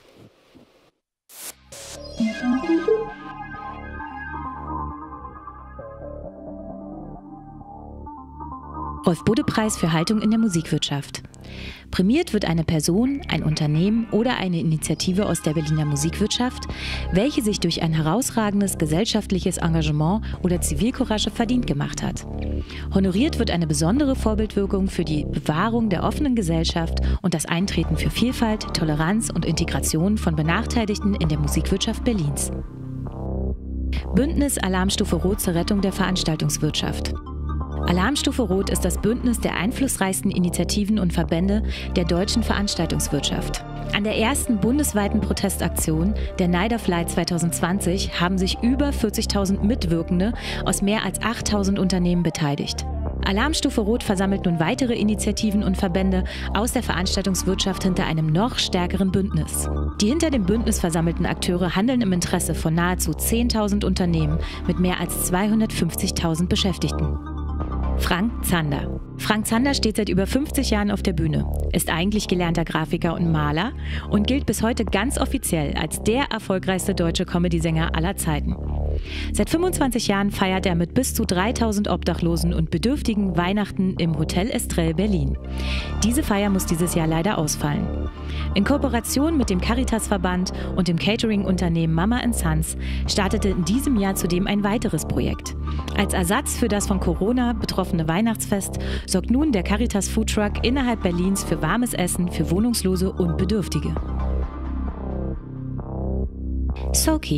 Rolf-Bode-Preis für Haltung in der Musikwirtschaft. Prämiert wird eine Person, ein Unternehmen oder eine Initiative aus der Berliner Musikwirtschaft, welche sich durch ein herausragendes gesellschaftliches Engagement oder Zivilcourage verdient gemacht hat. Honoriert wird eine besondere Vorbildwirkung für die Bewahrung der offenen Gesellschaft und das Eintreten für Vielfalt, Toleranz und Integration von Benachteiligten in der Musikwirtschaft Berlins. Bündnis Alarmstufe Rot zur Rettung der Veranstaltungswirtschaft. Alarmstufe Rot ist das Bündnis der einflussreichsten Initiativen und Verbände der deutschen Veranstaltungswirtschaft. An der ersten bundesweiten Protestaktion, der Night of Light zwanzig zwanzig, haben sich über vierzigtausend Mitwirkende aus mehr als achttausend Unternehmen beteiligt. Alarmstufe Rot versammelt nun weitere Initiativen und Verbände aus der Veranstaltungswirtschaft hinter einem noch stärkeren Bündnis. Die hinter dem Bündnis versammelten Akteure handeln im Interesse von nahezu zehntausend Unternehmen mit mehr als zweihundertfünfzigtausend Beschäftigten. Frank Zander. Frank Zander steht seit über fünfzig Jahren auf der Bühne, ist eigentlich gelernter Grafiker und Maler und gilt bis heute ganz offiziell als der erfolgreichste deutsche Comedy-Sänger aller Zeiten. Seit fünfundzwanzig Jahren feiert er mit bis zu dreitausend Obdachlosen und Bedürftigen Weihnachten im Hotel Estrell Berlin. Diese Feier muss dieses Jahr leider ausfallen. In Kooperation mit dem Caritas-Verband und dem Catering-Unternehmen Mama and Sons startete in diesem Jahr zudem ein weiteres Projekt. Als Ersatz für das von Corona betroffene Weihnachtsfest sorgt nun der Caritas Foodtruck innerhalb Berlins für warmes Essen für Wohnungslose und Bedürftige. Soki.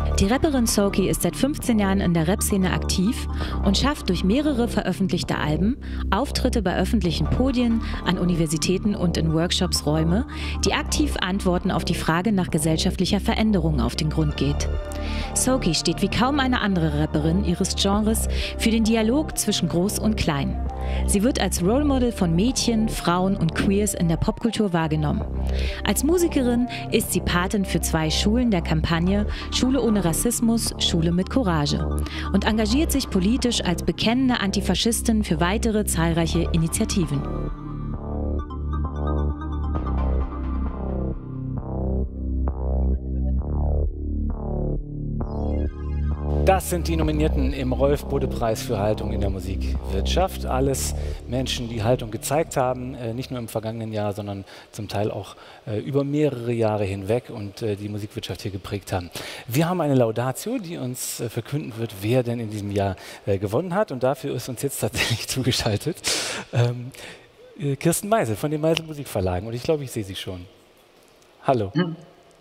Die Rapperin Soki ist seit fünfzehn Jahren in der Rap-Szene aktiv und schafft durch mehrere veröffentlichte Alben, Auftritte bei öffentlichen Podien, an Universitäten und in Workshops Räume, die aktiv Antworten auf die Frage nach gesellschaftlicher Veränderung auf den Grund geht. Soki steht wie kaum eine andere Rapperin ihres Genres für den Dialog zwischen Groß und Klein. Sie wird als Role Model von Mädchen, Frauen und Queers in der Popkultur wahrgenommen. Als Musikerin ist sie Patin für zwei Schulen der Kampagne Schule ohne Rassismus, Schule mit Courage und engagiert sich politisch als bekennende Antifaschistin für weitere zahlreiche Initiativen. Das sind die Nominierten im Rolf-Bode-Preis für Haltung in der Musikwirtschaft. Alles Menschen, die Haltung gezeigt haben, äh, nicht nur im vergangenen Jahr, sondern zum Teil auch äh, über mehrere Jahre hinweg und äh, die Musikwirtschaft hier geprägt haben. Wir haben eine Laudatio, die uns äh, verkünden wird, wer denn in diesem Jahr äh, gewonnen hat. Und dafür ist uns jetzt tatsächlich zugeschaltet ähm, äh, Kirsten Meisel von den Meisel Musikverlagen. Und ich glaube, ich sehe sie schon. Hallo. Hm.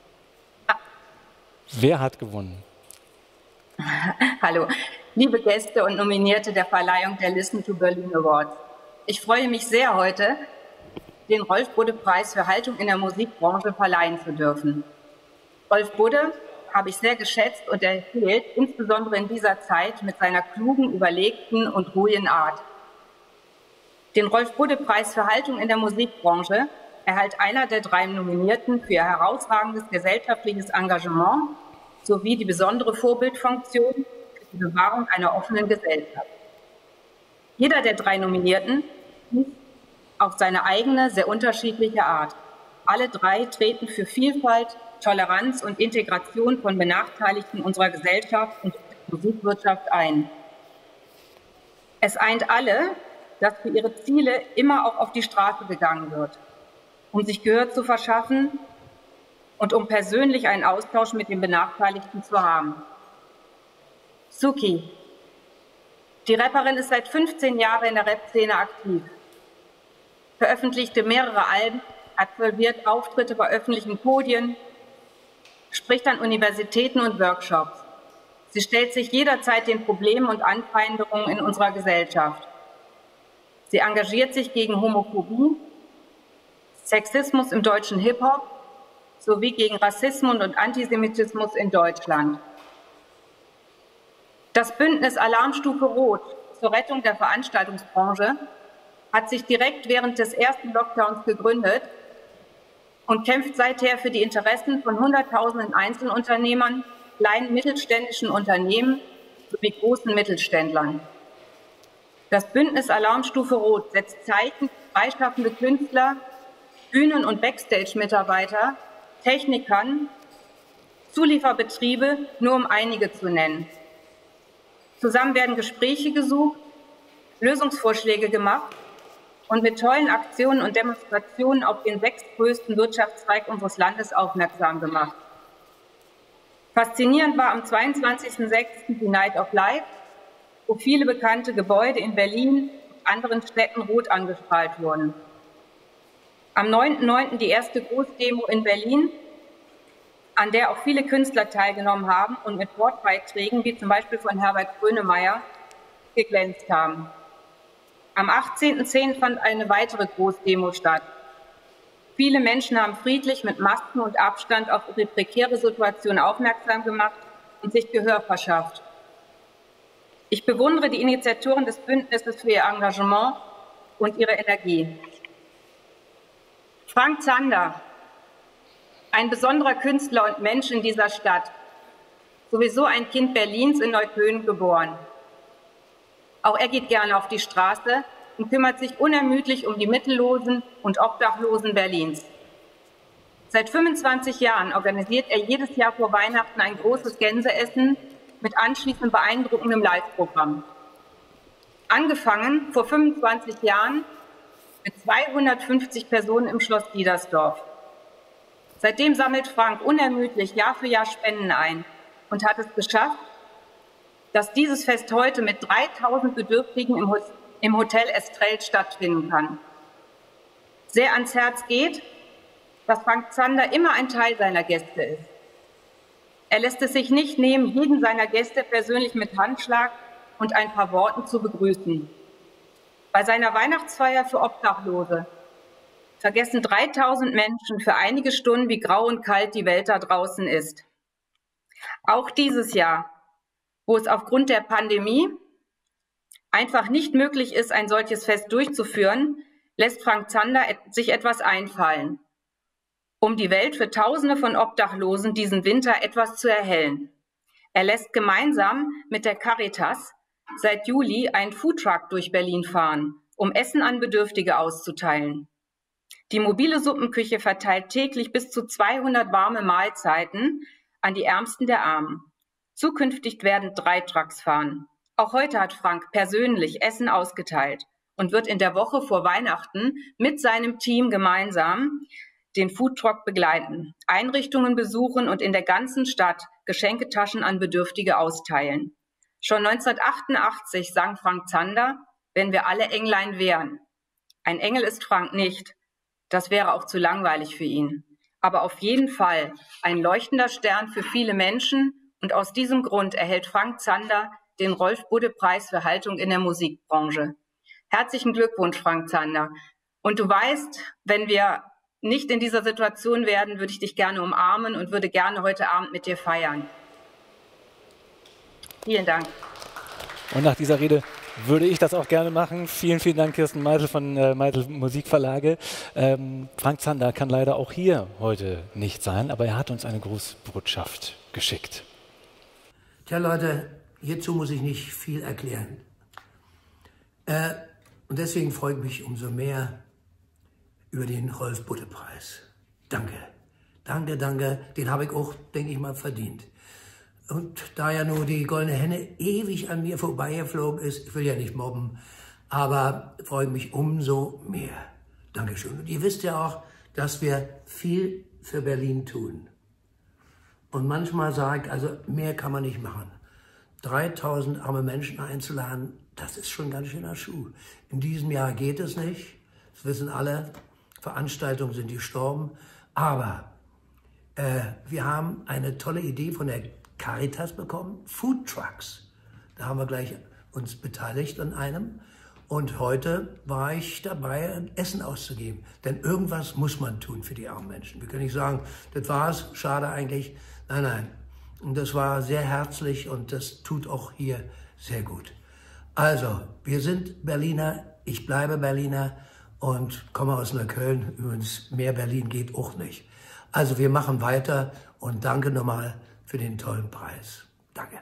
Wer hat gewonnen? Hallo, liebe Gäste und Nominierte der Verleihung der Listen to Berlin Awards. Ich freue mich sehr, heute den Rolf-Bode-Preis für Haltung in der Musikbranche verleihen zu dürfen. Rolf Bode habe ich sehr geschätzt und erhielt, insbesondere in dieser Zeit, mit seiner klugen, überlegten und ruhigen Art. Den Rolf-Bode-Preis für Haltung in der Musikbranche erhält einer der drei Nominierten für ihr herausragendes gesellschaftliches Engagement sowie die besondere Vorbildfunktion für die Bewahrung einer offenen Gesellschaft. Jeder der drei Nominierten ist auf seine eigene, sehr unterschiedliche Art. Alle drei treten für Vielfalt, Toleranz und Integration von Benachteiligten unserer Gesellschaft und der Musikwirtschaft ein. Es eint alle, dass für ihre Ziele immer auch auf die Straße gegangen wird, um sich Gehör zu verschaffen und um persönlich einen Austausch mit den Benachteiligten zu haben. Suki. Die Rapperin ist seit fünfzehn Jahren in der Rap-Szene aktiv, veröffentlichte mehrere Alben, absolviert Auftritte bei öffentlichen Podien, spricht an Universitäten und Workshops. Sie stellt sich jederzeit den Problemen und Anfeindungen in unserer Gesellschaft. Sie engagiert sich gegen Homophobie, Sexismus im deutschen Hip-Hop sowie gegen Rassismus und Antisemitismus in Deutschland. Das Bündnis Alarmstufe Rot zur Rettung der Veranstaltungsbranche hat sich direkt während des ersten Lockdowns gegründet und kämpft seither für die Interessen von Hunderttausenden Einzelunternehmern, kleinen mittelständischen Unternehmen sowie großen Mittelständlern. Das Bündnis Alarmstufe Rot setzt Zeichen für freischaffende Künstler, Bühnen- und Backstage-Mitarbeiter, Technikern, Zulieferbetriebe, nur um einige zu nennen. Zusammen werden Gespräche gesucht, Lösungsvorschläge gemacht und mit tollen Aktionen und Demonstrationen auf den sechstgrößten Wirtschaftszweig unseres Landes aufmerksam gemacht. Faszinierend war am zweiundzwanzigsten sechsten die Night of Life, wo viele bekannte Gebäude in Berlin und anderen Städten rot angestrahlt wurden. Am neunten neunten die erste Großdemo in Berlin, an der auch viele Künstler teilgenommen haben und mit Wortbeiträgen, wie zum Beispiel von Herbert Grönemeyer, geglänzt haben. Am achtzehnten zehnten fand eine weitere Großdemo statt. Viele Menschen haben friedlich mit Masken und Abstand auf ihre prekäre Situation aufmerksam gemacht und sich Gehör verschafft. Ich bewundere die Initiatoren des Bündnisses für ihr Engagement und ihre Energie. Frank Zander, ein besonderer Künstler und Mensch in dieser Stadt, sowieso ein Kind Berlins in Neukölln geboren. Auch er geht gerne auf die Straße und kümmert sich unermüdlich um die Mittellosen und Obdachlosen Berlins. Seit fünfundzwanzig Jahren organisiert er jedes Jahr vor Weihnachten ein großes Gänseessen mit anschließend beeindruckendem Live-Programm. Angefangen vor fünfundzwanzig Jahren mit zweihundertfünfzig Personen im Schloss Diedersdorf. Seitdem sammelt Frank unermüdlich Jahr für Jahr Spenden ein und hat es geschafft, dass dieses Fest heute mit dreitausend Bedürftigen im Hotel Estrell stattfinden kann. Sehr ans Herz geht, dass Frank Zander immer ein Teil seiner Gäste ist. Er lässt es sich nicht nehmen, jeden seiner Gäste persönlich mit Handschlag und ein paar Worten zu begrüßen. Bei seiner Weihnachtsfeier für Obdachlose vergessen dreitausend Menschen für einige Stunden, wie grau und kalt die Welt da draußen ist. Auch dieses Jahr, wo es aufgrund der Pandemie einfach nicht möglich ist, ein solches Fest durchzuführen, lässt Frank Zander sich etwas einfallen, um die Welt für Tausende von Obdachlosen diesen Winter etwas zu erhellen. Er lässt gemeinsam mit der Caritas seit Juli einen Foodtruck durch Berlin fahren, um Essen an Bedürftige auszuteilen. Die mobile Suppenküche verteilt täglich bis zu zweihundert warme Mahlzeiten an die Ärmsten der Armen. Zukünftig werden drei Trucks fahren. Auch heute hat Frank persönlich Essen ausgeteilt und wird in der Woche vor Weihnachten mit seinem Team gemeinsam den Foodtruck begleiten, Einrichtungen besuchen und in der ganzen Stadt Geschenketaschen an Bedürftige austeilen. Schon neunzehnhundertachtundachtzig sang Frank Zander, wenn wir alle Englein wären. Ein Engel ist Frank nicht. Das wäre auch zu langweilig für ihn. Aber auf jeden Fall ein leuchtender Stern für viele Menschen. Und aus diesem Grund erhält Frank Zander den Rolf-Budde-Preis für Haltung in der Musikbranche. Herzlichen Glückwunsch, Frank Zander. Und du weißt, wenn wir nicht in dieser Situation werden, würde ich dich gerne umarmen und würde gerne heute Abend mit dir feiern. Vielen Dank. Und nach dieser Rede würde ich das auch gerne machen. Vielen, vielen Dank, Kirsten Meitel von äh, Meitel Musikverlage. Ähm, Frank Zander kann leider auch hier heute nicht sein, aber er hat uns eine Grußbotschaft geschickt. Tja, Leute, hierzu muss ich nicht viel erklären. Äh, und deswegen freue ich mich umso mehr über den Rolf-Budde-Preis. Danke, danke, danke. Den habe ich auch, denke ich mal, verdient. Und da ja nur die Goldene Henne ewig an mir vorbeigeflogen ist, ich will ja nicht mobben, aber freue mich umso mehr. Dankeschön. Und ihr wisst ja auch, dass wir viel für Berlin tun. Und manchmal sage ich, also mehr kann man nicht machen. dreitausend arme Menschen einzuladen, das ist schon ganz schöner Schuh. In diesem Jahr geht es nicht, das wissen alle, Veranstaltungen sind gestorben, aber äh, wir haben eine tolle Idee von der Caritas bekommen, Food Trucks. Da haben wir gleich uns beteiligt an einem. Und heute war ich dabei, Essen auszugeben. Denn irgendwas muss man tun für die armen Menschen. Wir können nicht sagen, das war's, schade eigentlich. Nein, nein. Und das war sehr herzlich und das tut auch hier sehr gut. Also, wir sind Berliner, ich bleibe Berliner und komme aus Neukölln. Übrigens, mehr Berlin geht auch nicht. Also, wir machen weiter und danke nochmal für den tollen Preis. Danke.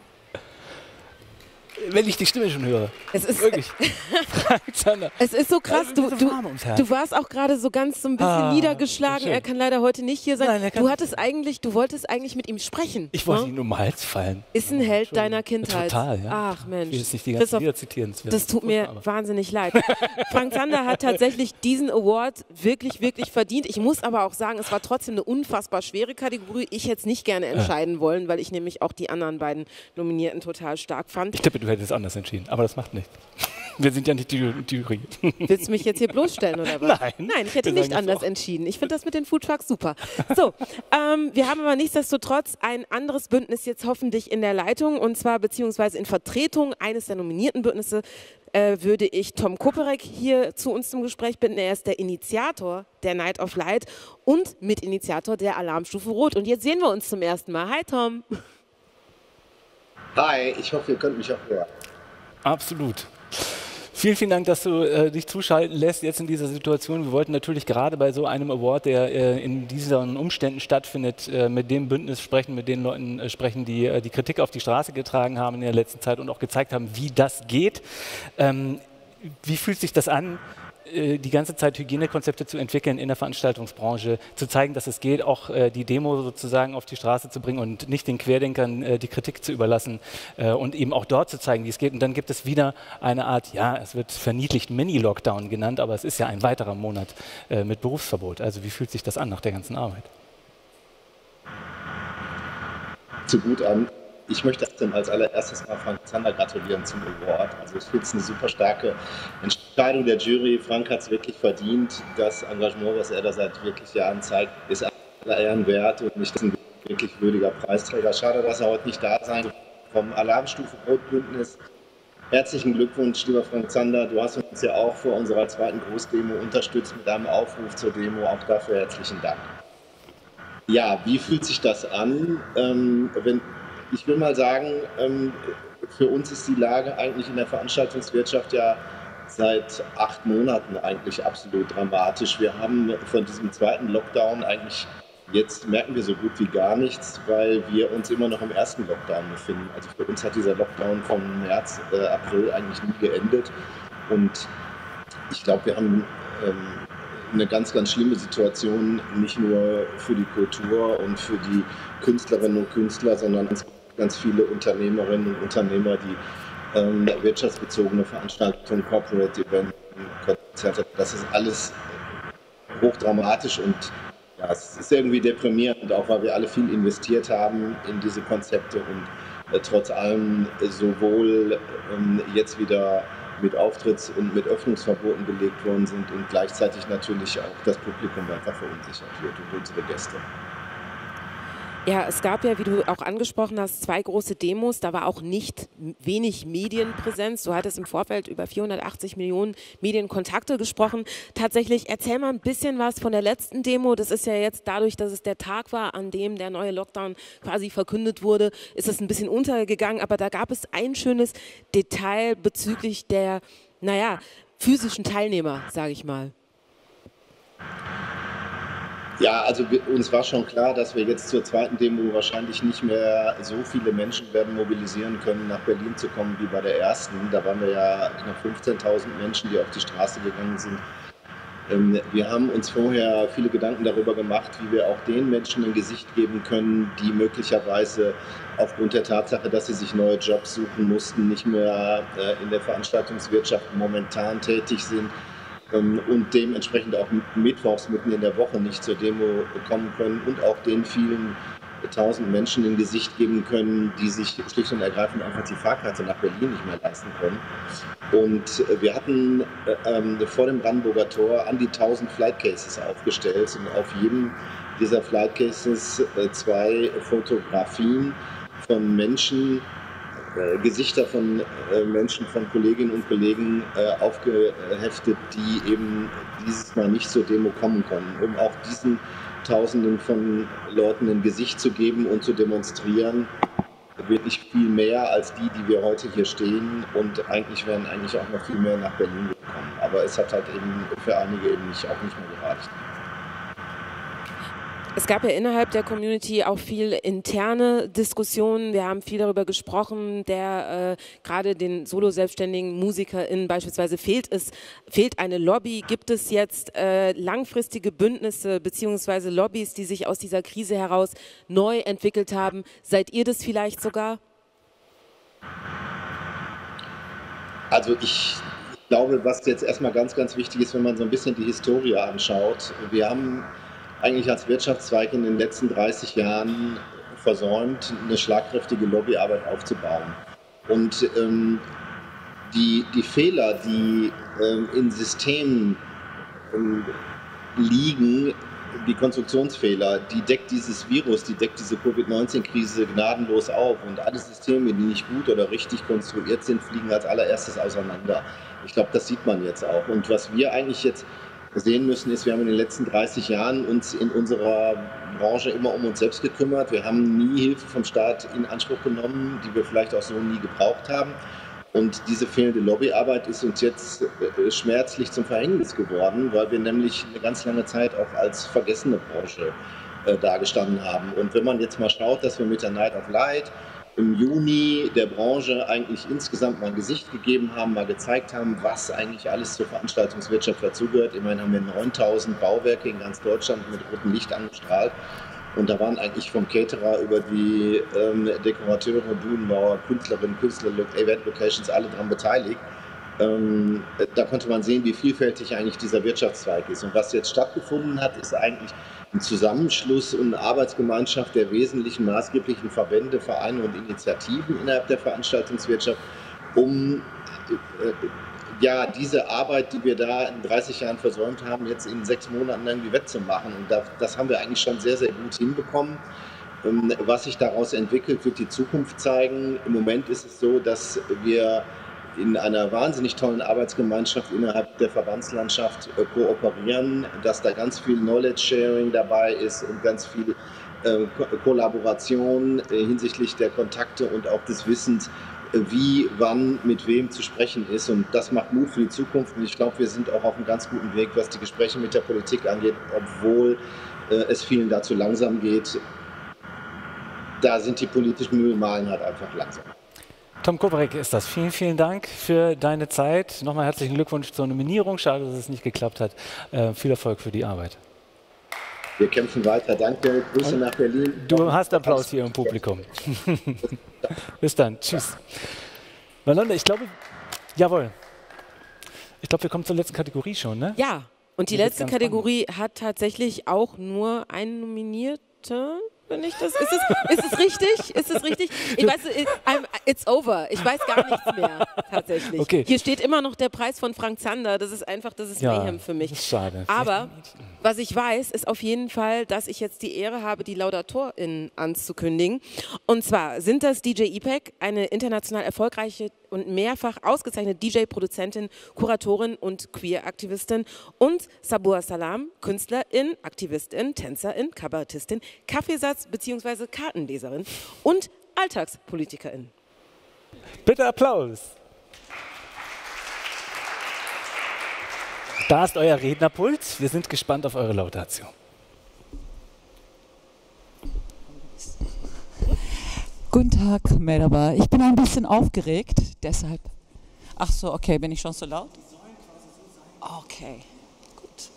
Wenn ich die Stimme schon höre. Es ist wirklich. Frank Zander. Es ist so krass. Du, du, Herz. du warst auch gerade so ganz so ein bisschen Ah, niedergeschlagen. schön. Er kann leider heute nicht hier sein. Nein, er kann du hattest eigentlich, du wolltest eigentlich mit ihm sprechen. Ich wollte ne? ihn um den Hals fallen. Ist ein Held deiner Kindheit. Total, ja. Ach Mensch. Ich will jetzt nicht die ganzen Christoph, Lieder zitieren. Das, das tut mir aber. wahnsinnig leid. Frank Zander hat tatsächlich diesen Award wirklich, wirklich verdient. Ich muss aber auch sagen, es war trotzdem eine unfassbar schwere Kategorie. Ich hätte es nicht gerne entscheiden ja. wollen, weil ich nämlich auch die anderen beiden Nominierten total stark fand. Ich tippe, du hättest es anders entschieden, aber das macht nichts. Wir sind ja nicht die Jury. Willst du mich jetzt hier bloßstellen oder was? Nein. Nein, ich hätte Wir nicht sagen das anders entschieden. Ich finde das mit den Foodtrucks super. So, ähm, wir haben aber nichtsdestotrotz ein anderes Bündnis jetzt hoffentlich in der Leitung und zwar beziehungsweise in Vertretung eines der nominierten Bündnisse äh, würde ich Tom Koperek hier zu uns zum Gespräch bitten. Er ist der Initiator der Night of Light und Mitinitiator der Alarmstufe Rot. Und jetzt sehen wir uns zum ersten Mal. Hi Tom. Hi, ich hoffe, ihr könnt mich auch hören. Absolut. Vielen, vielen Dank, dass du äh, dich zuschalten lässt jetzt in dieser Situation. Wir wollten natürlich gerade bei so einem Award, der äh, in diesen Umständen stattfindet, äh, mit dem Bündnis sprechen, mit den Leuten äh, sprechen, die äh, die Kritik auf die Straße getragen haben in der letzten Zeit und auch gezeigt haben, wie das geht. Ähm, wie fühlt sich das an, die ganze Zeit Hygienekonzepte zu entwickeln in der Veranstaltungsbranche, zu zeigen, dass es geht, auch äh, die Demo sozusagen auf die Straße zu bringen und nicht den Querdenkern äh, die Kritik zu überlassen äh, und eben auch dort zu zeigen, wie es geht. Und dann gibt es wieder eine Art, ja, es wird verniedlicht Mini-Lockdown genannt, aber es ist ja ein weiterer Monat äh, mit Berufsverbot. Also wie fühlt sich das an nach der ganzen Arbeit? Zu gut an. Ich möchte als allererstes mal Frank Zander gratulieren zum Award. Also ich finde es eine super starke Entscheidung der Jury. Frank hat es wirklich verdient. Das Engagement, was er da seit wirklich Jahren zeigt, ist aller Ehren wert. Und ich bin wirklich würdiger Preisträger. Schade, dass er heute nicht da sein kann. Vom Alarmstufe Rot-Bündnis. Herzlichen Glückwunsch, lieber Frank Zander. Du hast uns ja auch vor unserer zweiten Großdemo unterstützt mit deinem Aufruf zur Demo. Auch dafür herzlichen Dank. Ja, wie fühlt sich das an? Ähm, wenn, ich will mal sagen, ähm, für uns ist die Lage eigentlich in der Veranstaltungswirtschaft ja seit acht Monaten eigentlich absolut dramatisch. Wir haben von diesem zweiten Lockdown eigentlich, jetzt merken wir so gut wie gar nichts, weil wir uns immer noch im ersten Lockdown befinden. Also für uns hat dieser Lockdown von März, äh, April eigentlich nie geendet. Und ich glaube, wir haben ähm, eine ganz, ganz schlimme Situation, nicht nur für die Kultur und für die Künstlerinnen und Künstler, sondern ganz, ganz viele Unternehmerinnen und Unternehmer, die ähm, wirtschaftsbezogene Veranstaltungen, Corporate Events, Konzerte, das ist alles hochdramatisch und ja, es ist irgendwie deprimierend, auch weil wir alle viel investiert haben in diese Konzepte und äh, trotz allem sowohl ähm, jetzt wieder mit Auftritts- und mit Öffnungsverboten belegt worden sind und gleichzeitig natürlich auch das Publikum einfach verunsichert wird und unsere Gäste. Ja, es gab ja, wie du auch angesprochen hast, zwei große Demos. Da war auch nicht wenig Medienpräsenz. Du hattest im Vorfeld über vierhundertachtzig Millionen Medienkontakte gesprochen. Tatsächlich, erzähl mal ein bisschen was von der letzten Demo. Das ist ja jetzt dadurch, dass es der Tag war, an dem der neue Lockdown quasi verkündet wurde, ist es ein bisschen untergegangen. Aber da gab es ein schönes Detail bezüglich der, naja, physischen Teilnehmer, sage ich mal. Ja, also wir, uns war schon klar, dass wir jetzt zur zweiten Demo wahrscheinlich nicht mehr so viele Menschen werden mobilisieren können, nach Berlin zu kommen wie bei der ersten. Da waren wir ja knapp fünfzehntausend Menschen, die auf die Straße gegangen sind. Ähm, wir haben uns vorher viele Gedanken darüber gemacht, wie wir auch den Menschen ein Gesicht geben können, die möglicherweise aufgrund der Tatsache, dass sie sich neue Jobs suchen mussten, nicht mehr äh, in der Veranstaltungswirtschaft momentan tätig sind. Und dementsprechend auch mittwochs mitten in der Woche nicht zur Demo kommen können und auch den vielen tausend Menschen ein Gesicht geben können, die sich schlicht und ergreifend einfach die Fahrkarte nach Berlin nicht mehr leisten können. Und wir hatten ähm, vor dem Brandenburger Tor an die tausend Flightcases aufgestellt und auf jedem dieser Flightcases äh, zwei Fotografien von Menschen, Gesichter von äh, Menschen, von Kolleginnen und Kollegen äh, aufgeheftet, die eben dieses Mal nicht zur Demo kommen konnten, um auch diesen Tausenden von Leuten ein Gesicht zu geben und zu demonstrieren, wirklich viel mehr als die, die wir heute hier stehen, und eigentlich wären eigentlich auch noch viel mehr nach Berlin gekommen. Aber es hat halt eben für einige eben nicht, auch nicht mehr gereicht. Es gab ja innerhalb der Community auch viel interne Diskussionen. Wir haben viel darüber gesprochen, der äh, gerade den solo-selbstständigen MusikerInnen beispielsweise fehlt es, fehlt eine Lobby. Gibt es jetzt äh, langfristige Bündnisse beziehungsweise Lobbys, die sich aus dieser Krise heraus neu entwickelt haben? Seid ihr das vielleicht sogar? Also ich glaube, was jetzt erstmal ganz, ganz wichtig ist, wenn man so ein bisschen die Historie anschaut. Wir haben eigentlich als Wirtschaftszweig in den letzten dreißig Jahren versäumt, eine schlagkräftige Lobbyarbeit aufzubauen. Und ähm, die, die Fehler, die ähm, in Systemen ähm, liegen, die Konstruktionsfehler, die deckt dieses Virus, die deckt diese Covid neunzehn Krise gnadenlos auf. Und alle Systeme, die nicht gut oder richtig konstruiert sind, fliegen als allererstes auseinander. Ich glaube, das sieht man jetzt auch. Und was wir eigentlich jetzt sehen müssen, ist, wir haben in den letzten dreißig Jahren uns in unserer Branche immer um uns selbst gekümmert. Wir haben nie Hilfe vom Staat in Anspruch genommen, die wir vielleicht auch so nie gebraucht haben. Und diese fehlende Lobbyarbeit ist uns jetzt äh, schmerzlich zum Verhängnis geworden, weil wir nämlich eine ganz lange Zeit auch als vergessene Branche äh, dagestanden haben. Und wenn man jetzt mal schaut, dass wir mit der Night of Light im Juni der Branche eigentlich insgesamt mal ein Gesicht gegeben haben, mal gezeigt haben, was eigentlich alles zur Veranstaltungswirtschaft dazugehört. Immerhin haben wir neuntausend Bauwerke in ganz Deutschland mit rotem Licht angestrahlt. Und da waren eigentlich vom Caterer über die ähm, Dekorateure, Bühnenbauer, Künstlerinnen, Künstler, Event-Locations alle daran beteiligt. Ähm, da konnte man sehen, wie vielfältig eigentlich dieser Wirtschaftszweig ist. Und was jetzt stattgefunden hat, ist eigentlich ein Zusammenschluss und eine Arbeitsgemeinschaft der wesentlichen maßgeblichen Verbände, Vereine und Initiativen innerhalb der Veranstaltungswirtschaft, um äh, ja, diese Arbeit, die wir da in dreißig Jahren versäumt haben, jetzt in sechs Monaten irgendwie wettzumachen. Und das, das haben wir eigentlich schon sehr, sehr gut hinbekommen. Was sich daraus entwickelt, wird die Zukunft zeigen. Im Moment ist es so, dass wir in einer wahnsinnig tollen Arbeitsgemeinschaft innerhalb der Verbandslandschaft äh, kooperieren, dass da ganz viel Knowledge-Sharing dabei ist und ganz viel äh, Ko Kollaboration äh, hinsichtlich der Kontakte und auch des Wissens, äh, wie, wann, mit wem zu sprechen ist. Und das macht Mut für die Zukunft. Und ich glaube, wir sind auch auf einem ganz guten Weg, was die Gespräche mit der Politik angeht, obwohl äh, es vielen dazu langsam geht. Da sind die politischen Mühlenmalen halt einfach langsam. Tom Kowarek ist das. Vielen, vielen Dank für deine Zeit. Nochmal herzlichen Glückwunsch zur Nominierung. Schade, dass es nicht geklappt hat. Äh, viel Erfolg für die Arbeit. Wir kämpfen weiter. Danke. Grüße nach Berlin. Du hast Applaus hier im Publikum. Bis dann. Tschüss. Valonda, ich glaube, jawohl. Ich glaube, wir kommen zur letzten Kategorie schon, ne? Ja, und die letzte Kategorie hat tatsächlich auch nur einen Nominierten. Wenn ich das, ist, es, ist es richtig? Ist es richtig? Ich weiß, it, I'm, it's over. Ich weiß gar nichts mehr, tatsächlich. Okay. Hier steht immer noch der Preis von Frank Zander. Das ist einfach, das ist ja, Mayhem für mich. Das ist schade. Aber was ich weiß, ist auf jeden Fall, dass ich jetzt die Ehre habe, die LaudatorInnen anzukündigen. Und zwar sind das D J Ipek, eine international erfolgreiche und mehrfach ausgezeichnete D J-Produzentin, Kuratorin und Queer-Aktivistin, und Sabua Salam, Künstlerin, Aktivistin, Tänzerin, Kabarettistin, Kaffeesatz- bzw. Kartenleserin und Alltagspolitikerin. Bitte Applaus. Da ist euer Rednerpult. Wir sind gespannt auf eure Laudatio. Guten Tag, Merhaba. Ich bin ein bisschen aufgeregt, deshalb. Ach so, okay, bin ich schon so laut? Okay, gut.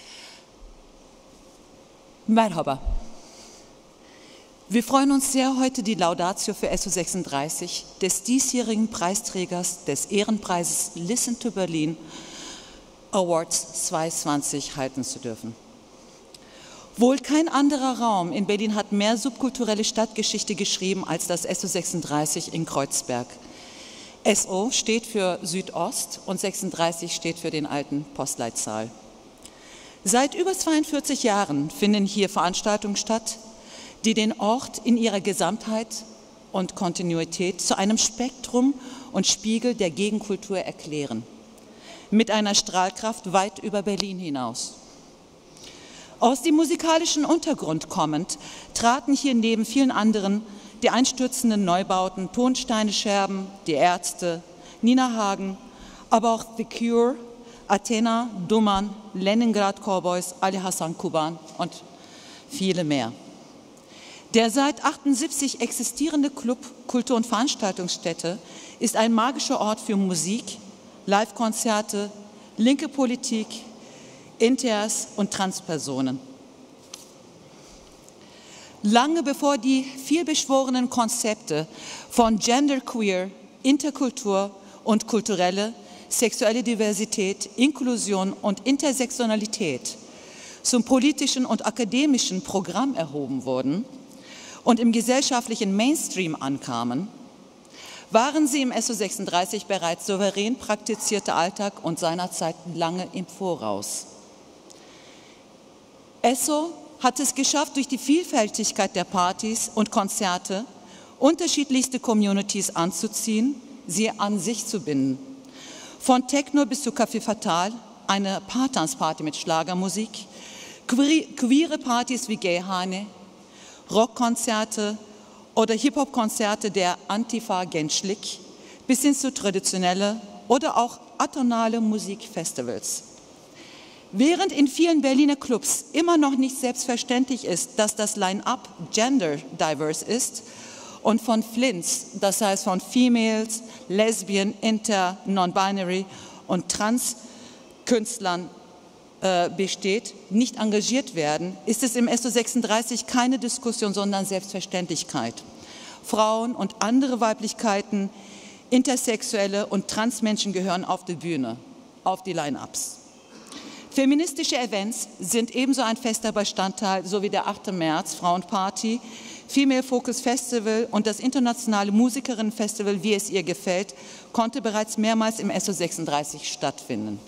Merhaba. Wir freuen uns sehr, heute die Laudatio für S O sechsunddreißig, des diesjährigen Preisträgers des Ehrenpreises Listen to Berlin Awards zweitausendzwanzig halten zu dürfen. Wohl kein anderer Raum in Berlin hat mehr subkulturelle Stadtgeschichte geschrieben als das S O sechsunddreißig in Kreuzberg. S O steht für Südost und sechsunddreißig steht für den alten Postleitzahl. Seit über zweiundvierzig Jahren finden hier Veranstaltungen statt, die den Ort in ihrer Gesamtheit und Kontinuität zu einem Spektrum und Spiegel der Gegenkultur erklären, mit einer Strahlkraft weit über Berlin hinaus. Aus dem musikalischen Untergrund kommend traten hier neben vielen anderen die einstürzenden Neubauten Tonsteine Scherben, die Ärzte, Nina Hagen, aber auch The Cure, Athena, Duman, Leningrad Cowboys, Ali Hassan Kuban und viele mehr. Der seit achtundsiebzig existierende Club Kultur- und Veranstaltungsstätte ist ein magischer Ort für Musik, Live-Konzerte, linke Politik, Inters und Transpersonen. Lange bevor die vielbeschworenen Konzepte von Genderqueer, Interkultur und kulturelle, sexuelle Diversität, Inklusion und Intersektionalität zum politischen und akademischen Programm erhoben wurden und im gesellschaftlichen Mainstream ankamen, waren sie im S O sechsunddreißig bereits souverän praktizierter Alltag und seinerzeit lange im Voraus. S O hat es geschafft, durch die Vielfältigkeit der Partys und Konzerte unterschiedlichste Communities anzuziehen, sie an sich zu binden. Von Techno bis zu Café Fatal, eine Paartanzparty mit Schlagermusik, queere Partys wie Gay Hane, Rockkonzerte oder Hip-Hop-Konzerte der Antifa Genschlik bis hin zu traditionelle oder auch atonale Musikfestivals. Während in vielen Berliner Clubs immer noch nicht selbstverständlich ist, dass das Line-Up gender diverse ist und von Flints, das heißt von Females, Lesbian, Inter, Non-Binary und Trans-Künstlern äh, besteht, nicht engagiert werden, ist es im S O sechsunddreißig keine Diskussion, sondern Selbstverständlichkeit. Frauen und andere Weiblichkeiten, Intersexuelle und Transmenschen gehören auf die Bühne, auf die Line-Ups. Feministische Events sind ebenso ein fester Bestandteil, so wie der achte März Frauenparty, Female Focus Festival und das internationale Musikerinnenfestival, wie es ihr gefällt, konnte bereits mehrmals im S O sechsunddreißig stattfinden.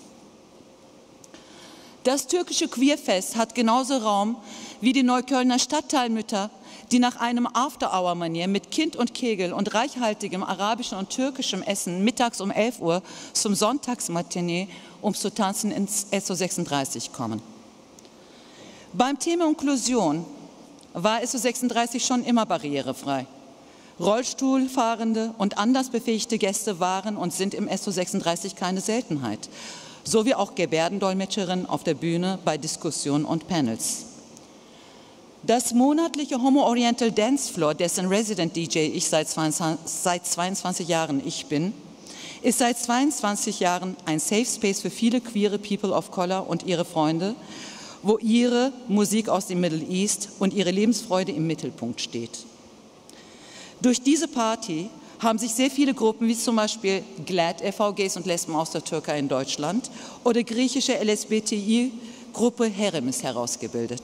Das türkische Queerfest hat genauso Raum wie die Neuköllner Stadtteilmütter, die nach einem After-Hour-Manier mit Kind und Kegel und reichhaltigem arabischen und türkischem Essen mittags um elf Uhr zum Sonntagsmatinee, um zu tanzen, ins S O sechsunddreißig kommen. Beim Thema Inklusion war S O sechsunddreißig schon immer barrierefrei. Rollstuhlfahrende und anders befähigte Gäste waren und sind im S O sechsunddreißig keine Seltenheit, sowie auch Gebärdendolmetscherinnen auf der Bühne bei Diskussionen und Panels. Das monatliche Homo Oriental Dance Floor, dessen Resident D J ich seit zweiundzwanzig Jahren ich bin, ist seit zweiundzwanzig Jahren ein Safe Space für viele queere People of Color und ihre Freunde, wo ihre Musik aus dem Middle East und ihre Lebensfreude im Mittelpunkt steht. Durch diese Party haben sich sehr viele Gruppen, wie zum Beispiel GLAD e V, Gays und Lesben aus der Türkei in Deutschland, oder griechische L S B T I-Gruppe Heremis herausgebildet.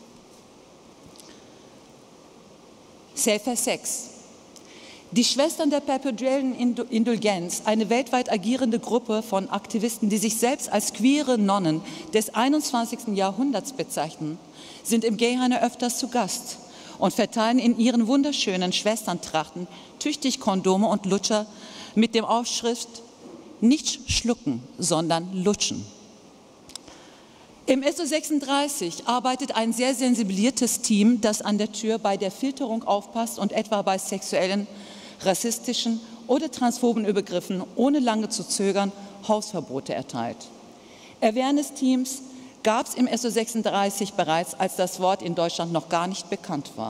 Safer Sex. Die Schwestern der perpetuellen Indulgenz, eine weltweit agierende Gruppe von Aktivisten, die sich selbst als queere Nonnen des einundzwanzigsten Jahrhunderts bezeichnen, sind im Gayhane öfters zu Gast und verteilen in ihren wunderschönen Schwesterntrachten tüchtig Kondome und Lutscher mit dem Aufschrift nicht schlucken, sondern lutschen. Im S O sechsunddreißig arbeitet ein sehr sensibilisiertes Team, das an der Tür bei der Filterung aufpasst und etwa bei sexuellen, rassistischen oder transphoben Übergriffen ohne lange zu zögern Hausverbote erteilt. Awareness-Teams gab es im S O sechsunddreißig bereits, als das Wort in Deutschland noch gar nicht bekannt war.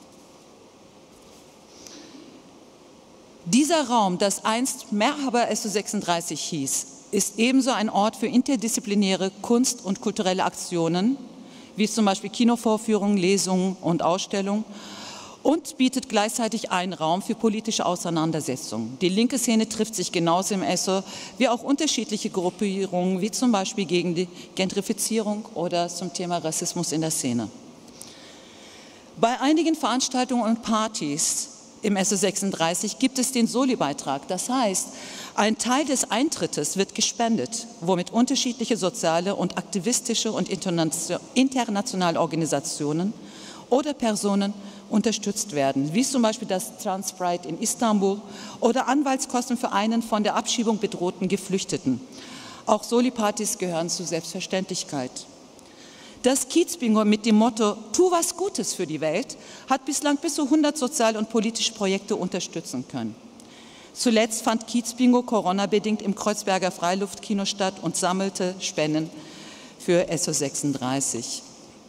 Dieser Raum, das einst Merhaba S O sechsunddreißig hieß, ist ebenso ein Ort für interdisziplinäre Kunst- und kulturelle Aktionen, wie zum Beispiel Kinovorführungen, Lesungen und Ausstellungen, und bietet gleichzeitig einen Raum für politische Auseinandersetzungen. Die linke Szene trifft sich genauso im S O wie auch unterschiedliche Gruppierungen, wie zum Beispiel gegen die Gentrifizierung oder zum Thema Rassismus in der Szene. Bei einigen Veranstaltungen und Partys im S O sechsunddreißig gibt es den Soli-Beitrag. Das heißt, ein Teil des Eintrittes wird gespendet, womit unterschiedliche soziale und aktivistische und internationale Organisationen oder Personen unterstützt werden, wie zum Beispiel das Trans Pride in Istanbul oder Anwaltskosten für einen von der Abschiebung bedrohten Geflüchteten. Auch Soli-Partys gehören zur Selbstverständlichkeit. Das Kiez-Bingo mit dem Motto „Tu was Gutes für die Welt“ hat bislang bis zu hundert soziale und politische Projekte unterstützen können. Zuletzt fand Kiez-Bingo Corona-bedingt im Kreuzberger Freiluftkino statt und sammelte Spenden für S O sechsunddreißig.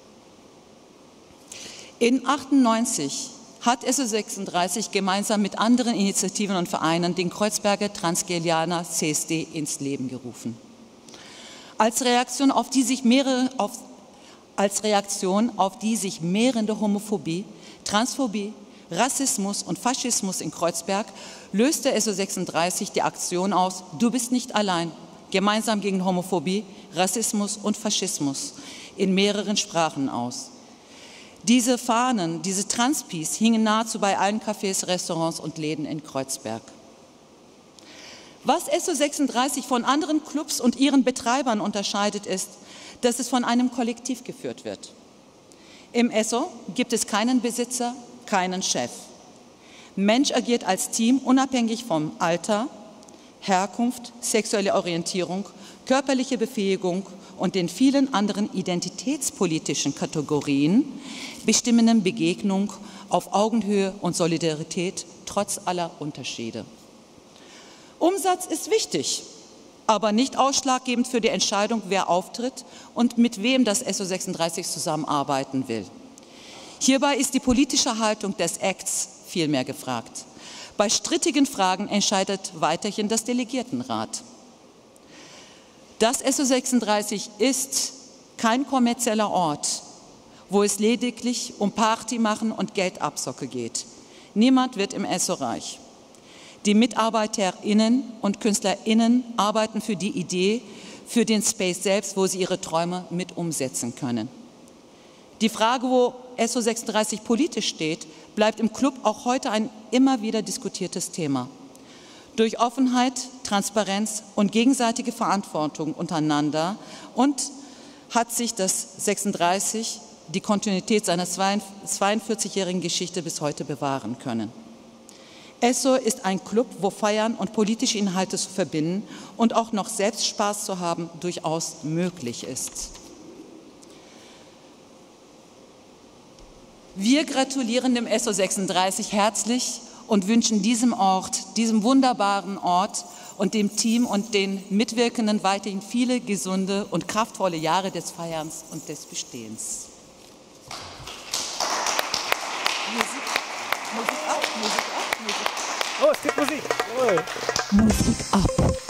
In achtundneunzig hat S O sechsunddreißig gemeinsam mit anderen Initiativen und Vereinen den Kreuzberger Transgelianer C S D ins Leben gerufen. Als Reaktion auf die sich mehrere, auf, als Reaktion auf die sich mehrende Homophobie, Transphobie, Rassismus und Faschismus in Kreuzberg löste S O sechsunddreißig die Aktion aus „Du bist nicht allein“, gemeinsam gegen Homophobie, Rassismus und Faschismus in mehreren Sprachen aus. Diese Fahnen, diese Transpis hingen nahezu bei allen Cafés, Restaurants und Läden in Kreuzberg. Was S O sechsunddreißig von anderen Clubs und ihren Betreibern unterscheidet, ist, dass es von einem Kollektiv geführt wird. Im S O gibt es keinen Besitzer, keinen Chef. Mensch agiert als Team unabhängig vom Alter, Herkunft, sexuelle Orientierung, körperliche Befähigung und den vielen anderen identitätspolitischen Kategorien, bestimmenden Begegnung auf Augenhöhe und Solidarität trotz aller Unterschiede. Umsatz ist wichtig, aber nicht ausschlaggebend für die Entscheidung, wer auftritt und mit wem das S O sechsunddreißig zusammenarbeiten will. Hierbei ist die politische Haltung des Acts vielmehr gefragt. Bei strittigen Fragen entscheidet weiterhin das Delegiertenrat. Das S O sechsunddreißig ist kein kommerzieller Ort, wo es lediglich um Party machen und Geldabzocke geht. Niemand wird im S O reich. Die MitarbeiterInnen und KünstlerInnen arbeiten für die Idee, für den Space selbst, wo sie ihre Träume mit umsetzen können. Die Frage, wo S O sechsunddreißig politisch steht, bleibt im Club auch heute ein immer wieder diskutiertes Thema. Durch Offenheit, Transparenz und gegenseitige Verantwortung untereinander und hat sich das sechsunddreißig die Kontinuität seiner zweiundvierzigjährigen Geschichte bis heute bewahren können. Esso ist ein Club, wo Feiern und politische Inhalte zu verbinden und auch noch selbst Spaß zu haben durchaus möglich ist. Wir gratulieren dem Esso sechsunddreißig herzlich und wünschen diesem Ort, diesem wunderbaren Ort und dem Team und den Mitwirkenden weiterhin viele gesunde und kraftvolle Jahre des Feierns und des Bestehens. Musik, Musik ab, Musik ab, Musik ab. Oh, es gibt Musik. Oh. Musik ab.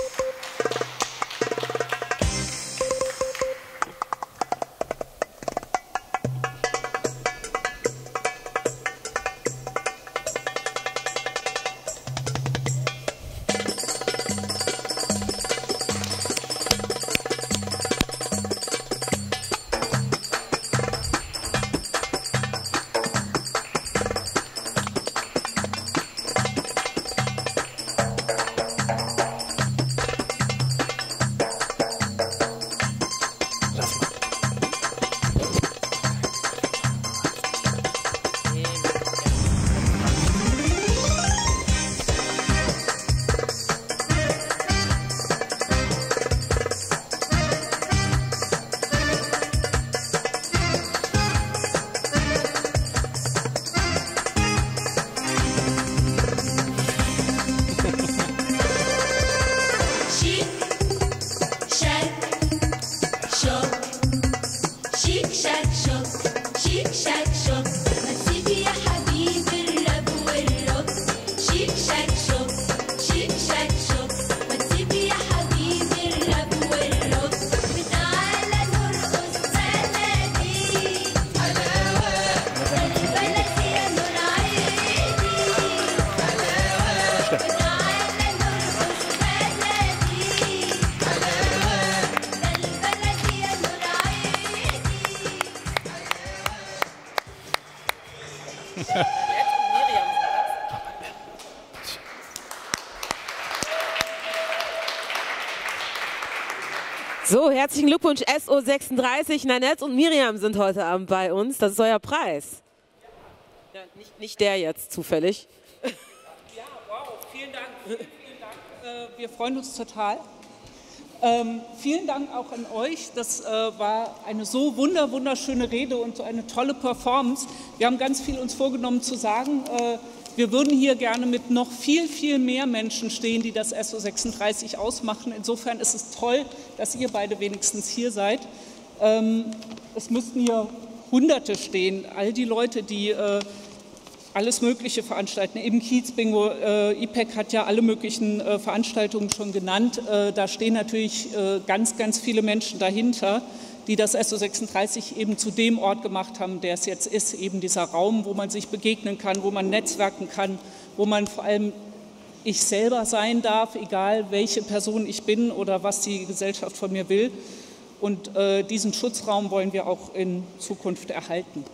So, herzlichen Glückwunsch, S O sechsunddreißig. Nanette und Miriam sind heute Abend bei uns. Das ist euer Preis. Ja, nicht, nicht der jetzt, zufällig. Ja, wow, vielen Dank. Vielen, vielen Dank. Äh, wir freuen uns total. Ähm, vielen Dank auch an euch. Das äh, war eine so wunder, wunderschöne Rede und so eine tolle Performance. Wir haben ganz viel uns vorgenommen zu sagen. Äh, wir würden hier gerne mit noch viel, viel mehr Menschen stehen, die das S O sechsunddreißig ausmachen. Insofern ist es toll, dass ihr beide wenigstens hier seid. Ähm, es müssten hier Hunderte stehen, all die Leute, die äh, alles Mögliche veranstalten. Eben Kiez-Bingo, äh, I P E C hat ja alle möglichen äh, Veranstaltungen schon genannt. Äh, da stehen natürlich äh, ganz, ganz viele Menschen dahinter, die das S O sechsunddreißig eben zu dem Ort gemacht haben, der es jetzt ist, eben dieser Raum, wo man sich begegnen kann, wo man netzwerken kann, wo man vor allem ich selber sein darf, egal welche Person ich bin oder was die Gesellschaft von mir will. Und äh, diesen Schutzraum wollen wir auch in Zukunft erhalten.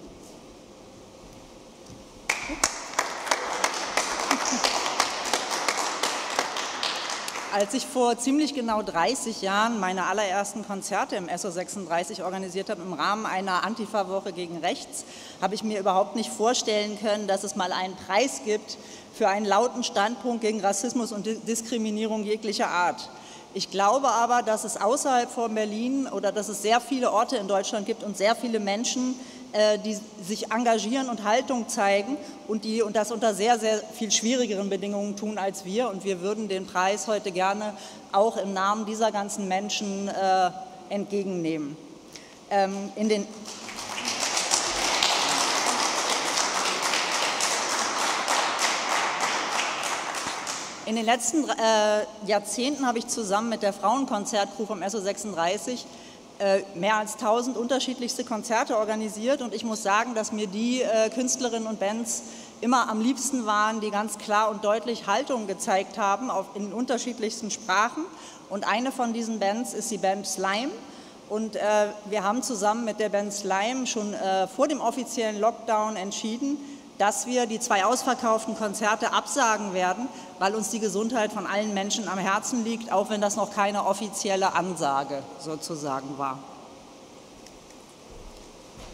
Als ich vor ziemlich genau dreißig Jahren meine allerersten Konzerte im S O sechsunddreißig organisiert habe, im Rahmen einer Antifa-Woche gegen Rechts, habe ich mir überhaupt nicht vorstellen können, dass es mal einen Preis gibt für einen lauten Standpunkt gegen Rassismus und Diskriminierung jeglicher Art. Ich glaube aber, dass es außerhalb von Berlin oder dass es sehr viele Orte in Deutschland gibt und sehr viele Menschen, die sich engagieren und Haltung zeigen und die und das unter sehr, sehr viel schwierigeren Bedingungen tun als wir. Und wir würden den Preis heute gerne auch im Namen dieser ganzen Menschen äh, entgegennehmen. Ähm, in den In den letzten äh, Jahrzehnten habe ich zusammen mit der Frauenkonzertcrew vom S O sechsunddreißig äh, mehr als tausend unterschiedlichste Konzerte organisiert und ich muss sagen, dass mir die äh, Künstlerinnen und Bands immer am liebsten waren, die ganz klar und deutlich Haltung gezeigt haben auf, in unterschiedlichsten Sprachen. Und eine von diesen Bands ist die Band Slime. Und äh, wir haben zusammen mit der Band Slime schon äh, vor dem offiziellen Lockdown entschieden, dass wir die zwei ausverkauften Konzerte absagen werden, weil uns die Gesundheit von allen Menschen am Herzen liegt, auch wenn das noch keine offizielle Ansage sozusagen war.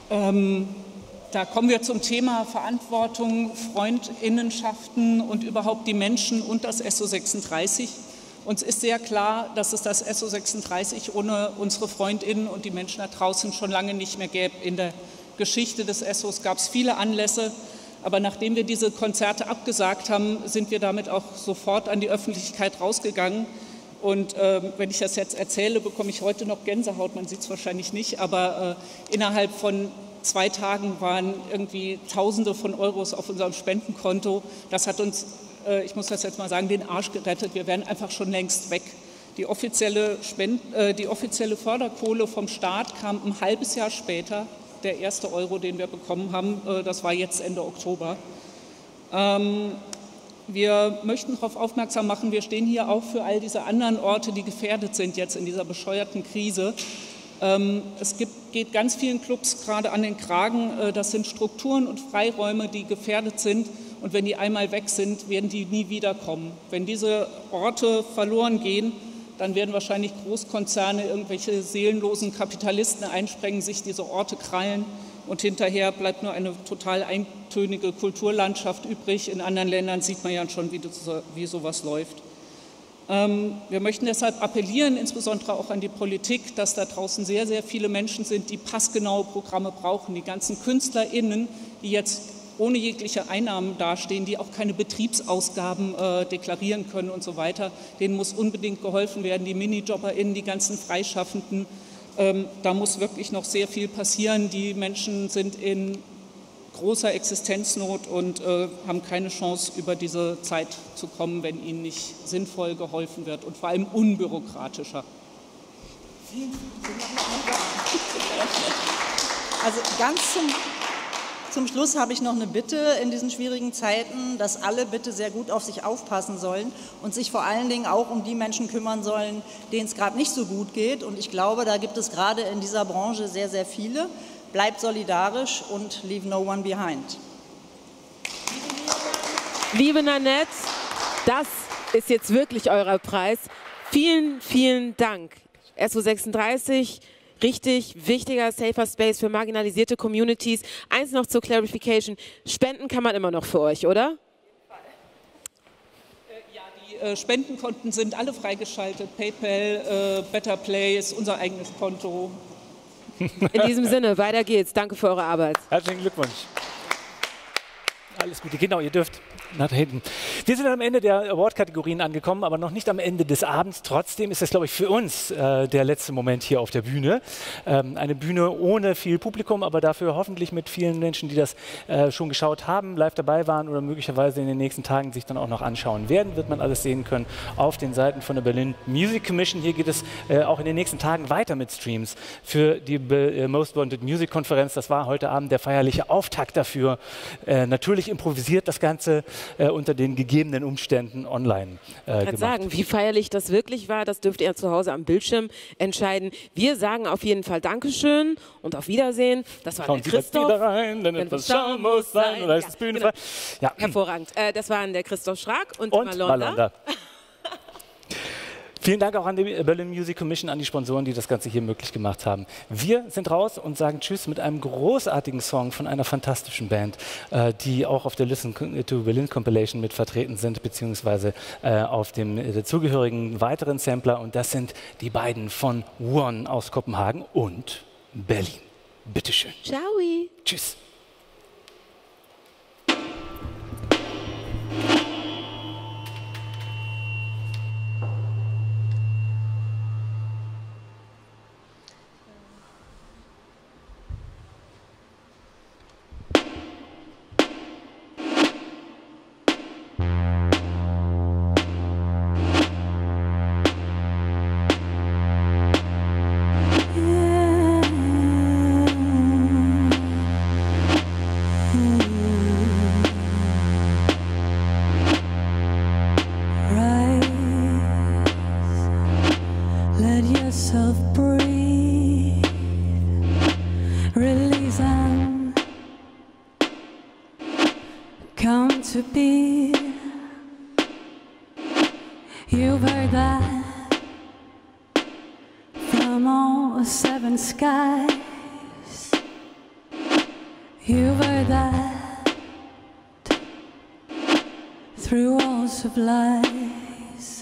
Ähm, da kommen wir zum Thema Verantwortung, Freundinnenschaften und überhaupt die Menschen und das S O sechsunddreißig. Uns ist sehr klar, dass es das S O sechsunddreißig ohne unsere Freundinnen und die Menschen da draußen schon lange nicht mehr gäbe. In der Geschichte des S Os gab es viele Anlässe, aber nachdem wir diese Konzerte abgesagt haben, sind wir damit auch sofort an die Öffentlichkeit rausgegangen. Und äh, wenn ich das jetzt erzähle, bekomme ich heute noch Gänsehaut, man sieht es wahrscheinlich nicht, aber äh, innerhalb von zwei Tagen waren irgendwie Tausende von Euros auf unserem Spendenkonto. Das hat uns, äh, ich muss das jetzt mal sagen, den Arsch gerettet. Wir wären einfach schon längst weg. Die offizielle, Spend äh, die offizielle Förderkohle vom Staat kam ein halbes Jahr später. Der erste Euro, den wir bekommen haben, äh, das war jetzt Ende Oktober. Ähm, Wir möchten darauf aufmerksam machen, wir stehen hier auch für all diese anderen Orte, die gefährdet sind jetzt in dieser bescheuerten Krise. Ähm, es gibt, geht ganz vielen Clubs gerade an den Kragen. Äh, das sind Strukturen und Freiräume, die gefährdet sind. Und wenn die einmal weg sind, werden die nie wiederkommen. Wenn diese Orte verloren gehen, dann werden wahrscheinlich Großkonzerne, irgendwelche seelenlosen Kapitalisten einsprengen, sich diese Orte krallen. Und hinterher bleibt nur eine total eintönige Kulturlandschaft übrig. In anderen Ländern sieht man ja schon, wie, das, wie sowas läuft. Ähm, wir möchten deshalb appellieren, insbesondere auch an die Politik, dass da draußen sehr, sehr viele Menschen sind, die passgenaue Programme brauchen. Die ganzen KünstlerInnen, die jetzt ohne jegliche Einnahmen dastehen, die auch keine Betriebsausgaben äh, deklarieren können und so weiter, denen muss unbedingt geholfen werden. Die MinijobberInnen, die ganzen Freischaffenden, Ähm, da muss wirklich noch sehr viel passieren. Die Menschen sind in großer Existenznot und äh, haben keine Chance, über diese Zeit zu kommen, wenn ihnen nicht sinnvoll geholfen wird und vor allem unbürokratischer. Also ganz zum, zum Schluss habe ich noch eine Bitte in diesen schwierigen Zeiten, dass alle bitte sehr gut auf sich aufpassen sollen und sich vor allen Dingen auch um die Menschen kümmern sollen, denen es gerade nicht so gut geht. Und ich glaube, da gibt es gerade in dieser Branche sehr, sehr viele. Bleibt solidarisch und leave no one behind. Liebe Nanette, das ist jetzt wirklich euer Preis. Vielen, vielen Dank. S O sechsunddreißig, richtig wichtiger Safer Space für marginalisierte Communities. Eins noch zur Clarification, spenden kann man immer noch für euch, oder? Die äh, Spendenkonten sind alle freigeschaltet. PayPal, äh, Better Play ist unser eigenes Konto. In diesem Sinne, weiter geht's. Danke für eure Arbeit. Herzlichen Glückwunsch. Alles Gute. Genau, ihr dürft nach hinten. Wir sind am Ende der Award-Kategorien angekommen, aber noch nicht am Ende des Abends. Trotzdem ist es, glaube ich, für uns äh, der letzte Moment hier auf der Bühne. Ähm, eine Bühne ohne viel Publikum, aber dafür hoffentlich mit vielen Menschen, die das äh, schon geschaut haben, live dabei waren oder möglicherweise in den nächsten Tagen sich dann auch noch anschauen werden. Wird man alles sehen können auf den Seiten von der Berlin Music Commission. Hier geht es äh, auch in den nächsten Tagen weiter mit Streams für die äh, Most Wanted Music Konferenz. Das war heute Abend der feierliche Auftakt dafür. Äh, natürlich improvisiert das Ganze äh, unter den gegebenen Umständen online äh, Ich kann sagen, wie feierlich das wirklich war, das dürft ihr zu Hause am Bildschirm entscheiden. Wir sagen auf jeden Fall Dankeschön und auf Wiedersehen. Das war Schauen der Sie Christoph. wieder rein, denn etwas schauen muss sein, oder ist das Bühne frei? Ja. Hervorragend. Äh, das waren der Christoph Schrag und, Und Malonda. Malonda. Vielen Dank auch an die Berlin Music Commission, an die Sponsoren, die das Ganze hier möglich gemacht haben. Wir sind raus und sagen Tschüss mit einem großartigen Song von einer fantastischen Band, äh, die auch auf der Listen to Berlin Compilation mit vertreten sind, beziehungsweise äh, auf dem äh, zugehörigen weiteren Sampler. Und das sind die beiden von One aus Kopenhagen und Berlin. Bitteschön. Ciao. Tschüss. To be, you've heard that from all seven skies. You were that through walls of lies.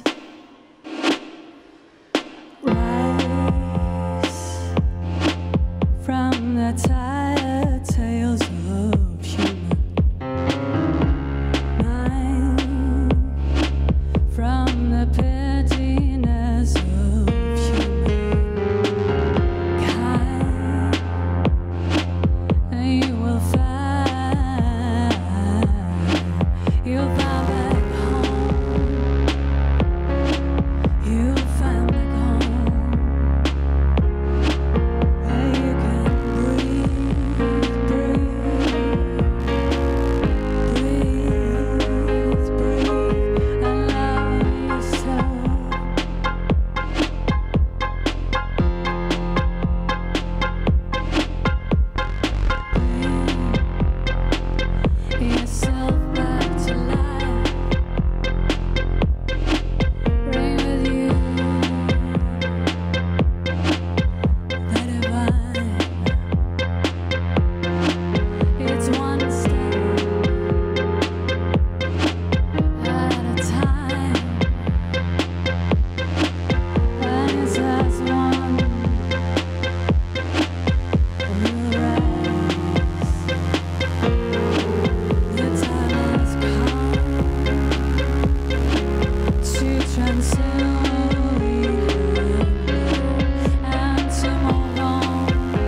Rise from the tired tales of human mind, from the pettiness of humankind, and you will find, you'll find back home, you'll find back home, where you can breathe, breathe, breathe, breathe, and love yourself. Bring yourself back to life. Bring with you the divine. It's one step at a time, and it's as one we rise. The time has come to transcend what we have and to move on.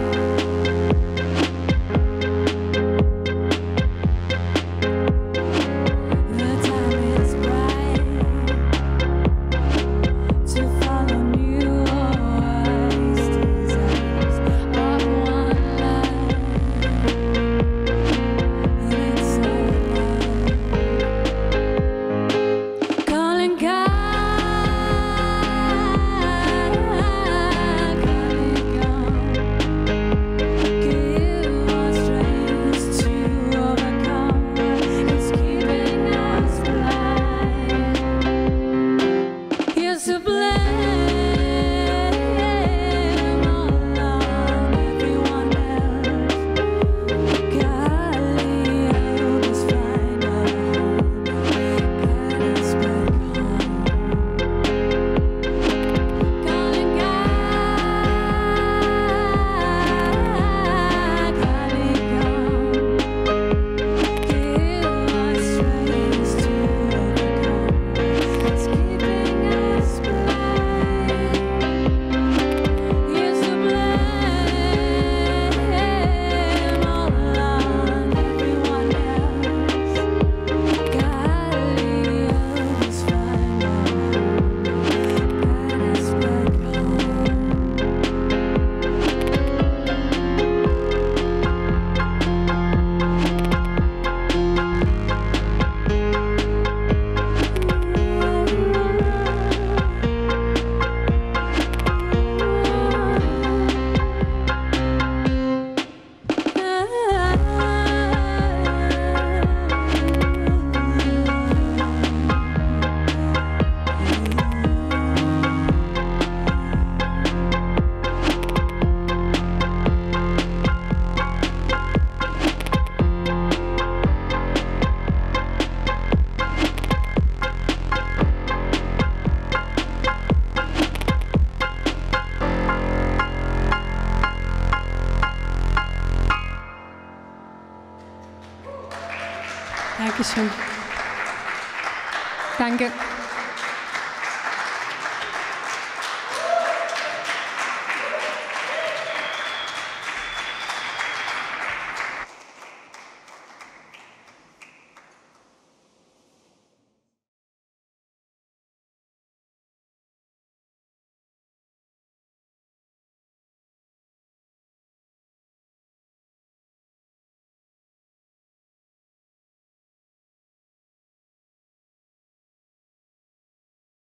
The time is right to follow new wise desires of one life. It's so calling God, calling God, give us strength to overcome. It's keeping us blind. You're to blame all on everyone else. Golly, help us find our home. Get us back home. Calling God, calling God, give us strength to overcome. It's keeping us blind. You're to blame all on everyone else. Golly, help us find our home. Get us back home. Dankeschön. Danke.